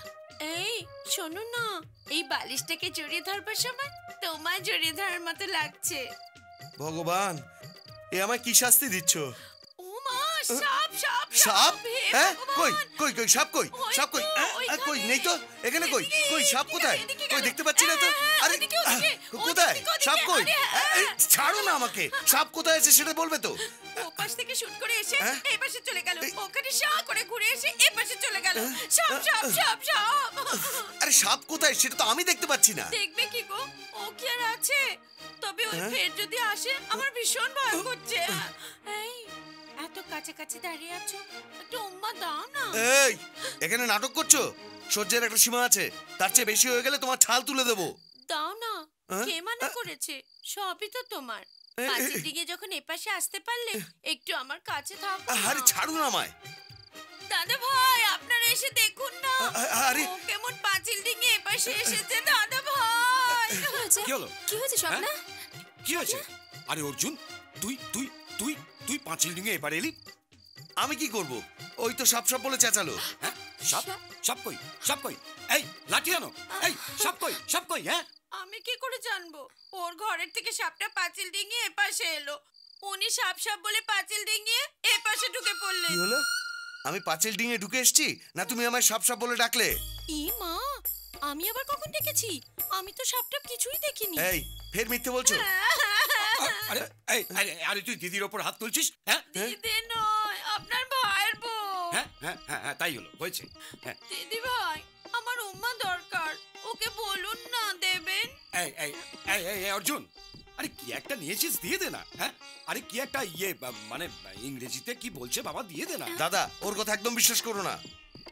এই শোনো না, এই বালিশটাকে জড়িয়ে ধরবার সময় তোমার জড়িয়ে ধরার মতো লাগছে। ভগবান, এ আমায় কি শাস্তি দিচ্ছ? ও মা, সাপ সাপ সাপ? হে হ্যাঁ ভগবান! কই কই কই সাপ কই? ওই সাপ কই? তো, আহ, আহ, ওইখানে। কই নেই তো, এখানে কই? এদিকে, কই সাপ এদিকে কোথায়? গেল, এদিকে কই গেল। দেখতে পাচ্ছি না তো। হ্যাঁ, আরে ওদিকে, ওদিকে, আহ, কোথায়? ওদিকে, ওদিকে, সাপ কই? আরে, হ্যাঁ। এই, ছাড়ো না আমাকে। সাপ কোথায় আছে সেটা বলবে তো। ও পাশ থেকে শুট করে এসে হ্যাঁ? এই পাশে চলে গেল, ওখানে শা করে ঘুরে এসে এই পাশে চলে গেল। সাপ সাপ সাপ সাপ। আরে সাপ কোথায় সেটা তো আমি দেখতে পাচ্ছি না। দেখবে কি গো, ও কি আর আছে? তবে ওই হ্যাঁ? ফের যদি আসে আমার ভীষণ ভয় করছে। এই এত কাছাকাছি দাঁড়িয়ে আছো, একটু উম্মা দাও না। এই এখানে নাটক করছো? সহ্যের একটা সীমা আছে, তার চেয়ে বেশি হয়ে গেলে তোমার ছাল তুলে দেবো। দাও না। হ্যাঁ? কে মানা করেছে? সবই তো তোমার। এ, এ, পাঁচের দিকে যখন এপাশে আসতে পারলে একটু আমার কাছে থাকো না। আরে ছাড়ো না আমায়। দাদা ভাই, আপনারা এসে দেখুন না, আরে ও কেমন পাঁচিল ডিঙে এপাশে এসেছে। দাদা ভাই, কি হলো? কি হয়েছে স্বপ্না? কি হয়েছে? আরে অর্জুন, তুই তুই তুই তুই পাঁচিল ডিঙে এবার এলি? আমি কি করব? ওই তো সাপ সাপ বলে চেঁচালো। হ্যাঁ সাপ? সাপ কই? সাপ কই? এই লাঠি আনো। এই সাপ কই? সাপ কই? হ্যাঁ আমি কি করে জানবো? ওর ঘরের থেকে সাপটা পাঁচিল ডিঙিয়ে এপাশে এলো, উনি সাপ সাপ বলে পাঁচিল ডিঙিয়ে এপাশে ঢুকে পড়লেন। কি হলো? আমি পাঁচিল ডিঙে ঢুকে এসেছি না তুমি আমায় সাপ সাপ বলে ডাকলে? ই মা, আমি আবার কখন দেখেছি? আমি তো সাপটা কিছুই দেখিনি। এই ফের মিথ্যে বলছো? আরে এই আরে আরে তুই দিদির ওপর হাত তুলছিস? হ্যাঁ দিদি নয়, আপনার ভাইয়ের বউ। হ্যাঁ হ্যাঁ হ্যাঁ হ্যাঁ, তাই হলো, হয়েছে। হ্যাঁ দিদি ভাই, আমার উম্মা দরকার, ওকে বলুন না দেবেন। এই এই এই এই এই, অর্জুন, আরে কি একটা নিয়েছিস দিয়ে দে না। হ্যাঁ আরে কি একটা ইয়ে বা- মানে ইংরেজিতে কি বলছে বাবা, দিয়ে দে না। দাদা ওর কথা একদম বিশ্বাস করো না।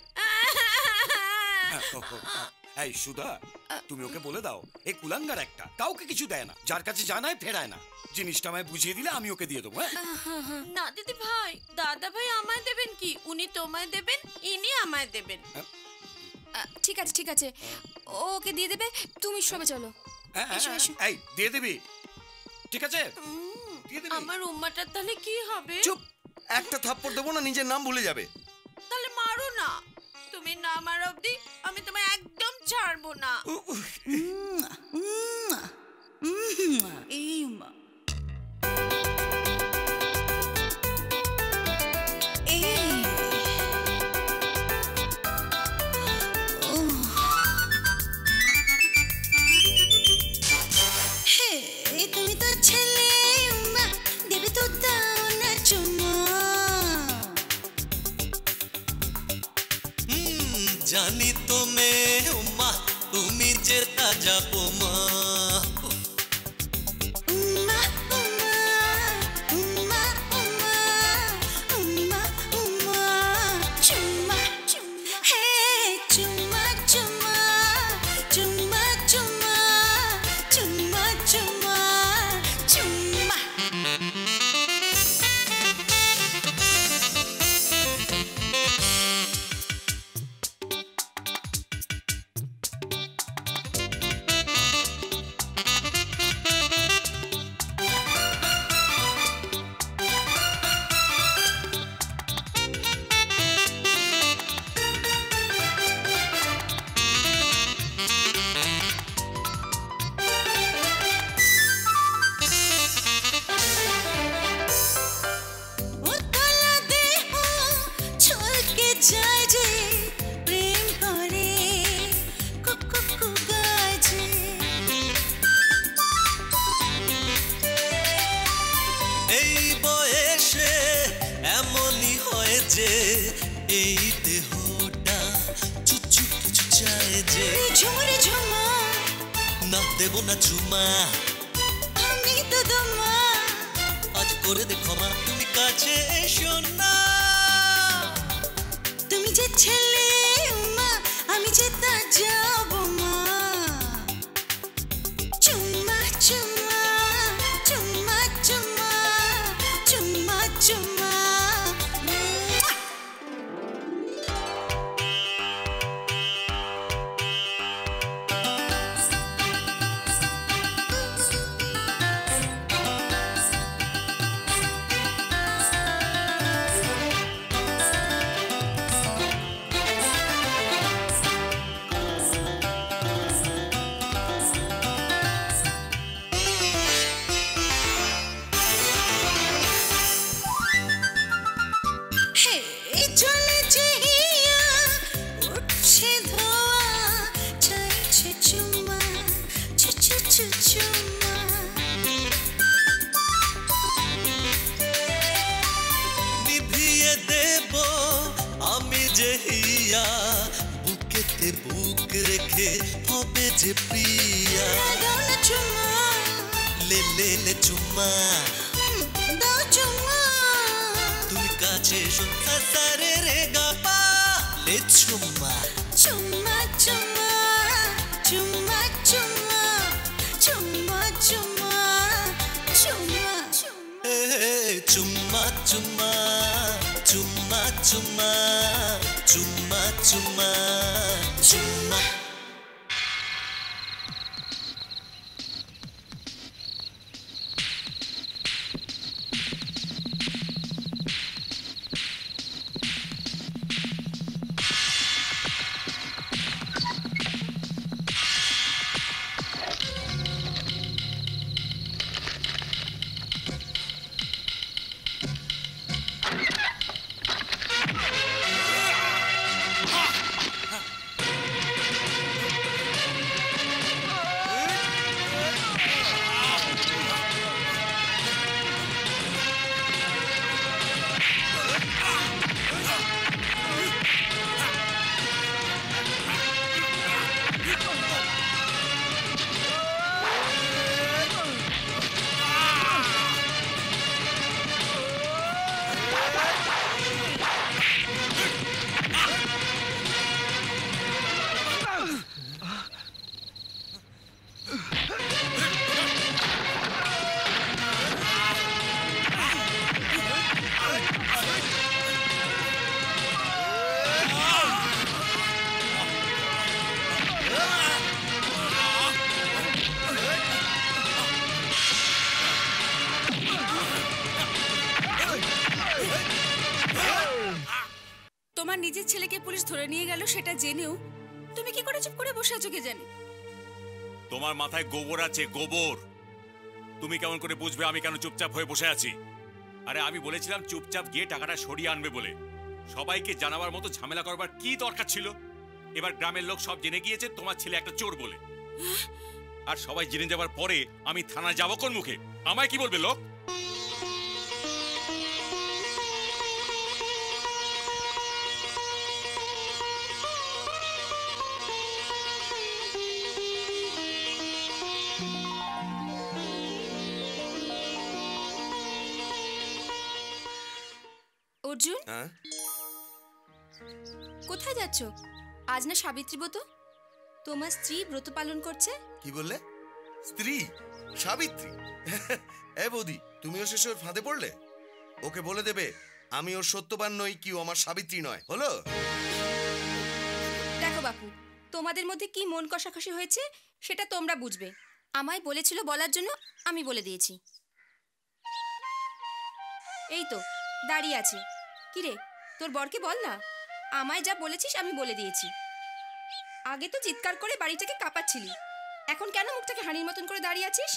হ্যাঁ, ও, ও, এই সুধা, তুমি ওকে বলে দাও এই কুলাঙ্গার একটা কাউকে কিছু দেয় না, যার কাছে জানায় ফেরায় না। জিনিসটা আমায় বুঝিয়ে দিলে আমি ওকে দিয়ে দেবো। হ্যাঁ না দিদি ভাই, দাদা ভাই আমায় দেবেন কি? উনি তোমায় দেবেন, ইনি আমায় দেবেন। আহ, ঠিক আছে ঠিক আছে, ওকে দিয়ে দেবে, তুমি সবে চলো। হ্যাঁ, হ্যাঁ, এসো, এসো। এই দিয়ে দিবি, ঠিক আছে? দিয়ে দিবি। আমার উম্মাটার তাহলে কি হবে? চুপ, একটা থাপ্পড় দেবো না নিজের নাম ভুলে যাবে। তাহলে মারো না, তুমি না মার অবধি আমি তোমায় একদম ছাড়বো না। এই মা, তুমি তো ছেলে উম্মা, দেবে তো দাও না চুমা। হুম, জানি তো মে উম্মা, তুমি যে তাজা বোমা। উম্মা উম্মা উম্মা উম্মা উম্মা উম্মা চুম্মা চুম্মা হে চুম্মা চুম্মা চুম্মা চুম্মা চুম্মা চুম্মা চুম্মা। উতলা দেহ ছলকে যায় যে প্রেম করে কুকু কু গায় যে। এই বয়সে এমনই হয় যে এই দেহটা চুচু কিছু চায় যে। ঝুমরে ঝুমা না দেব না চুমা, আমি তো দমা। আজ করে দেখো মা, তুমি কাছে এসো না। তুমি যে ছেলে উম্মা, আমি যে তা যাব মা। চুম্মা চুম্মা চুম্মা চুম্মা চুম্মা চুম্মা। বুকেতে বুক রেখে হবে যে প্রিয়া দাও না চুমা লে লে লে চুম্মা দাও চুমা তুমি কাছে এসো সারে রে গা পা লে চুম্মা চুমা চুমা চুমা চুমা চুমা চুমা চুমা এ চুম্মা চুম্মা চুম্মা চুম্মা চুম্মা চুম্মা চুম্মা তোমার নিজের ছেলেকে পুলিশ ধরে নিয়ে গেল সেটা জেনেও তুমি কি করে চুপ করে বসে আছো কে জানে? তোমার মাথায় গোবর আছে, গোবর। তুমি কেমন করে বুঝবে আমি কেন চুপচাপ হয়ে বসে আছি? আরে আমি বলেছিলাম চুপচাপ গিয়ে টাকাটা সরিয়ে আনবে বলে। সবাইকে জানাবার মতো ঝামেলা করবার কি দরকার ছিল? এবার গ্রামের লোক সব জেনে গিয়েছে তোমার ছেলে একটা চোর বলে। আর সবাই জেনে যাবার পরে আমি থানা যাবো কোন মুখে? আমায় কি বলবে লোক? অর্জুন হ্যাঁ কোথায় যাচ্ছ? আজ না সাবিত্রী ব্রত, তোমার স্ত্রী ব্রত পালন করছে। কি বললে? স্ত্রী? সাবিত্রী? এ বৌদি, তুমিও শেষে ওর ফাঁদে পড়লে? ওকে বলে দেবে আমি ওর সত্যবান নই, কি ও আমার সাবিত্রী নয়, হলো? দেখো বাপু, তোমাদের মধ্যে কি মন কষাকষি হয়েছে সেটা তোমরা বুঝবে। আমায় বলেছিল বলার জন্য আমি বলে দিয়েছি। এই তো দাঁড়িয়ে আছে। কিরে, তোর বরকে বল না, আমায় যা বলেছিস আমি বলে দিয়েছি। আগে তো চিৎকার করে বাড়িটাকে কাঁপাচ্ছিলি, এখন কেন মুখটাকে হাঁড়ির মতন করে দাঁড়িয়ে আছিস?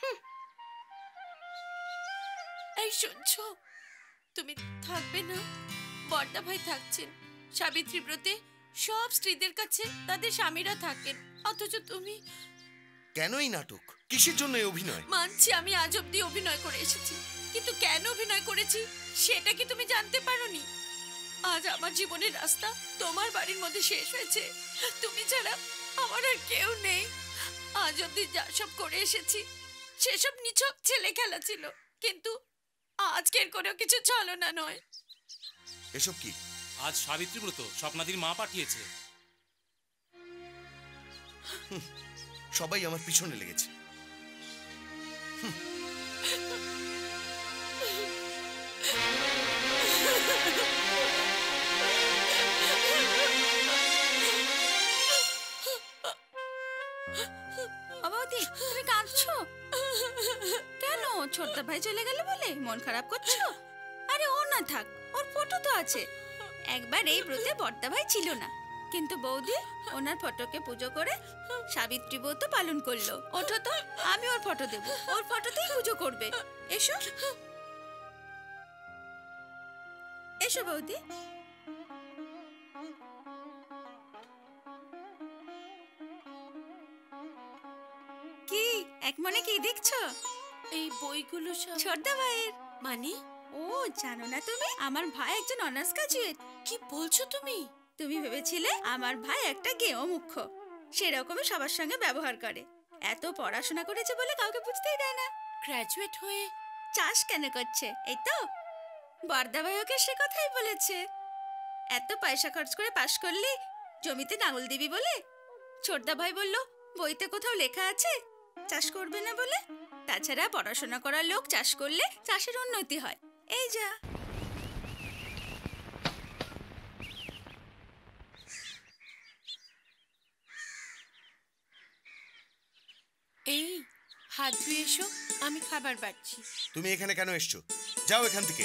এই শুনছো, তুমি থাকবে না? বড়দা ভাই থাকছেন। সাবিত্রী ব্রতে সব স্ত্রীদের কাছে তাদের স্বামীরা থাকেন, অথচ তুমি। কেন এই নাটক? কিসের জন্য এই অভিনয়? মানছি আমি আজ অব্দি অভিনয় করে এসেছি, কিন্তু কেন অভিনয় করেছি সেটা কি তুমি জানতে পারোনি? আজ আমার জীবনের রাস্তা তোমার বাড়ির মধ্যে শেষ হয়েছে। তুমি ছাড়া আমার আর কেউ নেই। আজ অব্দি যা সব করে এসেছি সেসব নিছক ছেলে খেলা ছিল, কিন্তু আজকের কোনো কিছু ছলনা নয়। এসব কি? আজ সাবিত্রী ব্রত, স্বপ্নাদির মা পাঠিয়েছে। সবাই আমার পিছনে লেগেছে। বাবাদি, তুমি কাঁদছো কেন? ছোটদা ভাই চলে গেল বলে মন খারাপ করছো? আরে ও না থাক, ওর ফটো তো আছে। একবার এই ব্রতে বড়দা ভাই ছিল না, কিন্তু বৌদি ওনার ফটোকে পুজো করে সাবিত্রী ব্রত পালন করলো। ওঠো তো, আমি ওর ফটো দেব, ওর ফটোতেই পুজো করবে। এসো এসো বৌদি। কি এক মনে কি দেখছো? এই বইগুলো সব ছোটদা ভাইয়ের। মানে? ও জানো না তুমি? আমার ভাই একজন অনার্স গ্রাজুয়েট। কি বলছো তুমি? তুমি ভেবেছিলে আমার ভাই একটা গেঁয়ো মুখ্য, সেরকমই সবার সঙ্গে ব্যবহার করে। এত পড়াশোনা করেছে বলে কাউকে বুঝতেই দেয় না। গ্র্যাজুয়েট হয়ে চাষ কেন করছে? এই তো বর্দা ভাই ওকে সে কথাই বলেছে। এত পয়সা খরচ করে পাশ করলি জমিতে নাঙল দিবি বলে। ছোটদা ভাই বলল বইতে কোথাও লেখা আছে চাষ করবে না বলে। তাছাড়া পড়াশোনা করার লোক চাষ করলে চাষের উন্নতি হয়। এই যা। এই হাত ধুয়ে এসো, আমি খাবার বাড়ছি। তুমি এখানে কেন এসছো? যাও এখান থেকে।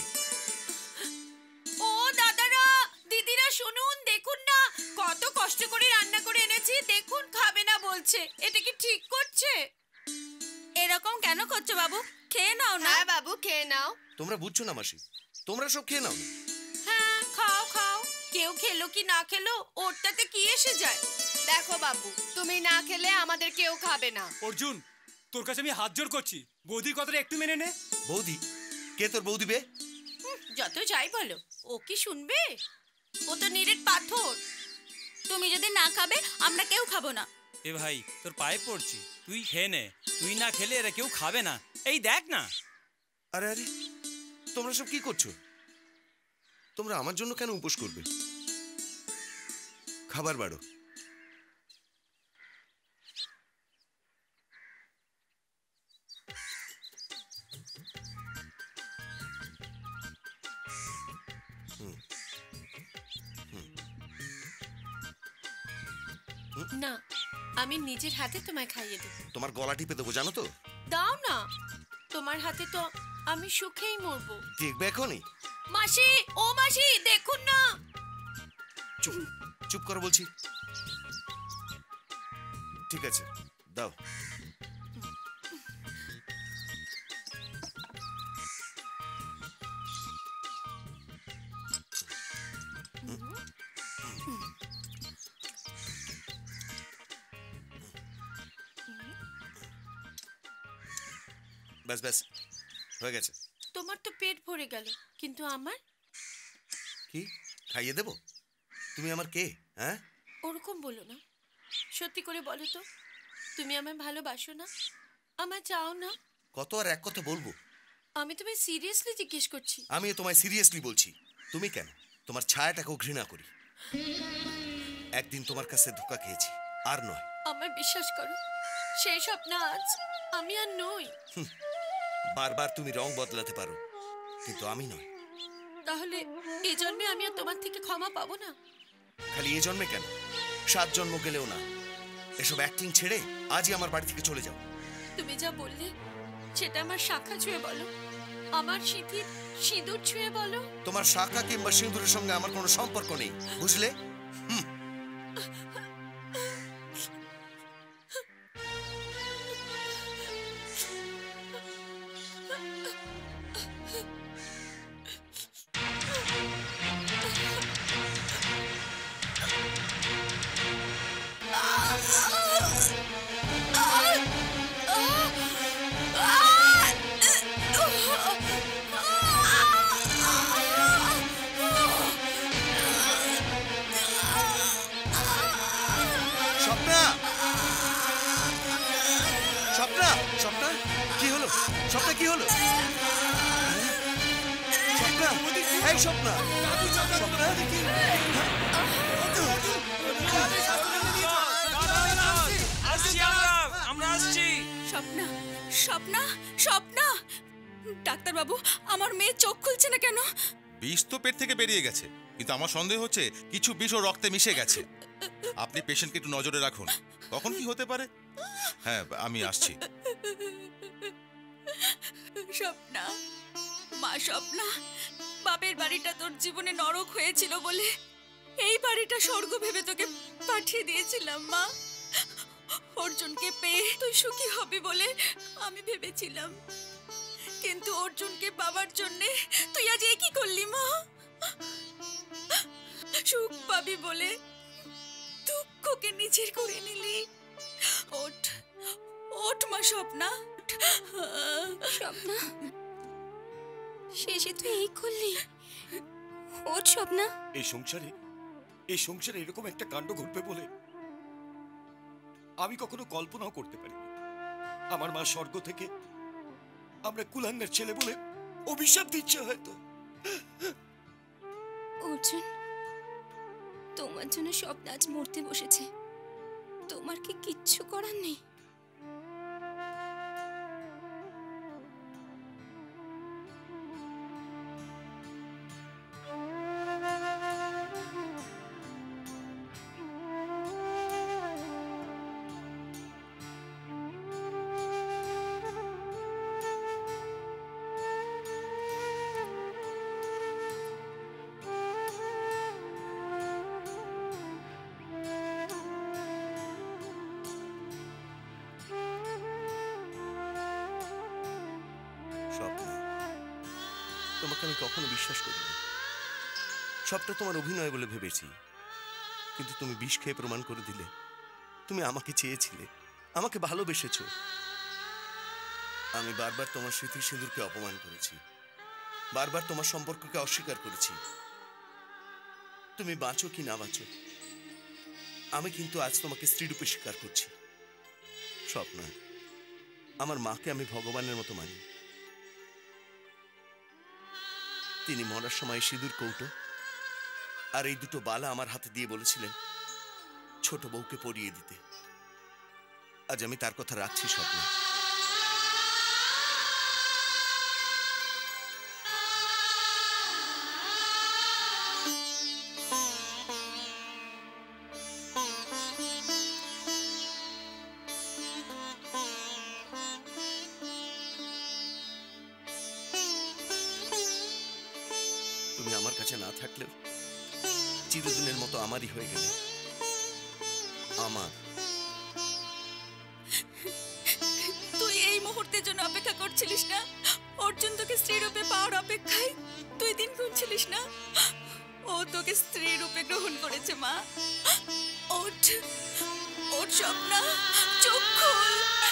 ও দাদারা দিদিরা শুনুন, দেখুন না কত কষ্ট করে রান্না করে এনেছি, দেখুন খাবে না বলছে। এটা কি ঠিক করছে? এরকম কেন করছো বাবু? খেয়ে নাও না। হ্যাঁ বাবু খেয়ে নাও। তোমরা বুঝছো না মাসি, তোমরা সব খেয়ে নাও। হ্যাঁ খাও খাও, কেউ খেলো কি না খেলো ওরটাতে কি এসে যায়? দেখো বাবু, তুমি না খেলে আমাদের কেউ খাবে না। অর্জুন, তোর কাছে আমি হাত জোর করছি, বৌদির কথাটা একটু মেনে নে। বৌদি? কে তোর বৌদি বে? যত যাই বলো, ও কি শুনবে? ও তো নিরেট পাথর। তুমি যদি না খাবে আমরা কেউ খাবো না। এ ভাই তোর পায়ে পড়ছি, তুই খেয়ে নে। তুই না খেলে এরা কেউ খাবে না। এই দেখ না। আরে আরে তোমরা সব কি করছো? তোমরা আমার জন্য কেন উপোস করবে? খাবার বাড়ো। না, আমি নিজের হাতে তোমায় খাইয়ে দেব। তোমার গলা টিপে দেবো জানো তো। দাও না, তোমার হাতে তো আমি সুখেই মরবো। দেখবে এখনই। মাসি, ও মাসি দেখুন না। চুপ চুপ করো বলছি। ঠিক আছে দাও। ব্যাস ব্যাস হয়ে গেছে। তোমার তো পেট ভরে গেল, কিন্তু আমার? কি খাইয়ে দেবো? তুমি আমার কে? হ্যাঁ ওরকম বলো না, সত্যি করে বলো তো, তুমি আমায় ভালোবাসো না? আমায় চাও না? কত আর এক কথা বলবো? আমি তোমায় সিরিয়াসলি জিজ্ঞেস করছি। আমি তোমায় সিরিয়াসলি বলছি। তুমি কেন? তোমার ছায়াটাকেও ঘৃণা করি। একদিন তোমার কাছে ধোকা খেয়েছি, আর নয়। আমার বিশ্বাস করো, সেই স্বপ্ন আজ আমি আর নই। বারবার তুমি রং বদলাতে পারো, কিন্তু আমি নয়। তাহলে এই জন্মে আমি আর তোমার থেকে ক্ষমা পাবো না? খালি এই জন্মে কেন, সাত জন্ম গেলেও না। এসব অ্যাক্টিং ছেড়ে আজই আমার বাড়ি থেকে চলে যাও। তুমি যা বললে সেটা আমার শাখা ছুঁয়ে বলো, আমার সিঁথির সিঁদুর ছুঁয়ে বলো। তোমার শাখা কিংবা সিঁদুরের সঙ্গে আমার কোনো সম্পর্ক নেই, বুঝলে? হুম। কি হলো? স্বপ্না, এই স্বপ্না, স্বপ্না, আমরা আসছি। স্বপ্না, স্বপ্না, স্বপ্না, ডাক্তার বাবু, আমার মেয়ে চোখ খুলছে না কেন? বিষ তো পেট থেকে বেরিয়ে গেছে, কিন্তু আমার সন্দেহ হচ্ছে কিছু বিষ ও রক্তে মিশে গেছে। আপনি পেশেন্টকে একটু নজরে রাখুন, কখন কি হতে পারে। হ্যাঁ, আমি আসছি। স্বপ্না, মা স্বপ্না, বাপের বাড়িটা তোর জীবনে নরক হয়েছিল বলে এই বাড়িটা স্বর্গ ভেবে তোকে পাঠিয়ে দিয়েছিলাম মা। অর্জুনকে পেয়ে তুই সুখী হবি বলে আমি ভেবেছিলাম, কিন্তু অর্জুনকে পাবার জন্যে তুই আজ কি করলি মা? সুখ পাবি বলে দুঃখকে নিজের করে নিলি। ওঠ, ওঠ মা স্বপ্না, স্বপ্না, শেষে তুই এই করলি? ওঠ স্বপ্না। এই সংসারে এই সংসারে এরকম একটা কাণ্ড ঘটবে বলে আমি কখনো কল্পনাও করতে পারিনি। আমার মা স্বর্গ থেকে আমরা কুলাঙ্গার ছেলে বলে অভিশাপ দিচ্ছে হয়তো। অর্জুন, তোমার জন্য স্বপ্ন আজ মরতে বসেছে, তোমার কি কিচ্ছু করার নেই? স্বপ্ন, তোমাকে আমি কখনো বিশ্বাস করিনি। সবটা তোমার অভিনয় বলে ভেবেছি, কিন্তু তুমি বিষ খেয়ে প্রমাণ করে দিলে তুমি আমাকে চেয়েছিলে, আমাকে ভালোবেসেছ। আমি বারবার তোমার স্মৃতি সিঁদুরকে অপমান করেছি, বারবার তোমার সম্পর্ককে অস্বীকার করেছি। তুমি বাঁচো কি না বাঁচো, আমি কিন্তু আজ তোমাকে স্ত্রীরূপে স্বীকার করছি। স্বপ্ন, আমার মাকে আমি ভগবানের মতো মানি। তিনি মরার সময় সিঁদুর কৌটো আর এই দুটো বালা আমার হাতে দিয়ে বলেছিলেন ছোট বউকে পরিয়ে দিতে। আজ আমি তার কথা রাখছি। স্বপ্ন, তুমি আমার কাছে না থাকলেও চিরদিনের মতো আমারই হয়ে গেলে। আমার তুই এই মুহূর্তের জন্য অপেক্ষা করছিলিস না? অর্জুন তোকে স্ত্রী রূপে পাওয়ার অপেক্ষায় তুই দিন গুনছিলিস না? ও তোকে স্ত্রী রূপে গ্রহণ করেছে মা। ওঠ ওঠ স্বপ্না, চোখ খোল।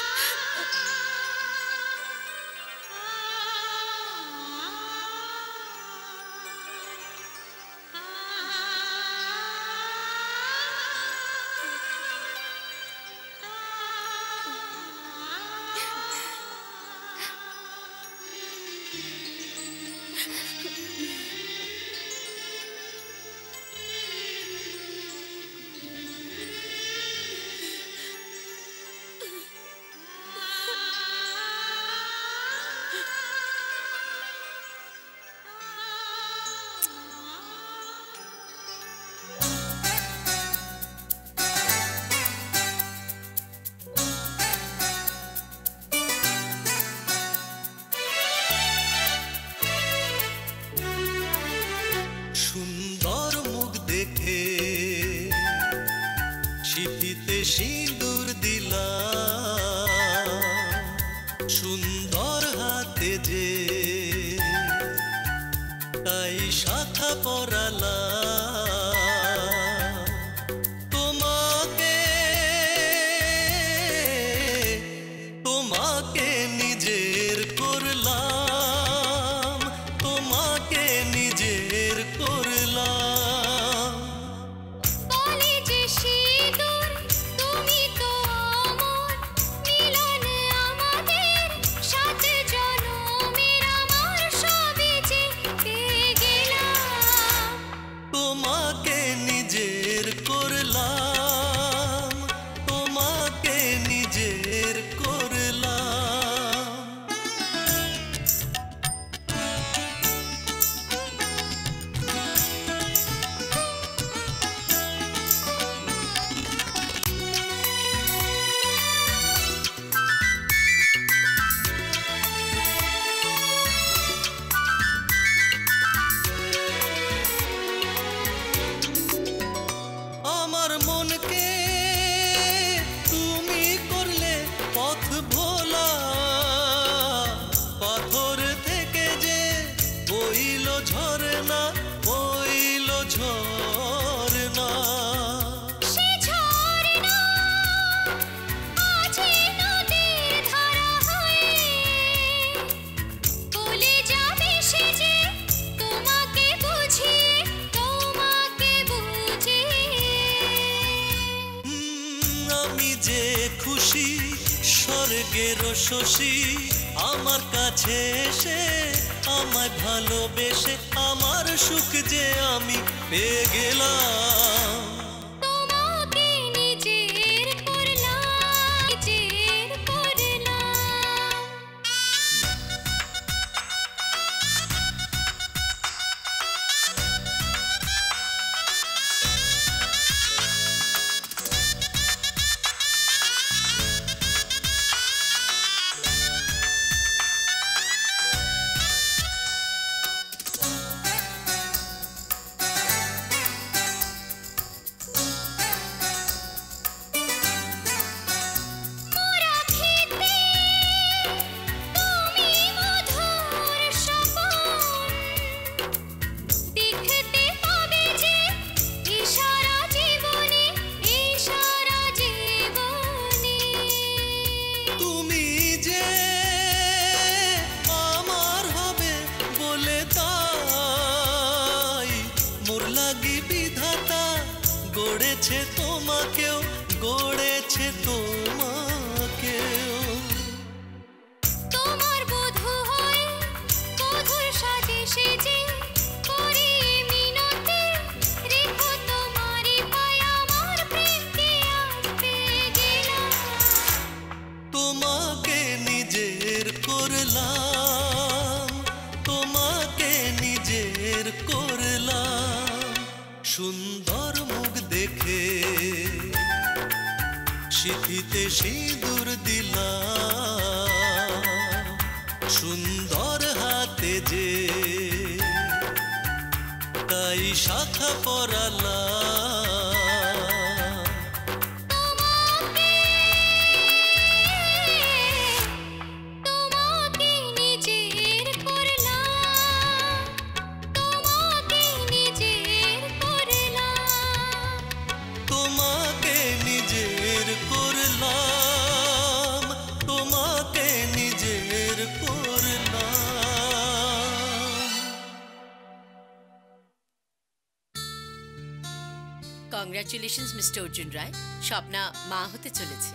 সুন্দর মুখ দেখে সিঁথিতে সিঁদুর দিলা, সুন্দর হাতে যে তাই শাখা পরালা, তোমাকে তোমাকে নিজের করলাম, তোমাকে নিজের করলাম। বলে যে সিঁদুর তুমি স্বর্গের শশী আমার কাছে এসে আমায় ভালোবেসে আমার সুখ যে আমি পেয়ে গেলাম। তোমাকে নিজের করলাম, নিজের করলাম। মোরা খেতে তুমি মধুর স্বপন, দেখতে পাবে যে এই সারা জীবনে, এই সারা জীবনে। তুমি যে আমার হবে বলে তাই মোর লাগি বিধাতা গড়েছে তোমাকেও, গড়েছে তোমাকেও। তোমার বধূ হয়ে বধূর সাজে সেজে করি মিনতি, রেখো তোমারই পায়ে আমার প্রেমকে আজ পেয়ে গেলাম। তোমাকে নিজের করলাম, তোমাকে নিজের করলাম। সুন্দর মুখ দেখে সিঁথিতে সিঁদুর দিলাম, সুন্দর হাতে যে তাই শাখা পরালাম। তোমাকে নিজের করলাম, তোমাকে নিজের করলাম। তোমাকে নিজের করলাম, তোমাকে নিজের করলাম। কংগ্রাচুলেশনস মিস্টার অর্জুন রায়, স্বপ্না মা হতে চলেছে।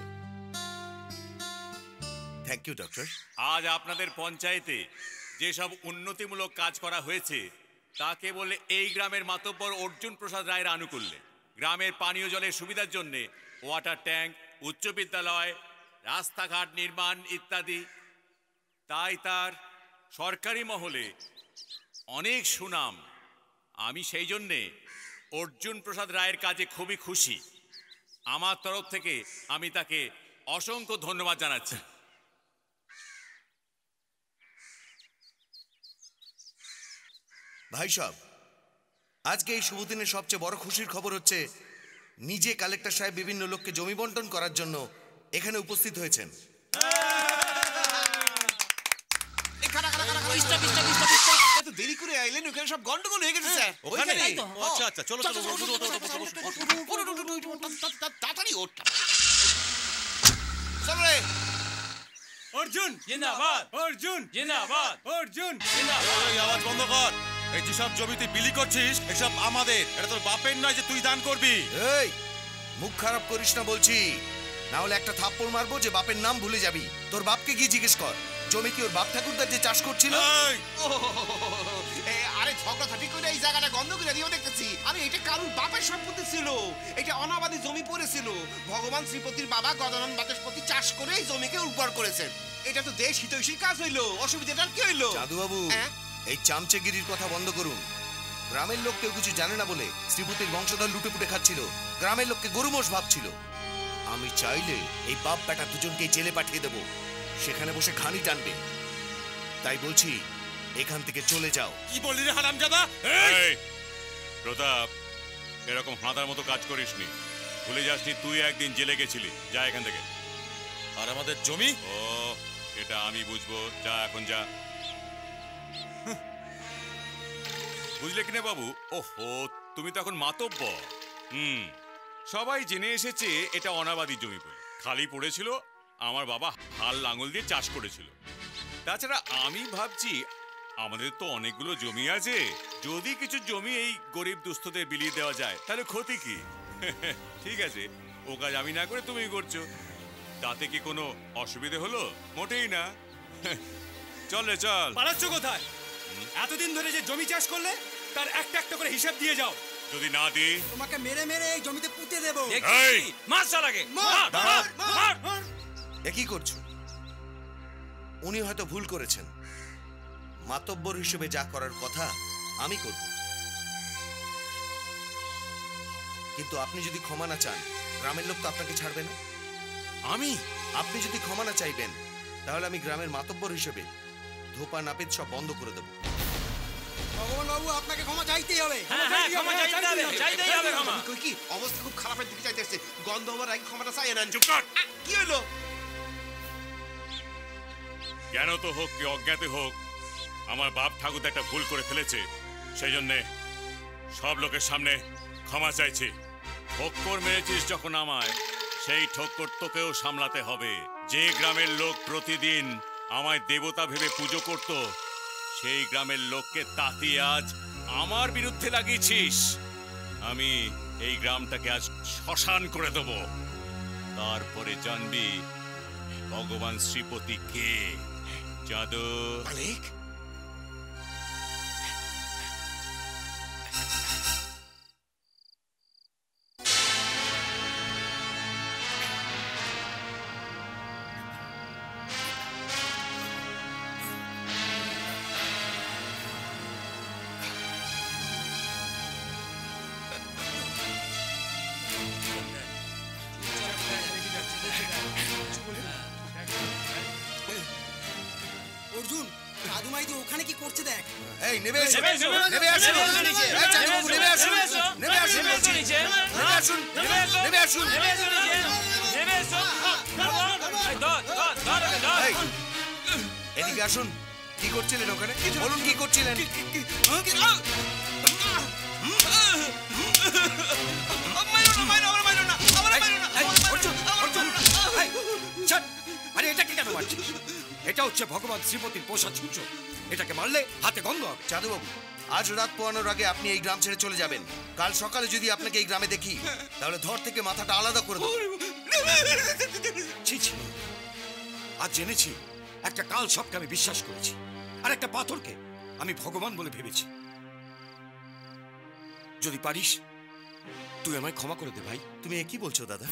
Thank you doctor. আজ আপনাদের পঞ্চায়েতে যেসব উন্নতিমূলক কাজ করা হয়েছে তা কেবল এই গ্রামের মাতব্বর অর্জুন প্রসাদ রায়ের আনুকূল্যে। গ্রামের পানীয় জলের সুবিধার জন্য ওয়াটার ট্যাঙ্ক, উচ্চ বিদ্যালয়, রাস্তাঘাট নির্মাণ ইত্যাদি। তাই তার সরকারি মহলে অনেক সুনাম। আমি সেই জন্যে অর্জুন প্রসাদ রায়ের কাজে খুবই খুশি। আমার তরফ থেকে আমি তাকে অসংখ্য ধন্যবাদ জানাচ্ছি। ভাই সব, আজকে এই শুভ দিনের সবচেয়ে বড় খুশির খবর হচ্ছে নিজে কালেক্টর সাহেব বিভিন্ন লোককে জমি বন্টন করার জন্য এখানে উপস্থিত হয়েছেন। এত দেরি করে আইলেন, ওখানে সব গন্ডগোল হয়ে গেছে স্যার। ওখানে? ওইখানেই। ও, আচ্ছা, আচ্ছা, চলো, চলো, চলো, ওঠো, চলো, ওঠো, চলো, ওঠো, চলো, ওঠো, চলো, ওঠো, ওঠো, ওঠো, ওঠো, ওঠো, ওঠো, ওঠো, তা- তা- তাড়াতাড়ি ওঠ। চল রে। অর্জুন জিন্দাবাদ, অর্জুন জিন্দাবাদ, অর্জুন এই আওয়াজ বন্ধ কর। এই যেসব জমি তুই বিলি করছিস এসব আমাদের, এটা তোর বাপের নয় যে তুই দান করবি। এই মুখ খারাপ করিস না বলছি, না হলে একটা থাপ্পড় মারবো যে বাপের নাম ভুলে যাবি। তোর বাপকে গিয়ে জিজ্ঞেস কর জমি কি ওর বাপ ঠাকুরদার যে চাষ করছিল। এ, আরে ঝগড়াঝাটি করে এই জায়গাটা গন্ধ করে দিও দেখতেছি। আরে এটা কারুর বাপের সম্পত্তি ছিল, এটা অনাবাদী জমি পড়েছিল। ভগবান শ্রীপতির বাবা গজানন বাচস্পতি চাষ করে এই জমিকে উর্বর করেছেন। এটা তো দেশ হিতৈষীর কাজ হইলো, অসুবিধাটার কি হইলো? জাদুবাবু, এই চামচেগিরির কথা বন্ধ করুন। গ্রামের লোক কেউ কিছু জানে না বলে শ্রীপতির বংশধর লুটে পুটে খাচ্ছিল, গ্রামের লোককে গরু মোষ ভাবছিল। আমি চাইলে এই বাপ বেটা দুজনকেই জেলে পাঠিয়ে দেব, সেখানে বসে ঘানি টানবে। তাই বলছি এখান থেকে চলে যাও। কি বললি রে হারামজাদা? এই প্রতাপ, এরকম হাঁদার মতো কাজ করিসনি। ভুলে যাসনি তুই একদিন জেলে গেছিলি। যা এখান থেকে। আর আমাদের জমি? ও, এটা আমি বুঝবো। যা এখন যা। বুঝলে কিনা বাবু? ওহো, তুমি তো এখন মাতব্বর। হুম, সবাই জেনে এসেছে এটা অনাবাদী জমি বলে। খালি পড়েছিল, আমার বাবা হাল লাঙল দিয়ে চাষ করেছিল। তাছাড়া আমি ভাবছি আমাদের তো অনেকগুলো জমি আছে, যদি কিছু জমি এই গরিব দুস্থদের বিলিয়ে দেওয়া যায় তাহলে ক্ষতি কি? ঠিক আছে, ও কাজ আমি না করে তুমি করছো। তাতে কি কোনো অসুবিধে হলো? মোটেই না। চল রে চল। পালাচ্ছ কোথায়? এতদিন ধরে যে জমি চাষ করলে তার একটা একটা করে হিসাব দিয়ে যাও। যদি না দিই তোমাকে মেরে মেরে এই জমিতে পুঁতে দেবো। এই! মার শালাকে। এ কি করছো? উনি হয়তো ভুল করেছেন। মাতব্বর হিসেবে যা করার কথা আমি করব, কিন্তু আপনি যদি ক্ষমা না চান গ্রামের লোক তো আপনাকে ছাড়বে না। আমি আপনি যদি ক্ষমা না চাইবেন তাহলে আমি গ্রামের মাতব্বর হিসেবে ধোপা নাপিত সব বন্ধ করে দেবো। ভগবান বাবু আপনাকে ক্ষমা চাইতেই হবে। হ্যাঁ হ্যাঁ ক্ষমা চাইতে হবে, চাইতেই হবে ক্ষমা। কই কি অবস্থা খুব খারাপের দিকে যাইতেছে, গন্ধ হবার আগে ক্ষমাটা চাই না। চুপ কর। কি হলো? জ্ঞানত হোক কি অজ্ঞাতে হোক, আমার বাপ ঠাকুর একটা ভুল করে ফেলেছে, সেই জন্যে সব লোকের সামনে ক্ষমা চাইছি। ঠক্কর মেরেছিস যখন আমায়, সেই ঠক্কর তোকেও সামলাতে হবে। যে গ্রামের লোক প্রতিদিন আমায় দেবতা ভেবে পুজো করত, সেই গ্রামের লোককে তাতিয়ে আজ আমার বিরুদ্ধে লাগিয়েছিস। আমি এই গ্রামটাকে আজ শ্মশান করে দেব, তারপরে জানবি ভগবান শ্রীপতি কে। যাদু মালিক, অর্জুন, দাদু মাইদি ওখানে কি করছে দেখ। এই নেমে আসুন, নেমে আসুন, এই চাচু নেমে আসুন, নেমে আসুন, বলছি। নেমে আসুন, নেমে আসুন, এই, এদিকে আসুন। কি করছিলেন ওখানে? বলুন কি করছিলেন? আরে এটা কি কেন মারছিস? এটা হচ্ছে ভগবান শ্রীপতির পোষা সূর্য, এটাকে মারলে হাতে গন্ধ হবে। যাদুবাবু, আজ রাত পোয়ানোর আগে আপনি এই গ্রাম ছেড়ে চলে যাবেন। কাল সকালে যদি আপনাকে এই গ্রামে দেখি তাহলে ধর থেকে মাথাটা আলাদা করে দেবো। ছি ছি, আজ জেনেছি একটা কাল সবকে আমি বিশ্বাস করেছি, আর একটা পাথরকে আমি ভগবান বলে ভেবেছি। যদি পারিস তুই আমায় ক্ষমা করে দে ভাই। তুমি এ কি বলছো দাদা?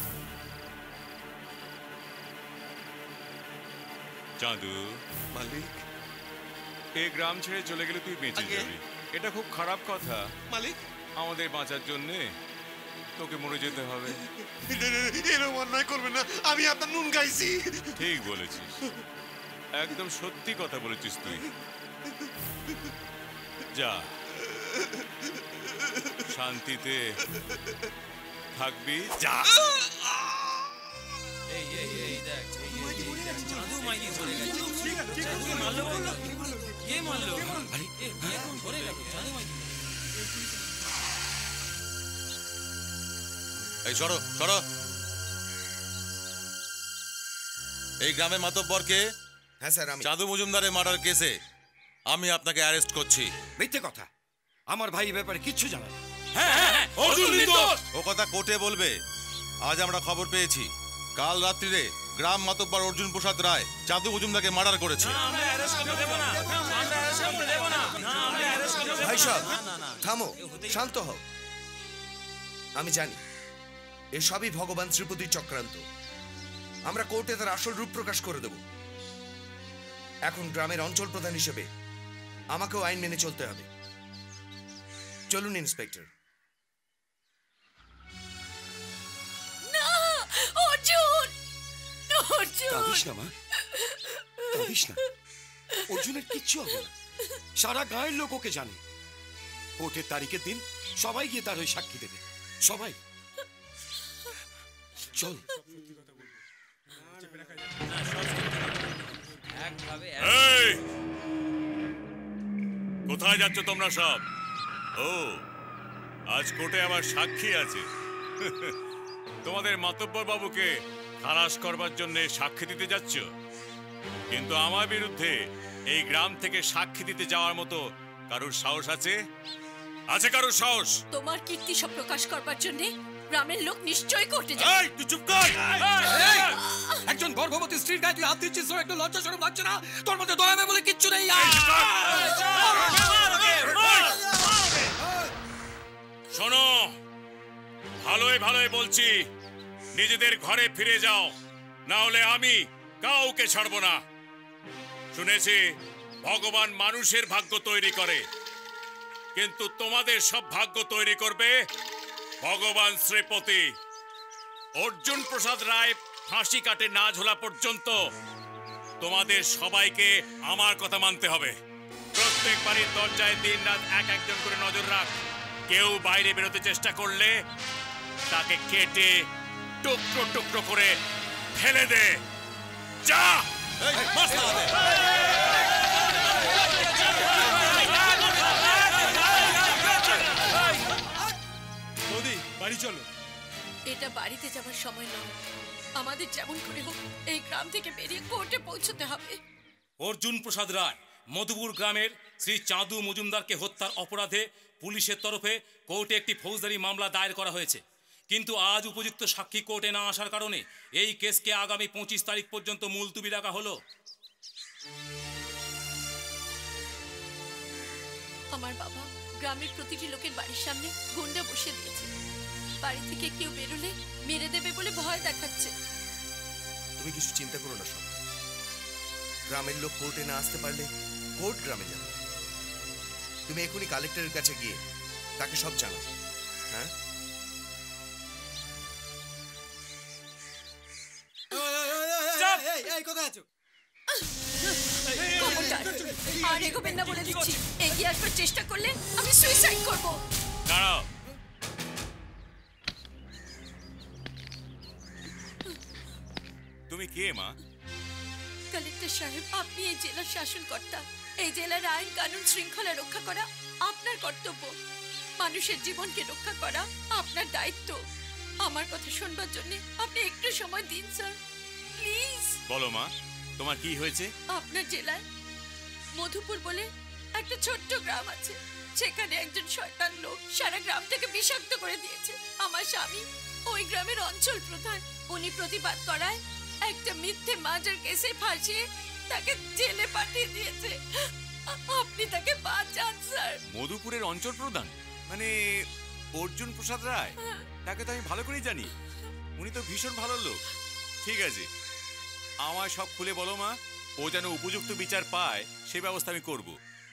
চাঁদু মালিক, এই গ্রাম ছেড়ে চলে গেলে তুই বেঁচে যাবি, এটা খুব খারাপ কথা। মালিক, আমাদের বাঁচার জন্য তোকে মরে যেতে হবে। এরকম অন্যায় করবেন না, আমি আপনার নুন খাইছি। ঠিক বলেছিস, একদম সত্যি কথা বলেছিস তুই। যা, শান্তিতে থাকবি, যা। এই এই এই দেখ, জাদু মাইদি চলে গেছে। কে মারলো বললো? কে মারলো? আরে এ এখন ধরে গেল জাদু মাইদি। এই সরো সরো। এই গ্রামের মাতব্বরকে হ্যাঁ স্যার, আমি চাঁদু মজুমদারের মার্ডার কেসে আমি আপনাকে অ্যারেস্ট করছি। মিথ্যে কথা, আমার ভাই এই ব্যাপারে কিচ্ছু জানে না। হ্যাঁ হ্যাঁ হ্যাঁ, অর্জুন নির্দোষ। ও কথা কোর্টে বলবে। আজ আমরা খবর পেয়েছি কাল রাত্রিরে গ্রাম মাতব্বর অর্জুন প্রসাদ রায় চাঁদু মজুমদারকে মার্ডার করেছে। আমরা অ্যারেস্ট করতে দেব না, আমরা অ্যারেস্ট করতে দেব না, না আমরা অ্যারেস্ট করতে দেব না। ভাই সাহেব থামো, শান্ত হও। আমি জানি এসবই ভগবান শ্রীপতির চক্রান্ত। আমরা কোর্টে তার আসল রূপ প্রকাশ করে দেব। এখন গ্রামের অঞ্চল প্রধান হিসেবে আমাকেও আইন মেনে চলতে হবে। চলুন ইন্সপেক্টর। না অর্জুন, অর্জুন কাঁদিস না মা, কাঁদিস না। অর্জুনের কিচ্ছু হবে না, সারা গায়ের লোক ওকে জানে। কোর্টের তারিখের দিন সবাই গিয়ে তার হয়ে সাক্ষী দেবে, সবাই। চল। এই, কোথায় যাচ্ছ তোমরা সব? ও, আজ কোর্টে আমার সাক্ষী আছে। তোমাদের মাতব্বর বাবুকে খালাস করবার জন্য সাক্ষী দিতে যাচ্ছ, কিন্তু আমার বিরুদ্ধে এই গ্রাম থেকে সাক্ষী দিতে যাওয়ার মতো কারোর সাহস আছে? আছে কারোর সাহস? তোমার কীর্তি সব প্রকাশ করবার জন্য গ্রামের লোক নিশ্চয়ই কোর্টে যাবে। এই তুই চুপ কর। এই, একজন গর্ভবতী স্ত্রীর গায়ে তুই হাত দিচ্ছিস, তোর একটু লজ্জা শরম লাগছে না? তোর মধ্যে দয়া বলে কিচ্ছু নেই। শোনো, ভালোই ভালোই বলছি, নিজেদের ঘরে ফিরে যাও, না হলে আমি কাউকে ছাড়বো না। শুনেছি ভগবান মানুষের ভাগ্য তৈরি করে, কিন্তু তোমাদের সব ভাগ্য তৈরি করবে ভগবান শ্রীপতি। অর্জুন প্রসাদ রায় ফাঁসি কাটে না ঝোলা পর্যন্ত তোমাদের সবাইকে আমার কথা মানতে হবে। প্রত্যেক বাড়ির দরজায় দিন রাত এক একজন করে নজর রাখ। কেউ বাইরে বেরোতে চেষ্টা করলে তাকে কেটে টুকরো টুকরো করে ফেলে দে। যা। বৌদি বাড়ি চলো। এটা বাড়িতে যাবার সময় নয়, আমাদের যেমন করে হোক এই গ্রাম থেকে বেরিয়ে কোর্টে পৌঁছতে হবে। অর্জুন প্রসাদ রায় মধুপুর গ্রামের শ্রী চাঁদু মজুমদারকে হত্যার অপরাধে পুলিশের তরফে কোর্টে একটি ফৌজদারি মামলা দায়ের করা হয়েছে, কিন্তু আজ উপযুক্ত সাক্ষী কোর্টে না আসার কারণে এই কেসকে আগামী পঁচিশ তারিখ পর্যন্ত মুলতুবি রাখা হলো। আমার বাবা গ্রামের প্রতিটি লোকের বাড়ির সামনে গুন্ডা বসে দিয়েছে। বাড়ি থেকে কেউ বেরোলে মেরে দেবে বলে ভয় দেখাচ্ছে। তুমি কিছু চিন্তা করো না, সব গ্রামের লোক কোর্টে না আসতে পারলে কোর্ট গ্রামে যাবে। তুমি এখনই কালেক্টরের কাছে গিয়ে তাকে সব জানাও। হ্যাঁ, কোথায় আছো? আর এগোবেন না বলে দিচ্ছি। এগিয়ে আসবার চেষ্টা করলে আমি সুইসাইড করবো। দাঁড়াও। তুমি কে মা? কালেক্টর সাহেব, আপনি এই জেলার শাসনকর্তা। এই জেলার আইন কানুন শৃঙ্খলা রক্ষা করা আপনার কর্তব্য। মানুষের জীবনকে রক্ষা করা আপনার দায়িত্ব। আমার কথা শুনবার জন্য আপনি একটু সময় দিন স্যার, প্লিজ। বলো মা, তোমার কি হয়েছে? আপনার জেলায় মধুপুর বলে একটা ছোট্ট গ্রাম আছে। সেখানে একজন শয়তান লোক সারা গ্রামটাকে বিষাক্ত করে দিয়েছে। আমার স্বামী ওই গ্রামের অঞ্চল প্রধান। উনি প্রতিবাদ করায় একটা মিথ্যে মার্ডার কেসে ফাঁসিয়ে তাকে জেলে পাঠিয়ে দিয়েছে। আপনি তাকে বাঁচান স্যার। মধুপুরের অঞ্চল প্রধান মানে অর্জুন প্রসাদ রায়? তাকে তো আমি ভালো করেই জানি, উনি তো ভীষণ ভালো লোক। ঠিক আছে, আমায় সব খুলে বলো মা, ও যেন উপযুক্ত বিচার পায় সে ব্যবস্থা আমি করব।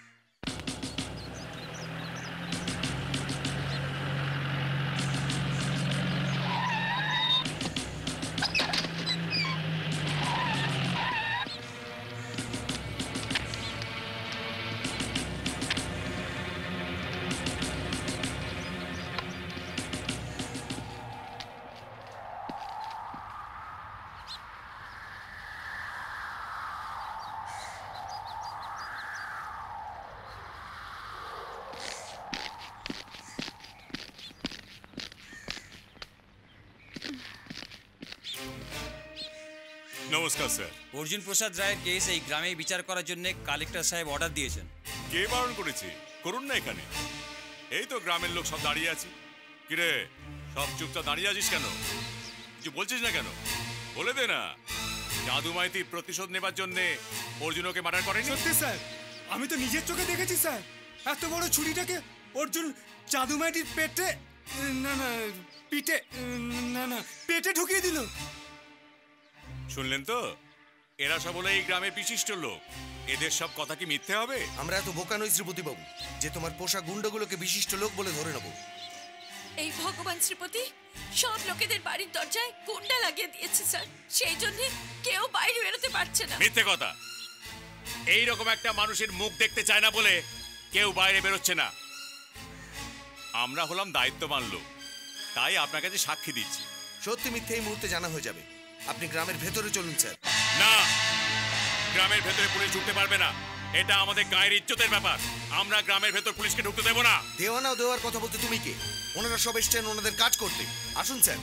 নমস্কার স্যার। অর্জুন প্রসাদ রায়ের কেস এই গ্রামে বিচার করার জন্য কালেক্টর সাহেব অর্ডার দিয়েছেন। কে বারণ করেছে? করুন না এখানে। এই তো গ্রামের লোক সব দাঁড়িয়ে আছে। কিরে, সব চুপচাপ দাঁড়িয়ে আছিস কেন? কিছু বলছিস না কেন? বলে দে না। জাদু মাইতি প্রতিশোধ নেবার জন্য অর্জুনকে মার্ডার করেনি? সত্যি স্যার, আমি তো নিজের চোখে দেখেছি স্যার। এত বড় ছুরিটাকে অর্জুন জাদু মাইতির পেটে না না পিঠে না না পেটে ঢুকিয়ে দিল। শুনলেন তো, এরা সব হলো এই গ্রামের বিশিষ্ট লোক। এদের সব কথা কি মিথ্যে হবে? আমরা এত বোকা নই শ্রীপতি বাবু যে তোমার পোষা গুন্ডাগুলোকে বিশিষ্ট লোক বলে ধরে নেব। এই ভগবান শ্রীপতি সব লোকেদের বাড়ির দরজায় গুন্ডা লাগিয়ে দিয়েছে স্যার। সেই জন্য কেউ বাইরে বেরোতে পারছে না। মিথ্যে কথা। এই রকম একটা মানুষের মুখ দেখতে চায় না বলে কেউ বাইরে বেরোচ্ছে না। আমরা হলাম দায়িত্ববান লোক, তাই আপনার কাছে সাক্ষী দিচ্ছি। সত্যি মিথ্যে এই মুহূর্তে জানা হয়ে যাবে। আপনি গ্রামের ভেতরে চলুন স্যার। না, গ্রামের ভেতরে পুলিশ ঢুকতে পারবে না। এটা আমাদের গায়ের ইজ্জতের ব্যাপার। আমরা গ্রামের ভেতর পুলিশকে ঢুকতে দেব না। দেওয়া না দেওয়ার কথা বলতে তুমি কে? ওনারা সব এসছেন ওনাদের কাজ করতে। আসুন স্যার।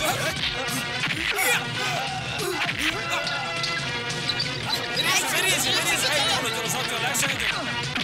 বেরিয়েছে বেরিয়েছে এই চলো চলো সব চলো একসঙ্গে চলো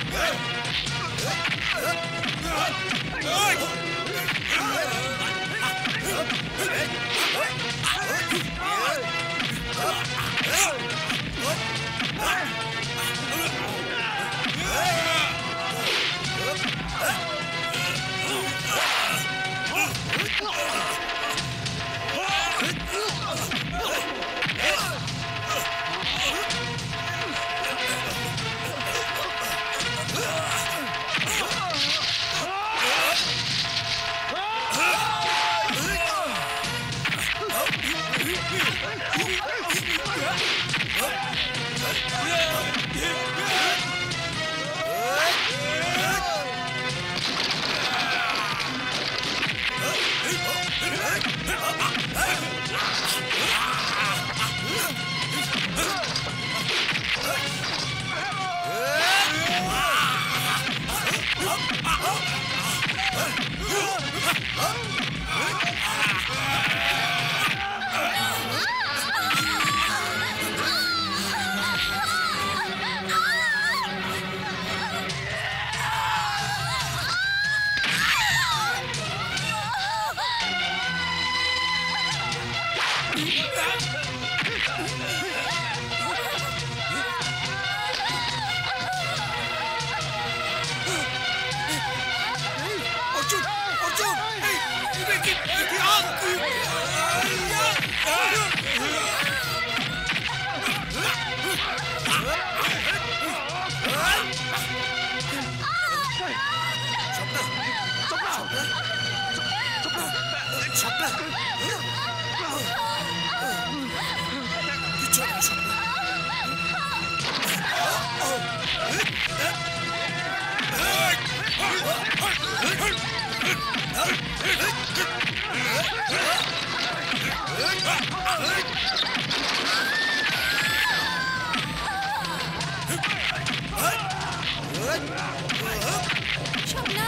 স্বপ্না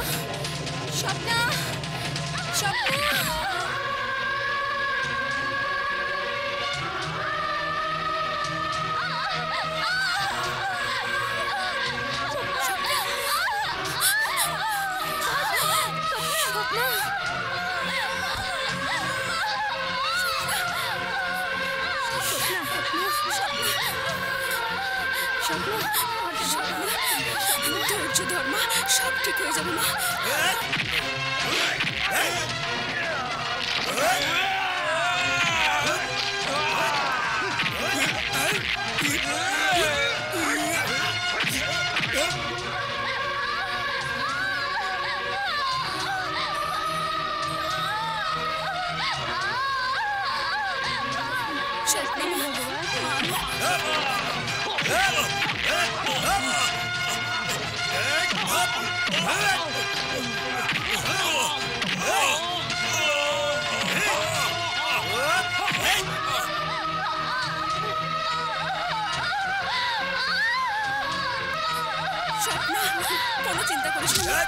স্বপ্না স্বপ্না ধৈর্য ধর মা, সব ঠিক হয়ে যাবে মা। কোনো চিন্তা করিস না।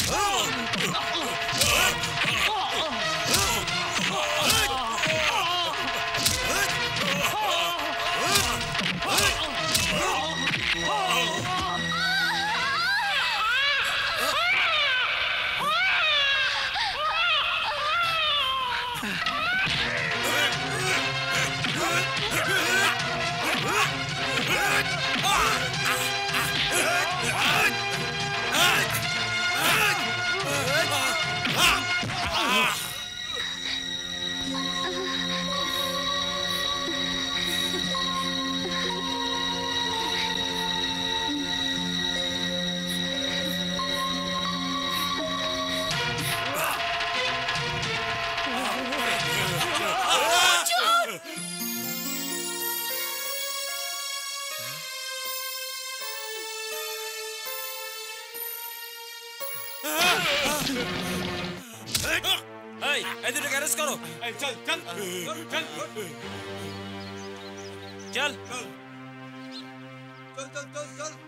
এই এই দুটো গ্যারেজ করো। এই চল চল চল চল চল চল চল চল